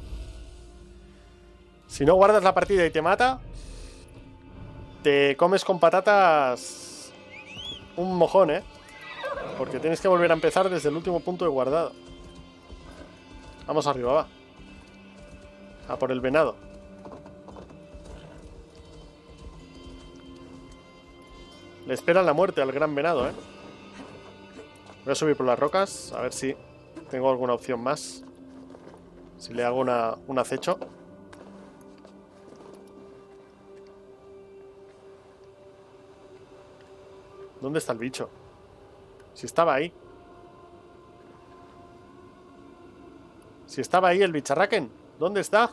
Si no guardas la partida y te mata... Te comes con patatas... Un mojón, ¿eh? Porque tienes que volver a empezar desde el último punto de guardado. Vamos arriba, va. A por el venado. Le esperan la muerte al gran venado, ¿eh? Voy a subir por las rocas. A ver si tengo alguna opción más. Si le hago un acecho. ¿Dónde está el bicho? Si estaba ahí. Si estaba ahí el bicharraquen. ¿Dónde está?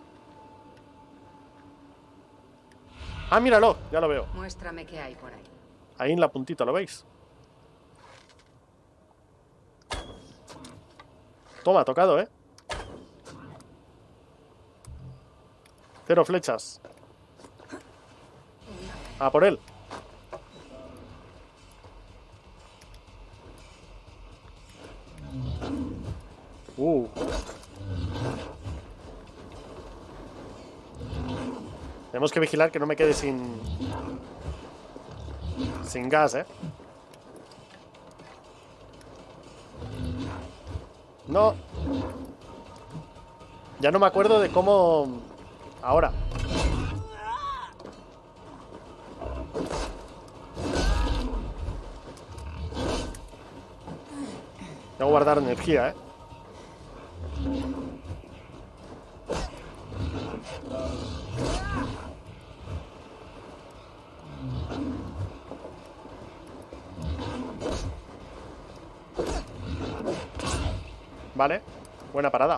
Ah, míralo. Ya lo veo. Muéstrame qué hay por ahí. Ahí en la puntita, ¿lo veis? Toma, tocado, ¿eh? 0 flechas. A por él. Tenemos que vigilar que no me quede sin gas, ¿eh? No. Ya no me acuerdo de cómo... Ahora. Tengo que guardar energía, ¿eh? Vale, buena parada.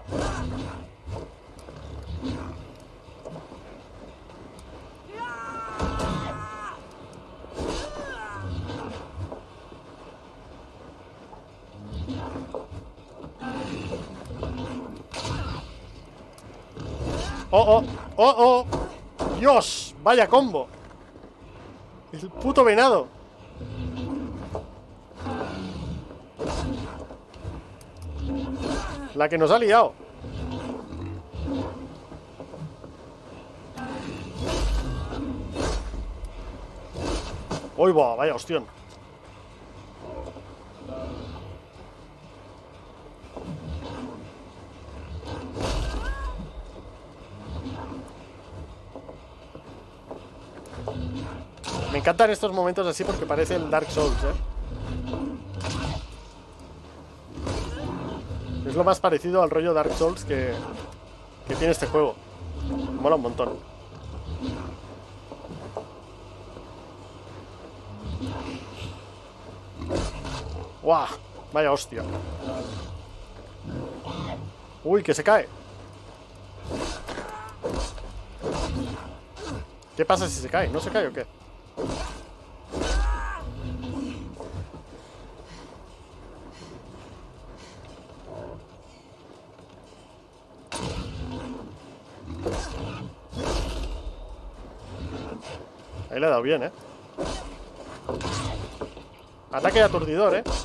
¡Oh, oh! ¡Oh, oh! ¡Dios! ¡Vaya combo! El puto venado. La que nos ha liado. ¡Uy, va! Vaya hostión. Me encantan estos momentos así porque parecen Dark Souls, ¿eh? Es lo más parecido al rollo Dark Souls que tiene este juego. Mola un montón. ¡Guau! Vaya hostia. Uy, que se cae. ¿Qué pasa si se cae? ¿No se cae o qué? Ahí le he dado bien, ¿eh? Ataque aturdidor, ¿eh?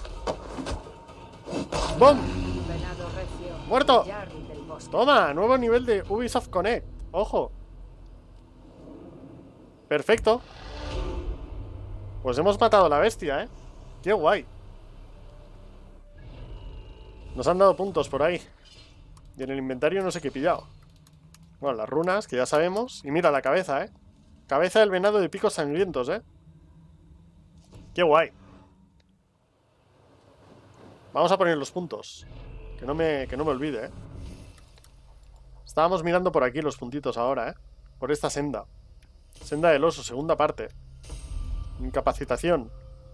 ¡Bum! ¡Muerto! Toma, nuevo nivel de Ubisoft Connect. ¡Ojo! Perfecto. Pues hemos matado a la bestia, ¿eh? ¡Qué guay! Nos han dado puntos por ahí. Y en el inventario no sé qué he pillado. Bueno, las runas, que ya sabemos. Y mira la cabeza, ¿eh? Cabeza del venado de picos sangrientos, ¿eh? ¡Qué guay! Vamos a poner los puntos. Que no me olvide, ¿eh? Estábamos mirando por aquí los puntitos ahora, ¿eh? Por esta senda. Senda del oso, segunda parte. Incapacitación.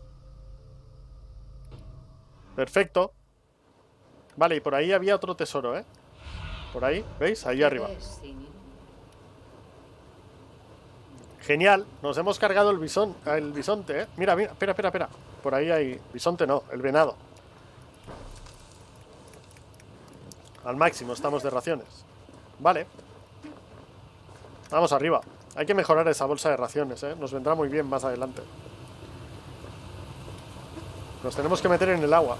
Perfecto. Vale, y por ahí había otro tesoro, ¿eh? Por ahí, ¿veis? Ahí arriba. Genial, nos hemos cargado el bisonte, ¿eh? Mira, mira, espera. Por ahí hay... Bisonte no, el venado. Al máximo, estamos de raciones. Vale. Vamos arriba. Hay que mejorar esa bolsa de raciones, ¿eh? Nos vendrá muy bien más adelante. Nos tenemos que meter en el agua.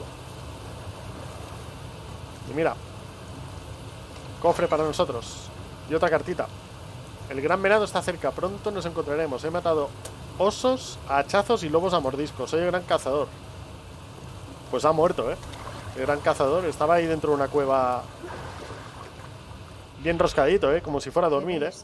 Y mira. Cofre para nosotros. Y otra cartita. El gran venado está cerca, pronto nos encontraremos. He matado osos a hachazos y lobos a mordiscos. Soy el gran cazador. Pues ha muerto, ¿eh? El gran cazador estaba ahí dentro de una cueva. Bien roscadito, ¿eh? Como si fuera a dormir, ¿eh?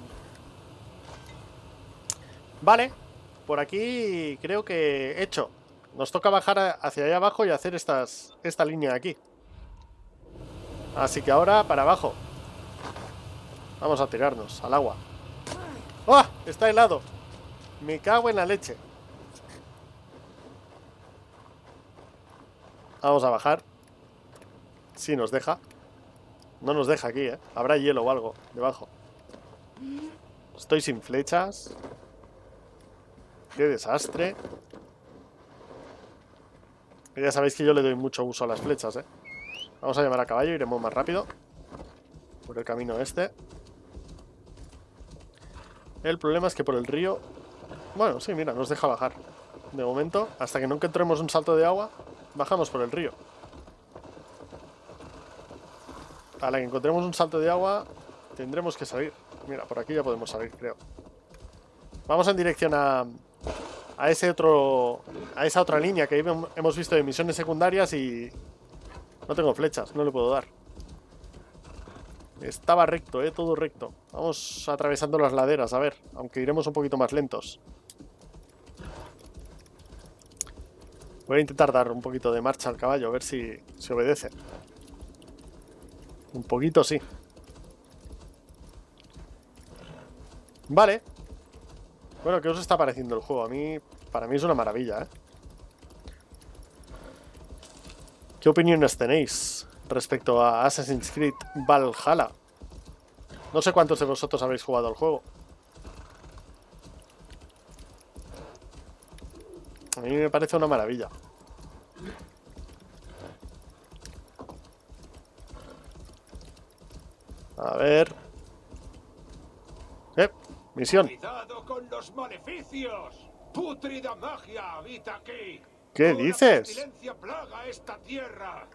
Vale. Por aquí creo que hecho. Nos toca bajar hacia allá abajo y hacer esta línea de aquí. Así que ahora para abajo. Vamos a tirarnos al agua. ¡Ah! Está helado. Me cago en la leche. Vamos a bajar. Si nos deja. No nos deja aquí, ¿eh? Habrá hielo o algo debajo. Estoy sin flechas. Qué desastre. Y ya sabéis que yo le doy mucho uso a las flechas, ¿eh? Vamos a llamar a caballo, iremos más rápido. Por el camino este. El problema es que por el río... Bueno, sí, mira, nos deja bajar. De momento, hasta que no encontremos un salto de agua, bajamos por el río. A la que encontremos un salto de agua, tendremos que salir. Mira, por aquí ya podemos salir, creo. Vamos en dirección a esa otra línea que hemos visto de misiones secundarias y... No tengo flechas, no le puedo dar. Estaba recto, todo recto. Vamos atravesando las laderas, a ver. Aunque iremos un poquito más lentos. Voy a intentar dar un poquito de marcha al caballo, a ver si obedece. Un poquito sí. Vale. Bueno, ¿qué os está pareciendo el juego? Para mí es una maravilla, ¿eh? ¿Qué opiniones tenéis respecto a Assassin's Creed Valhalla? No sé cuántos de vosotros habéis jugado al juego. A mí me parece una maravilla. A ver... misión. ¡Cuidado con los maleficios! ¡Pútrida magia habita aquí! ¿Qué ¡Una dices? pestilencia plaga esta tierra!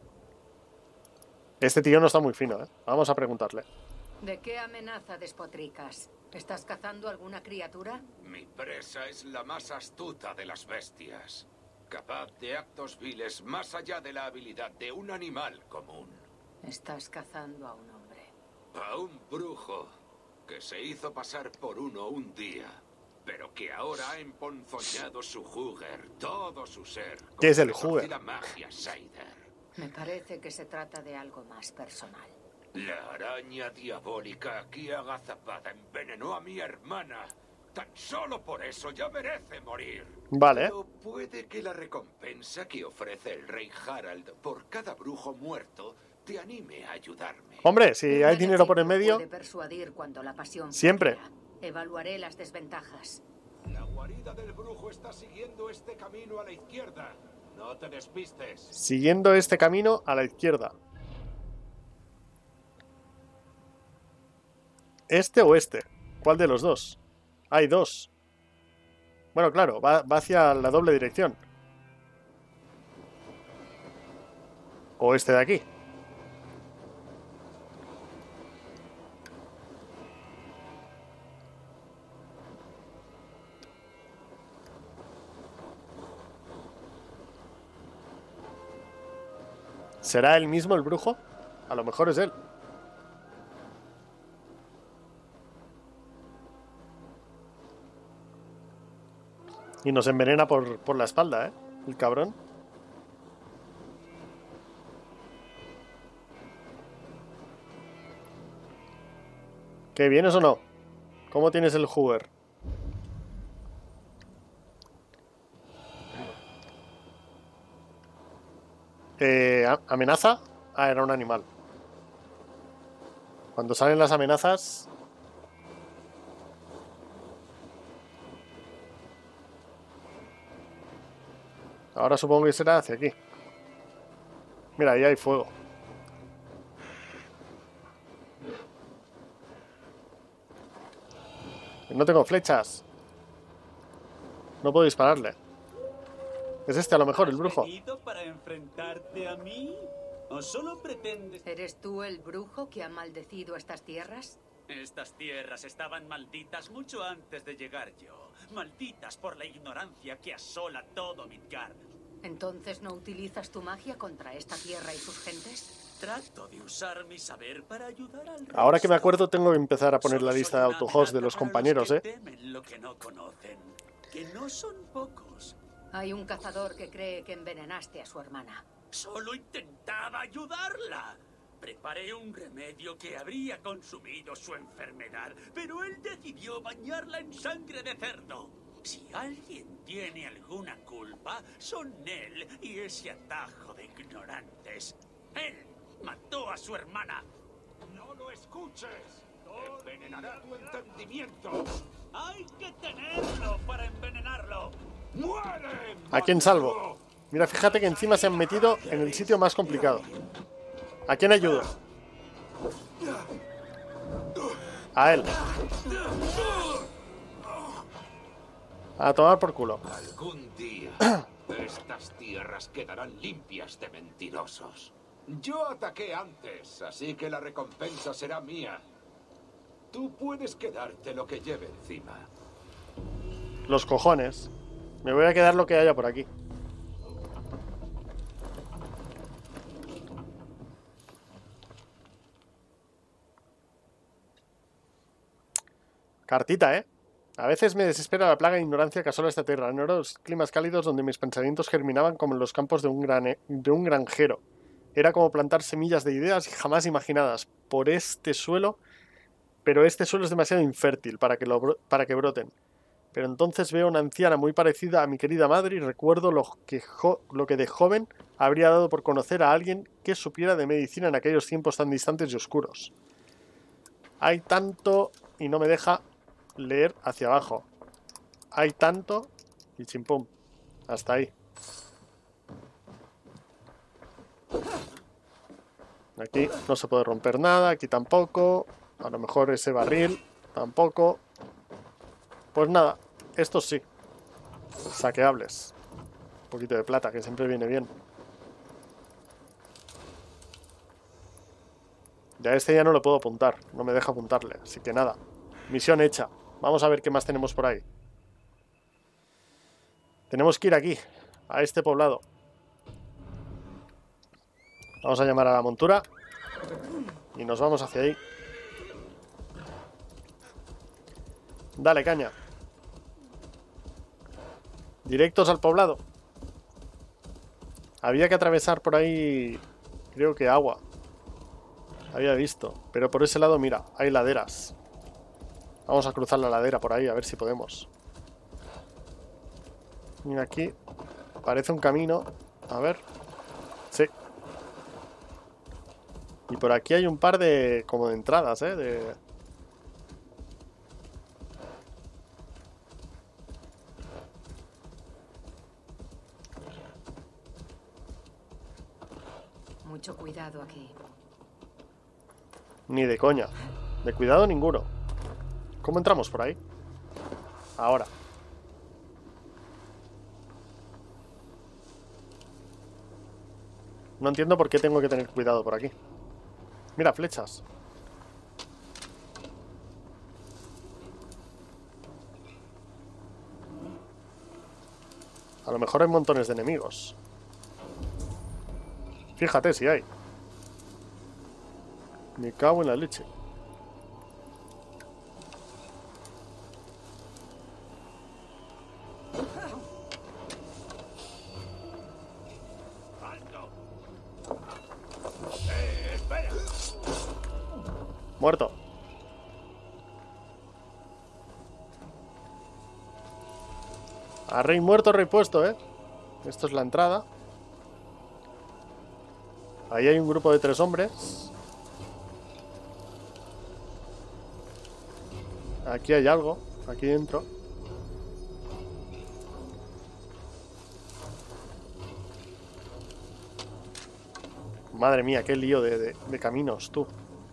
Este tío no está muy fino, ¿eh? Vamos a preguntarle. ¿De qué amenaza despotricas? ¿Estás cazando alguna criatura? Mi presa es la más astuta de las bestias, capaz de actos viles más allá de la habilidad de un animal común. Estás cazando a un hombre. A un brujo que se hizo pasar por uno un día, pero que ahora ha emponzoñado su Hugger, todo su ser. ¿Qué es el con Hugger? la magia Seider. Me parece que se trata de algo más personal. La araña diabólica aquí agazapada envenenó a mi hermana Tan solo por eso ya merece morir. Vale. Pero puede que la recompensa que ofrece el rey Harald por cada brujo muerto te anime a ayudarme. Hombre, si hay dinero por en medio... Puede persuadir cuando la pasión Siempre. fluya. Evaluaré las desventajas. La guarida del brujo está siguiendo este camino a la izquierda. No te despistes. Siguiendo este camino a la izquierda. ¿Este o este? ¿Cuál de los dos? Hay dos. Bueno, claro, va hacia la doble dirección. O este de aquí. ¿Será él mismo el brujo? A lo mejor es él. Y nos envenena por la espalda, ¿eh? El cabrón. ¿Qué, vienes o no? ¿Cómo tienes el Hoover? ¿Amenaza? Ah, era un animal. Cuando salen las amenazas... Ahora supongo que será hacia aquí. Mira, ahí hay fuego. No tengo flechas. No puedo dispararle. Es este a lo mejor, el brujo. ¿Has venido para enfrentarte a mí? ¿O solo pretendes...? ¿Eres tú el brujo que ha maldecido estas tierras? Estas tierras estaban malditas mucho antes de llegar yo. Malditas por la ignorancia que asola todo Midgard. ¿Entonces no utilizas tu magia contra esta tierra y sus gentes? Trato de usar mi saber para ayudar al resto. Ahora que me acuerdo tengo que empezar a poner la lista de autohost de los compañeros, que temen lo que no conocen, que no son pocos. Hay un cazador que cree que envenenaste a su hermana. Solo intentaba ayudarla. Preparé un remedio que habría consumido su enfermedad, pero él decidió bañarla en sangre de cerdo. Si alguien tiene alguna culpa, son él y ese atajo de ignorantes. Él mató a su hermana. ¡No lo escuches! ¡Envenenará tu entendimiento! ¡Hay que tenerlo para envenenarlo! ¡Muere! ¿A quién salvo? Mira, fíjate que encima se han metido en el sitio más complicado. ¿A quién ayudo? A él. A tomar por culo. Algún día estas tierras quedarán limpias de mentirosos. Yo ataqué antes, así que la recompensa será mía. Tú puedes quedarte lo que lleve encima. Los cojones. Me voy a quedar lo que haya por aquí. Cartita, ¿eh? A veces me desespera la plaga de ignorancia que asola esta tierra. En los climas cálidos donde mis pensamientos germinaban como en los campos de un granjero. Era como plantar semillas de ideas jamás imaginadas por este suelo, pero este suelo es demasiado infértil para que broten. Pero entonces veo una anciana muy parecida a mi querida madre y recuerdo lo que de joven habría dado por conocer a alguien que supiera de medicina en aquellos tiempos tan distantes y oscuros. Hay tanto y no me deja leer hacia abajo. Hay tanto y chimpum. Hasta ahí. Aquí no se puede romper nada, aquí tampoco. A lo mejor ese barril tampoco. Pues nada, estos sí. Saqueables. Un poquito de plata, que siempre viene bien. Ya este ya no lo puedo apuntar. No me deja apuntarle, así que nada. Misión hecha. Vamos a ver qué más tenemos por ahí. Tenemos que ir aquí, a este poblado. Vamos a llamar a la montura y nos vamos hacia ahí. Dale, caña. Directos al poblado. Había que atravesar por ahí, creo que agua. Había visto, pero por ese lado, mira, hay laderas. Vamos a cruzar la ladera por ahí, a ver si podemos. Mira aquí. Parece un camino. A ver. Sí. Y por aquí hay un par de... como de entradas, ¿eh? Mucho cuidado aquí. Ni de coña. De cuidado ninguno. ¿Cómo entramos por ahí? Ahora. No entiendo por qué tengo que tener cuidado por aquí. Mira, flechas. A lo mejor hay montones de enemigos. Fíjate si hay. Me cago en la leche. Muerto. A rey muerto, rey puesto, ¿eh? Esto es la entrada. Ahí hay un grupo de 3 hombres. Aquí hay algo. Aquí dentro. Madre mía, qué lío de caminos, tú.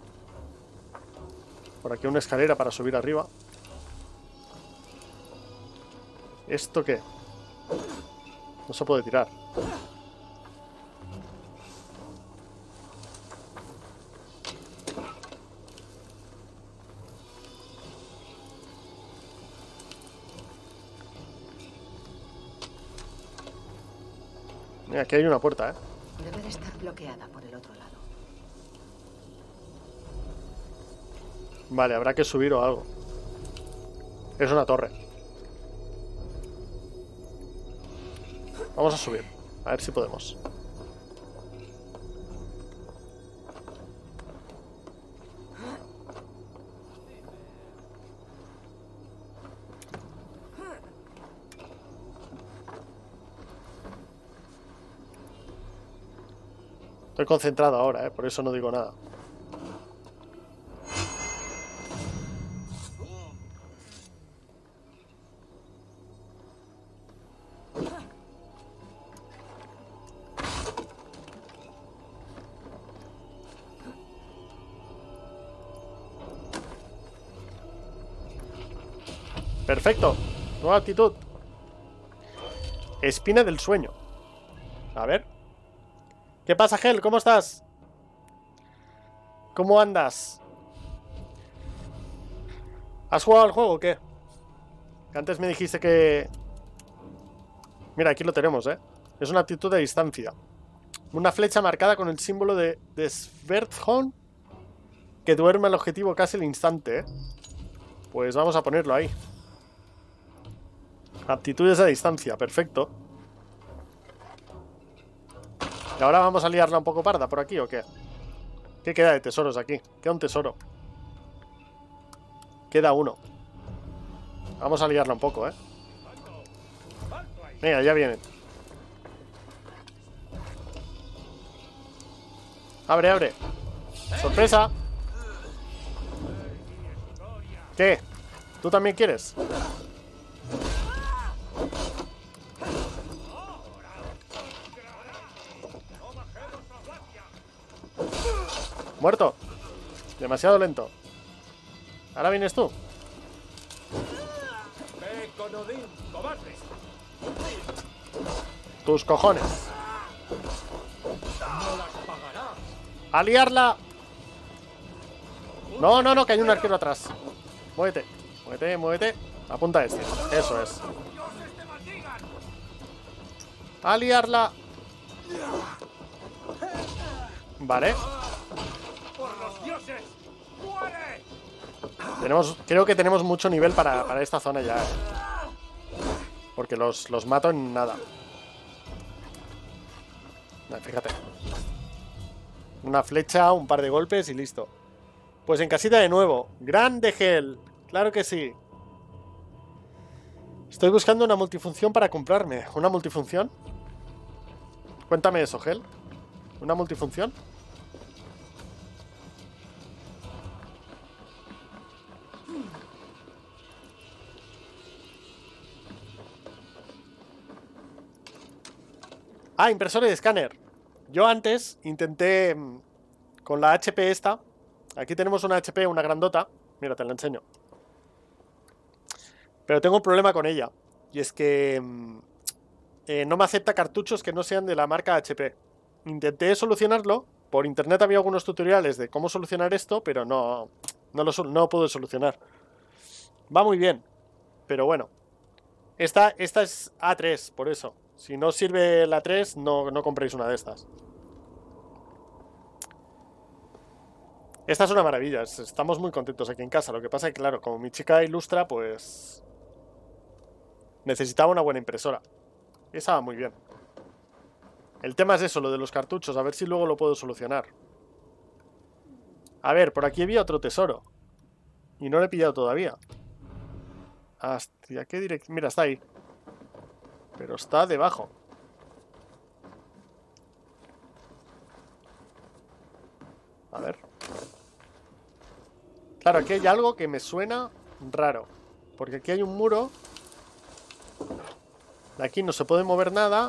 Por aquí una escalera para subir arriba. ¿Esto qué? No se puede tirar. Mira, aquí hay una puerta, ¿eh? Debe de estar bloqueada por el otro lado. Vale, habrá que subir o algo. Es una torre. Vamos a subir. A ver si podemos. Estoy concentrado ahora, por eso no digo nada. Perfecto. Nueva actitud. Espina del sueño. A ver. ¿Qué pasa, Gel? ¿Cómo estás? ¿Cómo andas? ¿Has jugado al juego o qué? Que antes me dijiste que... Mira, aquí lo tenemos, ¿eh? Es una actitud de distancia. Una flecha marcada con el símbolo de Sverthon que duerme el objetivo casi al instante, ¿eh? Pues vamos a ponerlo ahí. Aptitudes a distancia, perfecto. ¿Y ahora vamos a liarla un poco parda por aquí o qué? ¿Qué queda de tesoros aquí? Queda un tesoro. Queda uno. Vamos a liarla un poco, ¿eh? Venga, ya vienen. Abre, abre. ¡Sorpresa! ¿Qué? ¿Tú también quieres? Muerto. Demasiado lento. Ahora vienes tú. Tus cojones. ¡A liarla! No, no, no, que hay un arquero atrás. Muévete, muévete, muévete. Apunta a este. Eso es. ¡A liarla! Vale. Creo que tenemos mucho nivel para esta zona ya, ¿eh? Porque los mato en nada. Fíjate. Una flecha, un par de golpes y listo. Pues en casita de nuevo. ¡Grande, Gel! claro que sí. Estoy buscando una multifunción para comprarme. ¿Una multifunción? Cuéntame eso, Gel. ¿Una multifunción? Ah, impresora y escáner. Yo antes intenté con la HP esta. Aquí tenemos una HP, una grandota. Mira, te la enseño. Pero tengo un problema con ella. Y es que no me acepta cartuchos que no sean de la marca HP. Intenté solucionarlo. Por internet había algunos tutoriales de cómo solucionar esto, pero no lo puedo solucionar. Va muy bien. Pero bueno. Esta es A3, por eso. Si no sirve la 3, no compréis una de estas. Esta es una maravilla. Estamos muy contentos aquí en casa. Lo que pasa es que, claro, como mi chica ilustra, pues necesitaba una buena impresora. Esa va muy bien. El tema es eso, lo de los cartuchos. A ver si luego lo puedo solucionar. A ver, por aquí había otro tesoro. Y no lo he pillado todavía. ¿Hacia qué dirección? Mira, está ahí. Pero está debajo. A ver. Claro, aquí hay algo que me suena raro. Porque aquí hay un muro. De aquí no se puede mover nada.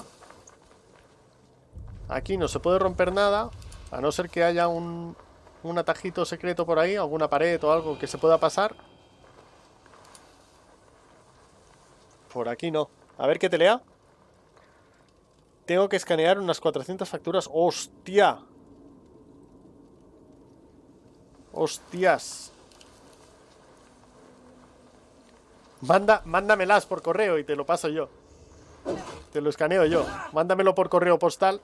Aquí no se puede romper nada. A no ser que haya un atajito secreto por ahí. Alguna pared o algo que se pueda pasar. Por aquí no. A ver qué te lea. Tengo que escanear unas 400 facturas. ¡Hostia! ¡Hostias! Mándamelas por correo y te lo paso yo. Te lo escaneo yo. Mándamelo por correo postal.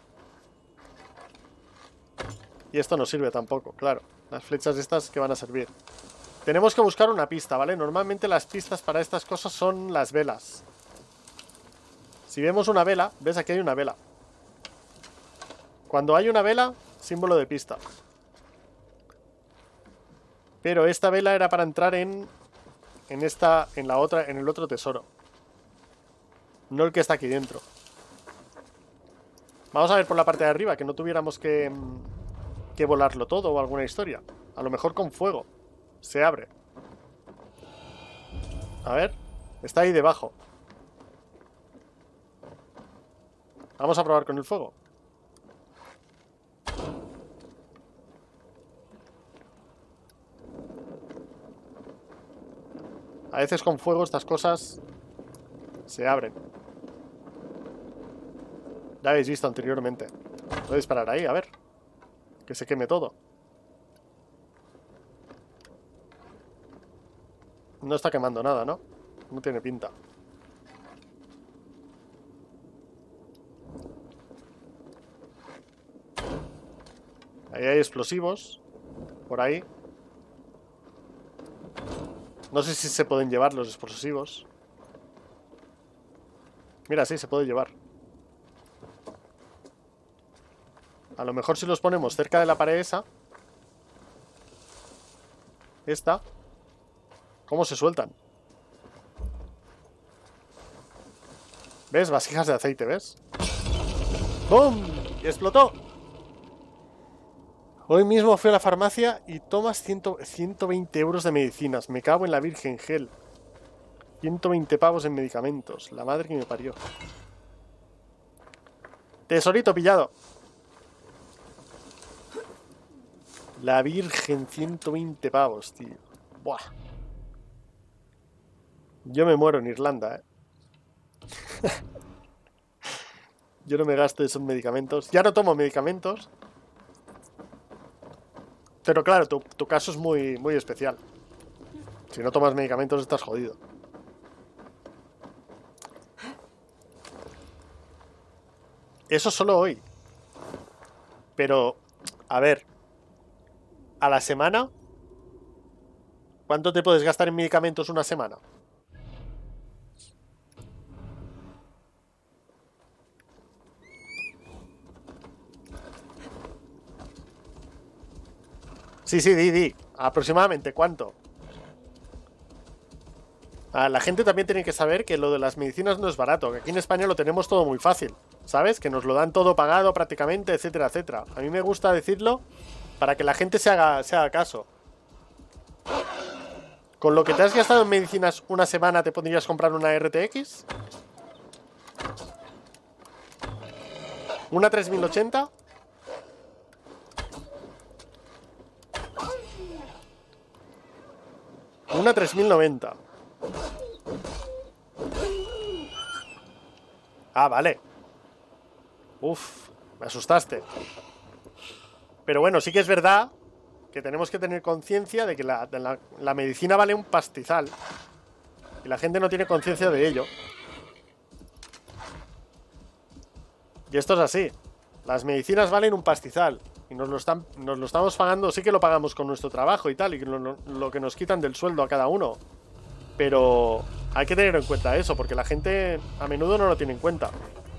Y esto no sirve tampoco, claro. Las flechas estas que van a servir. Tenemos que buscar una pista, ¿vale? Normalmente las pistas para estas cosas son las velas. Si vemos una vela, ¿ves? Aquí hay una vela. Cuando hay una vela, símbolo de pista. Pero esta vela era para entrar en la otra, en el otro tesoro. No el que está aquí dentro. Vamos a ver por la parte de arriba, que no tuviéramos que volarlo todo o alguna historia. A lo mejor con fuego. Se abre. A ver. Está ahí debajo. Vamos a probar con el fuego. A veces con fuego estas cosas se abren. Ya habéis visto anteriormente. Voy a disparar ahí, a ver. Que se queme todo. No está quemando nada, ¿no? No tiene pinta. Ahí hay explosivos. Por ahí. No sé si se pueden llevar los explosivos. Mira, sí, se puede llevar. A lo mejor si los ponemos cerca de la pared esa. Esta. ¿Cómo se sueltan? ¿Ves? Vasijas de aceite, ¿ves? ¡Bum! Y explotó. Hoy mismo fui a la farmacia y tomas 120 euros de medicinas. Me cago en la Virgen, Gel. 120 pavos en medicamentos. La madre que me parió. Tesorito pillado. La Virgen, 120 pavos, tío. Buah. Yo me muero en Irlanda, ¿eh? Yo no me gasto esos medicamentos. Ya no tomo medicamentos. Pero claro, tu caso es muy, muy especial. Si no tomas medicamentos estás jodido. Eso solo hoy. Pero, a ver. A la semana, ¿cuánto te puedes gastar en medicamentos una semana? Sí, di. Aproximadamente, ¿cuánto? La gente también tiene que saber que lo de las medicinas no es barato, que aquí en España lo tenemos todo muy fácil, ¿sabes? Que nos lo dan todo pagado prácticamente, etcétera, etcétera. A mí me gusta decirlo para que la gente se haga caso. Con lo que te has gastado en medicinas una semana, ¿te podrías comprar una RTX? ¿Una 3080? Una 3090. Ah, vale. Uf, me asustaste. Pero bueno, sí que es verdad que tenemos que tener conciencia de que la medicina vale un pastizal. Y la gente no tiene conciencia de ello. Y esto es así. Las medicinas valen un pastizal. Y nos lo estamos pagando, sí que lo pagamos con nuestro trabajo y tal. Y lo que nos quitan del sueldo a cada uno. Pero hay que tener en cuenta eso, porque la gente a menudo no lo tiene en cuenta.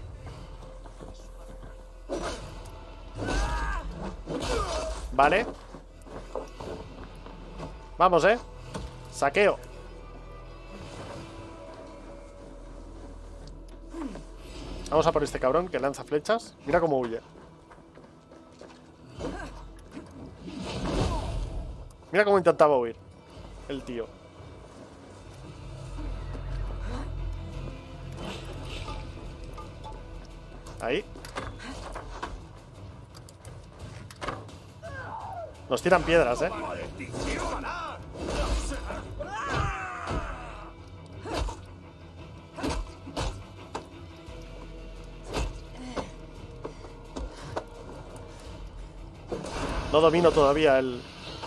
Vale. Vamos, saqueo. Vamos a por este cabrón que lanza flechas. Mira cómo huye. Mira cómo intentaba huir el tío. Ahí. Nos tiran piedras, No domino todavía el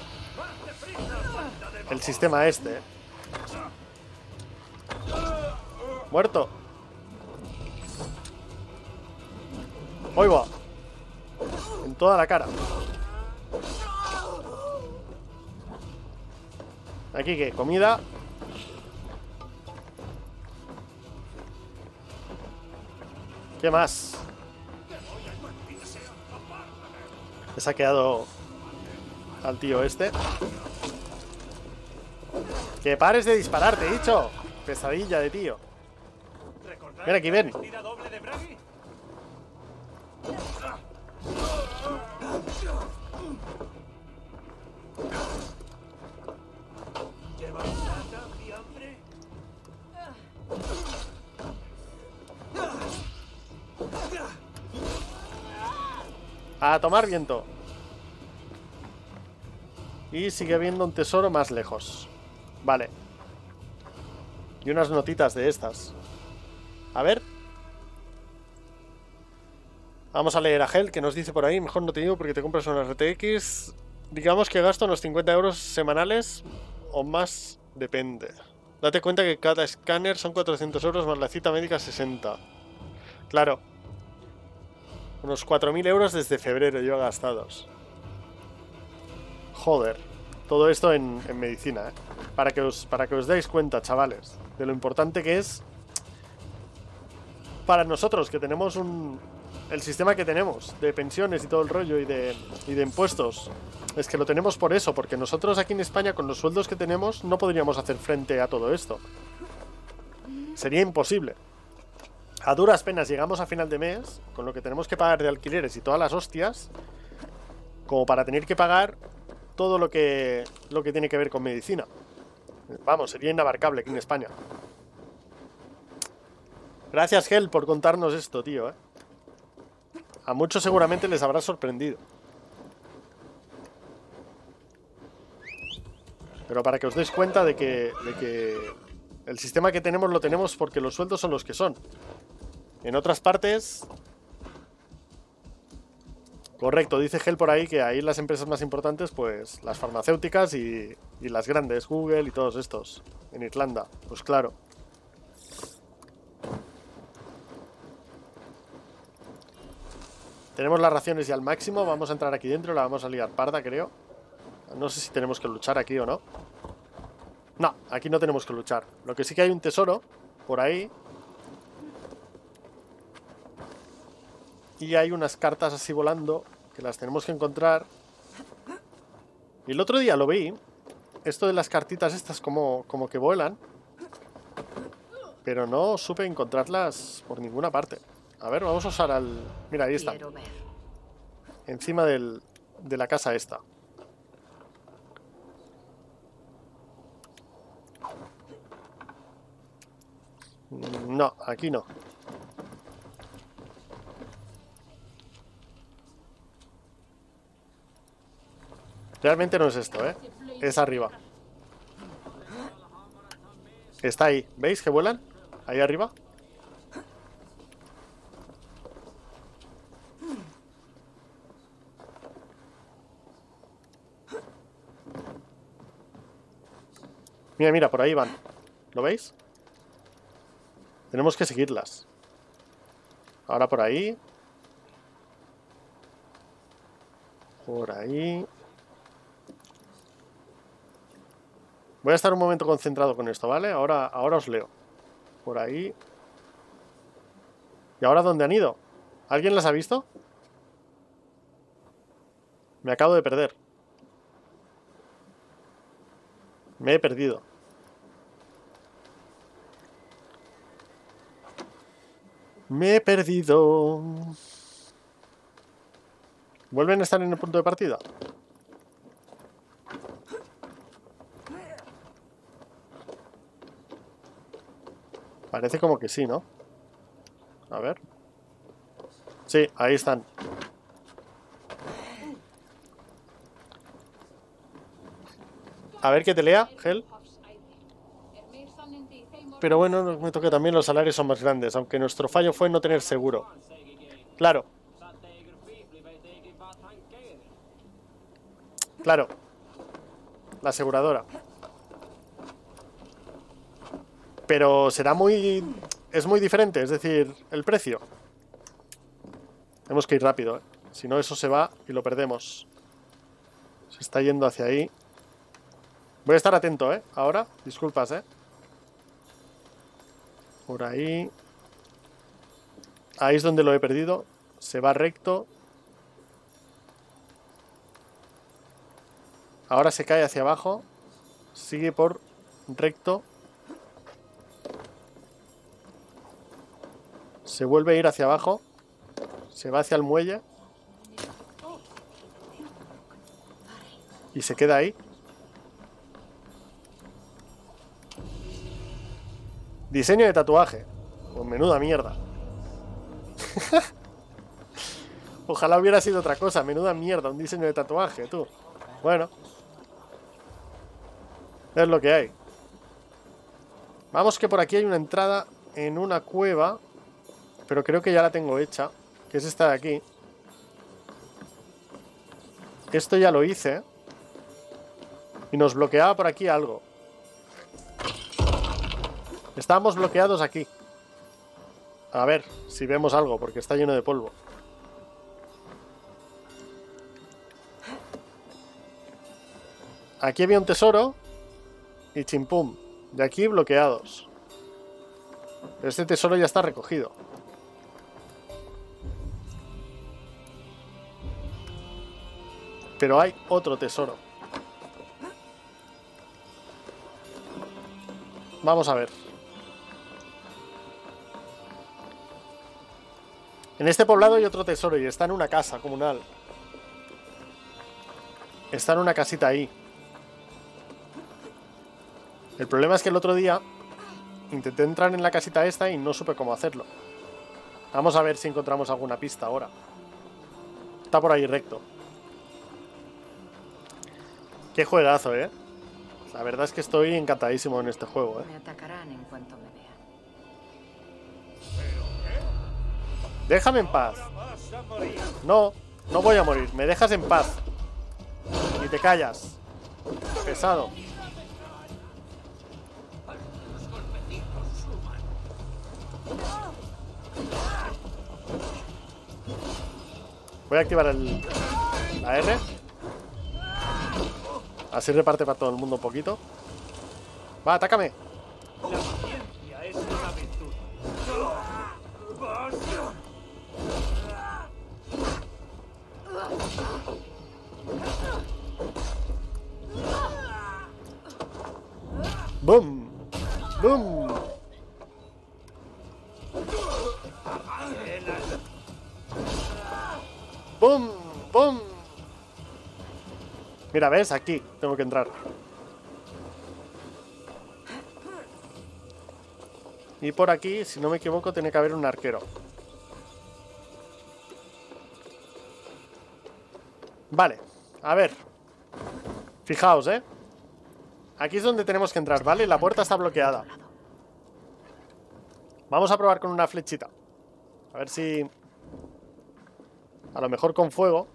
sistema este. Muerto. ¡Ahí va! En toda la cara. ¿Aquí qué? ¿Comida? ¿Qué más? He saqueado al tío este. ¡Que pares de disparar, te he dicho! Pesadilla de tío. Ven aquí, ven. A tomar viento. Y sigue habiendo un tesoro más lejos. Vale. Y unas notitas de estas. A ver. Vamos a leer a Hel, que nos dice por ahí: mejor no te digo porque te compras una RTX. Digamos que gasto unos 50 euros semanales o más, depende. Date cuenta que cada escáner son 400 euros más la cita médica 60. Claro. Unos 4.000 euros desde febrero yo gastados. Joder. Todo esto en medicina, Para que os deis cuenta, chavales, de lo importante que es para nosotros, que tenemos el sistema que tenemos de pensiones y todo el rollo y de impuestos. Es que lo tenemos por eso, porque nosotros aquí en España, con los sueldos que tenemos, no podríamos hacer frente a todo esto. Sería imposible. A duras penas llegamos a final de mes, con lo que tenemos que pagar de alquileres y todas las hostias, como para tener que pagar todo lo que tiene que ver con medicina. Vamos, sería inabarcable aquí en España. Gracias, Hel, por contarnos esto, tío, A muchos seguramente les habrá sorprendido. Pero para que os deis cuenta de que el sistema que tenemos lo tenemos porque los sueldos son los que son. En otras partes... Correcto, dice Hel por ahí que ahí las empresas más importantes, pues las farmacéuticas y las grandes, Google y todos estos, en Irlanda. Pues claro. Tenemos las raciones ya al máximo, vamos a entrar aquí dentro, la vamos a liar parda, creo. No sé si tenemos que luchar aquí o no. No, aquí no tenemos que luchar. Lo que sí que hay un tesoro por ahí. Y hay unas cartas así volando que las tenemos que encontrar. Y el otro día lo vi. Esto de las cartitas estas como que vuelan. Pero no supe encontrarlas por ninguna parte. A ver, vamos a usar al... Mira, ahí está. Encima de la casa esta. No, aquí no. Realmente no es esto, ¿eh? Es arriba. Está ahí. ¿Veis que vuelan? Ahí arriba. Mira, mira, por ahí van. ¿Lo veis? Tenemos que seguirlas. Ahora por ahí. Por ahí. Voy a estar un momento concentrado con esto, ¿vale? Ahora os leo. Por ahí. ¿Y ahora dónde han ido? ¿Alguien las ha visto? Me acabo de perder. Me he perdido. Me he perdido. ¿Vuelven a estar en el punto de partida? Parece como que sí, ¿no? A ver. Sí, ahí están. A ver que te lea, Hel. Pero bueno, me toca también los salarios son más grandes, aunque nuestro fallo fue no tener seguro. Claro. Claro. La aseguradora. Pero será muy... Es muy diferente, es decir, el precio. Tenemos que ir rápido, ¿eh? Si no, eso se va y lo perdemos. Se está yendo hacia ahí. Voy a estar atento, ¿eh? Ahora, disculpas, ¿eh? Por ahí. Ahí es donde lo he perdido. Se va recto. Ahora se cae hacia abajo. Sigue por recto. Se vuelve a ir hacia abajo. Se va hacia el muelle. Y se queda ahí. Diseño de tatuaje. Pues menuda mierda. Ojalá hubiera sido otra cosa. Menuda mierda, un diseño de tatuaje, tú. Bueno. Es lo que hay. Vamos que por aquí hay una entrada en una cueva. Pero creo que ya la tengo hecha. Que es esta de aquí. Esto ya lo hice. Y nos bloqueaba por aquí algo. Estábamos bloqueados aquí. A ver si vemos algo, porque está lleno de polvo. Aquí había un tesoro. Y chimpum. De aquí bloqueados. Este tesoro ya está recogido. Pero hay otro tesoro. Vamos a ver. En este poblado hay otro tesoro y está en una casa comunal. Está en una casita ahí. El problema es que el otro día intenté entrar en la casita esta y no supe cómo hacerlo. Vamos a ver si encontramos alguna pista ahora. Está por ahí recto. Qué juegazo, ¿eh? La verdad es que estoy encantadísimo en este juego, ¿eh? Me atacarán en cuanto me vean. Déjame en paz. No, no voy a morir. Me dejas en paz. Y te callas. Pesado. Voy a activar la R. Así reparte para todo el mundo un poquito. Va, atácame. La paciencia es una virtud. ¡Bum! ¡Bum! Mira, ¿ves? Aquí tengo que entrar. Y por aquí, si no me equivoco, tiene que haber un arquero. Vale, a ver. Fijaos, ¿eh? Aquí es donde tenemos que entrar, ¿vale? La puerta está bloqueada. Vamos a probar con una flechita. A ver si... A lo mejor con fuego.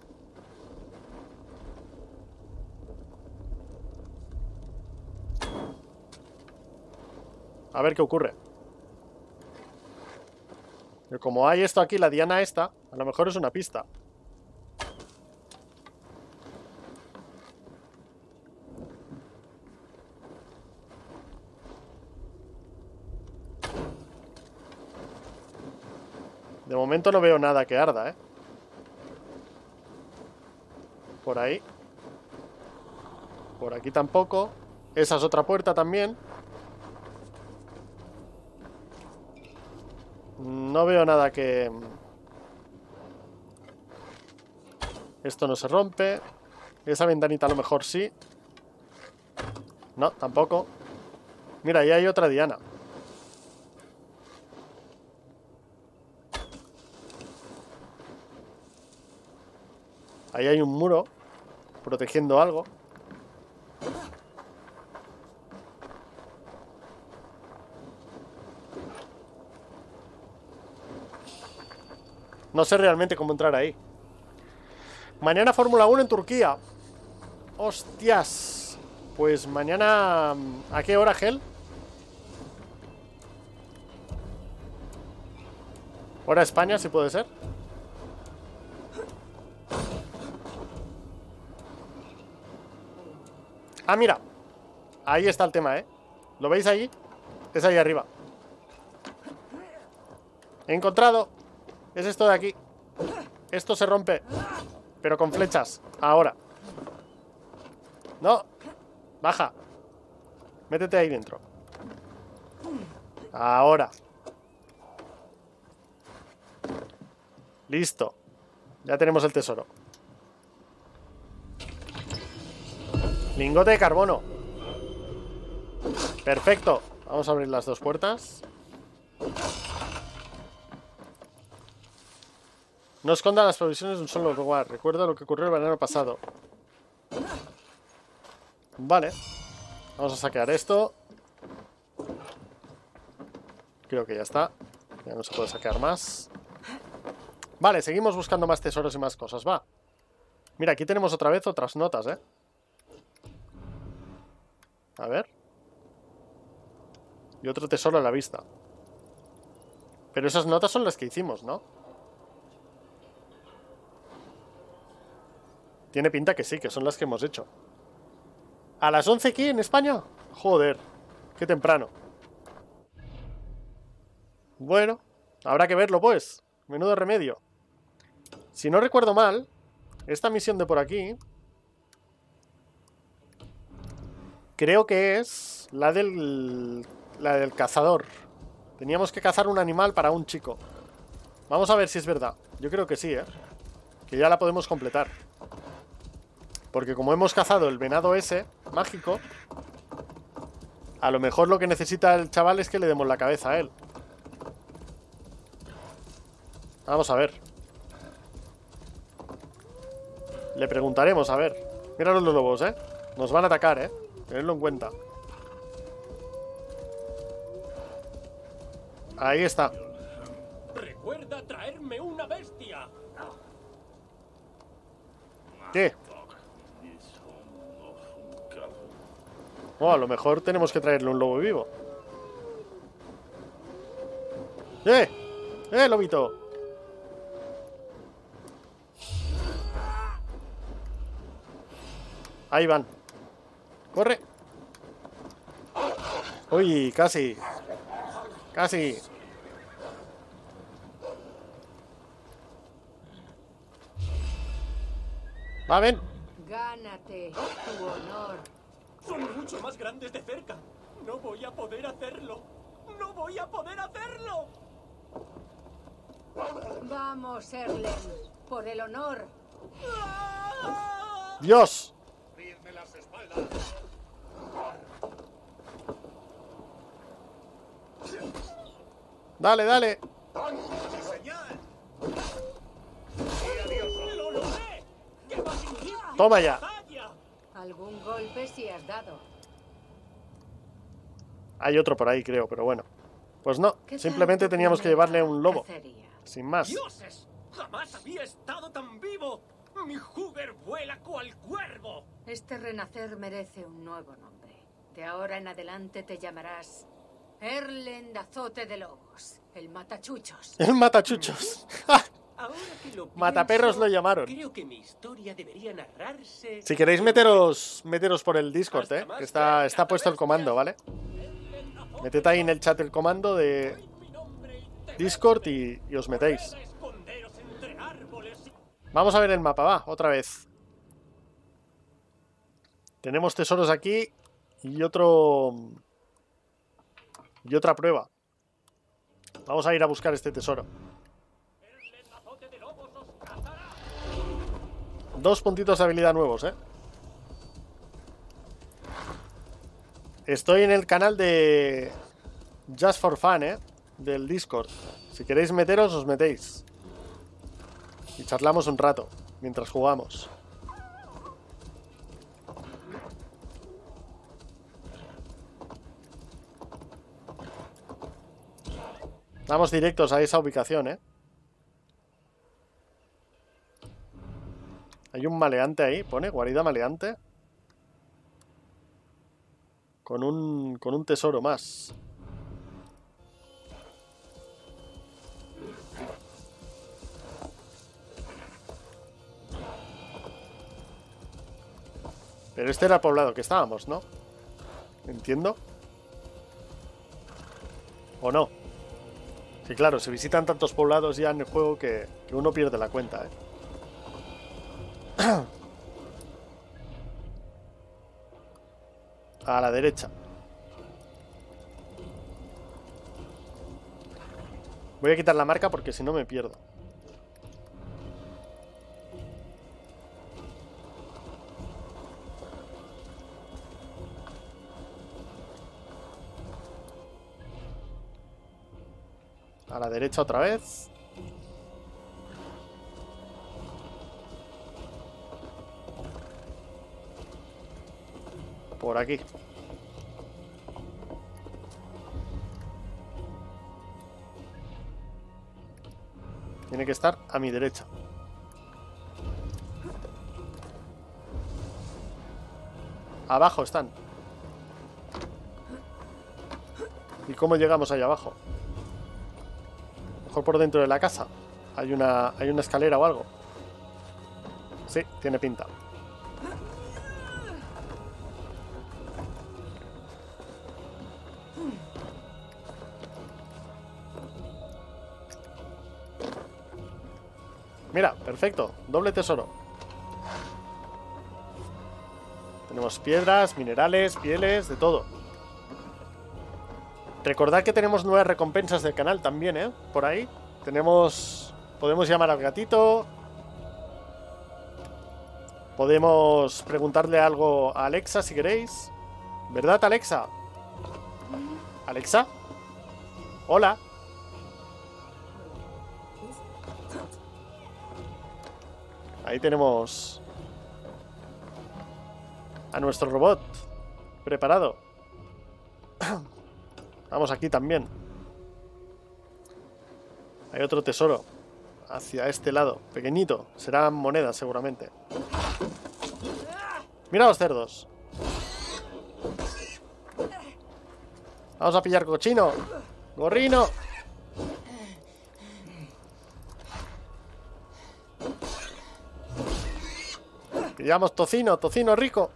A ver qué ocurre. Pero como hay esto aquí, la diana esta, a lo mejor es una pista. De momento no veo nada que arda, ¿eh? Por ahí. Por aquí tampoco. Esa es otra puerta también. No veo nada que... Esto no se rompe. Esa ventanita a lo mejor sí. No, tampoco. Mira, ahí hay otra diana. Ahí hay un muro protegiendo algo. No sé realmente cómo entrar ahí. Mañana Fórmula 1 en Turquía. Hostias. Pues mañana... ¿A qué hora, Gel? Hora España, si puede ser. Ah, mira. Ahí está el tema, ¿eh? ¿Lo veis ahí? Es ahí arriba. He encontrado. Es esto de aquí. Esto se rompe. Pero con flechas. Ahora. No. Baja. Métete ahí dentro. Ahora. Listo. Ya tenemos el tesoro. Lingote de carbono. Perfecto. Vamos a abrir las dos puertas. No esconda las provisiones de un solo lugar. Recuerda lo que ocurrió el verano pasado. Vale. Vamos a saquear esto. Creo que ya está. Ya no se puede saquear más. Vale, seguimos buscando más tesoros y más cosas. Va. Mira, aquí tenemos otra vez otras notas, ¿eh? A ver. Y otro tesoro a la vista. Pero esas notas son las que hicimos, ¿no? Tiene pinta que sí, que son las que hemos hecho. ¿A las 11 aquí en España? Joder, qué temprano. Bueno, habrá que verlo pues. Menudo remedio. Si no recuerdo mal, esta misión de por aquí... Creo que es la del cazador. Teníamos que cazar un animal para un chico. Vamos a ver si es verdad. Yo creo que sí, ¿eh? Que ya la podemos completar. Porque como hemos cazado el venado ese, mágico, a lo mejor lo que necesita el chaval es que le demos la cabeza a él. Vamos a ver. Le preguntaremos, a ver. Mira los lobos, ¿eh? Nos van a atacar, ¿eh? Tenedlo en cuenta. Ahí está. Recuerda traerme una bestia. ¿Qué? Oh, a lo mejor tenemos que traerle un lobo vivo. ¡Lobito! Ahí van. ¡Corre! ¡Uy! Casi. Casi. Va, ven. Gánate tu honor. Son mucho más grandes de cerca. No voy a poder hacerlo. ¡No voy a poder hacerlo! Vamos, Erlen. Por el honor. ¡Dios! Dale, dale. Toma ya. Algún golpe sí has dado. Hay otro por ahí, creo, pero bueno. Pues no, simplemente teníamos que llevarle un lobo. Sin más. ¡Dioses! ¡Jamás había estado tan vivo! ¡Mi Hoover vuela cual cuervo! Este renacer merece un nuevo nombre. De ahora en adelante te llamarás Erlend Azote de Lobos, el matachuchos. El matachuchos. Ahora que lo Mataperros lo llamaron. Creo que mi historia debería narrarse. Si queréis meteros por el Discord, que está puesto el comando, ¿vale? Meted ahí en el chat el comando de Discord y os metéis. Vamos a ver el mapa, va, otra vez. Tenemos tesoros aquí y otra prueba. Vamos a ir a buscar este tesoro. 2 puntitos de habilidad nuevos, Estoy en el canal de Just for Fun, del Discord. Si queréis meteros, os metéis. Y charlamos un rato mientras jugamos. Vamos directos a esa ubicación, Hay un maleante ahí, pone, guarida maleante. Con un tesoro más. Pero este era el poblado que estábamos, ¿no? Entiendo. ¿O no? Sí, claro, se visitan tantos poblados ya en el juego que uno pierde la cuenta, A la derecha. Voy a quitar la marca porque si no me pierdo. A la derecha otra vez. Por aquí. Tiene que estar a mi derecha. Abajo están. ¿Y cómo llegamos allá abajo? Mejor por dentro de la casa. Hay una escalera o algo. Sí, tiene pinta. Mira, perfecto. Doble tesoro. Tenemos piedras, minerales, pieles, de todo. Recordad que tenemos nuevas recompensas del canal también, por ahí. Podemos llamar al gatito. Podemos preguntarle algo a Alexa si queréis. ¿Verdad, Alexa? ¿Alexa? Hola. Ahí tenemos a nuestro robot preparado. Vamos aquí también. Hay otro tesoro hacia este lado, pequeñito. Serán monedas seguramente. Mira los cerdos. Vamos a pillar cochino. Gorrino. Pillamos tocino, tocino rico.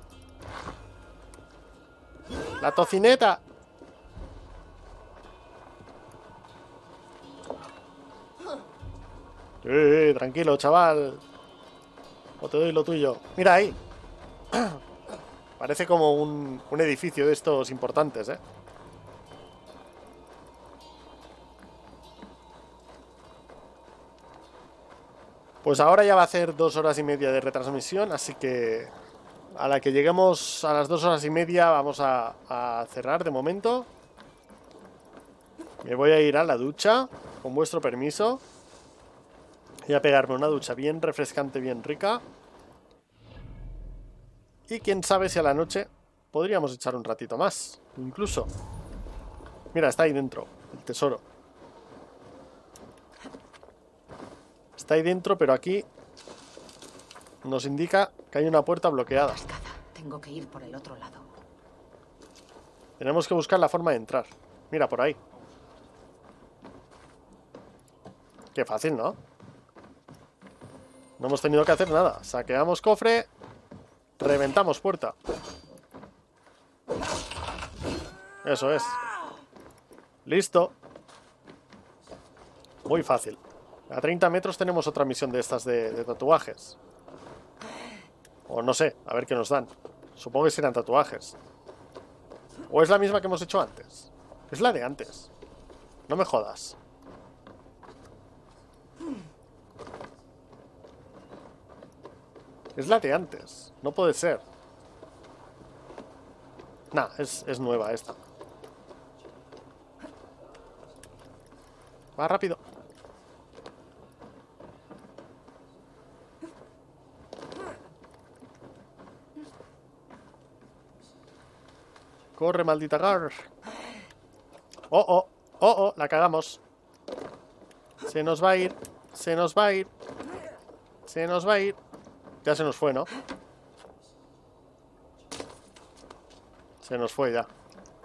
La tocineta. Tranquilo, chaval. O te doy lo tuyo. Mira ahí. Parece como un edificio de estos importantes, Pues ahora ya va a hacer 2 horas y media de retransmisión, así que A la que lleguemos a las 2 horas y media vamos a cerrar de momento. Me voy a ir a la ducha, con vuestro permiso. Voy a pegarme una ducha bien refrescante, bien rica. Y quién sabe si a la noche podríamos echar un ratito más, incluso. Mira, está ahí dentro, el tesoro. Está ahí dentro, pero aquí nos indica que hay una puerta bloqueada. Tengo que ir por el otro lado. Tenemos que buscar la forma de entrar. Mira, por ahí. Qué fácil, ¿no? No hemos tenido que hacer nada. Saqueamos cofre. Reventamos puerta. Eso es. Listo. Muy fácil. A 30 metros tenemos otra misión de estas de tatuajes. O no sé, a ver qué nos dan. Supongo que serán tatuajes. ¿O es la misma que hemos hecho antes? Es la de antes. No me jodas. Es la de antes. No puede ser. Nah, es nueva esta. Va rápido. Corre, maldita Gar. Oh, oh, oh, oh, la cagamos. Se nos va a ir. Se nos va a ir. Se nos va a ir. Ya se nos fue, ¿no? Se nos fue ya.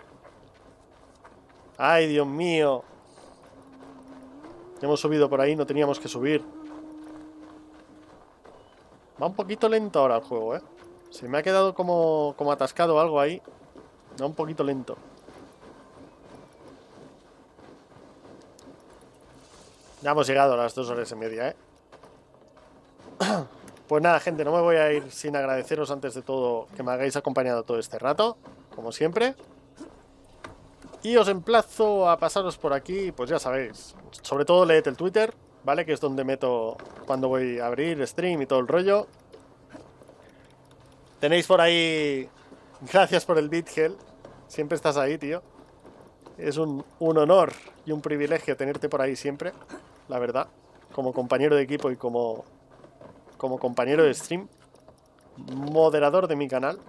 ¡Ay, Dios mío! Hemos subido por ahí, no teníamos que subir. Va un poquito lento ahora el juego, ¿eh? Se me ha quedado como atascado algo ahí. Va un poquito lento. Ya hemos llegado a las 2 horas y media, ¿eh? Pues nada, gente, no me voy a ir sin agradeceros antes de todo que me hagáis acompañado todo este rato, como siempre. Y os emplazo a pasaros por aquí, pues ya sabéis. Sobre todo leed el Twitter, ¿vale? Que es donde meto cuando voy a abrir stream y todo el rollo. Tenéis por ahí... Gracias por el BitGel. Siempre estás ahí, tío. Es un honor y un privilegio tenerte por ahí siempre, la verdad. Como compañero de equipo y como compañero de stream. Moderador de mi canal.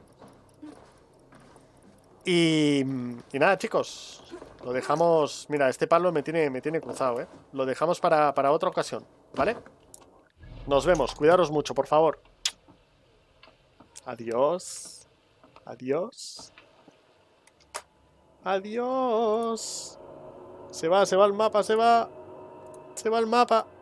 Y nada, chicos. Lo dejamos... Mira, este palo me tiene cruzado, ¿eh? Lo dejamos para otra ocasión, ¿vale? Nos vemos. Cuidaros mucho, por favor. Adiós. Adiós. Adiós. Se va el mapa, se va. Se va el mapa.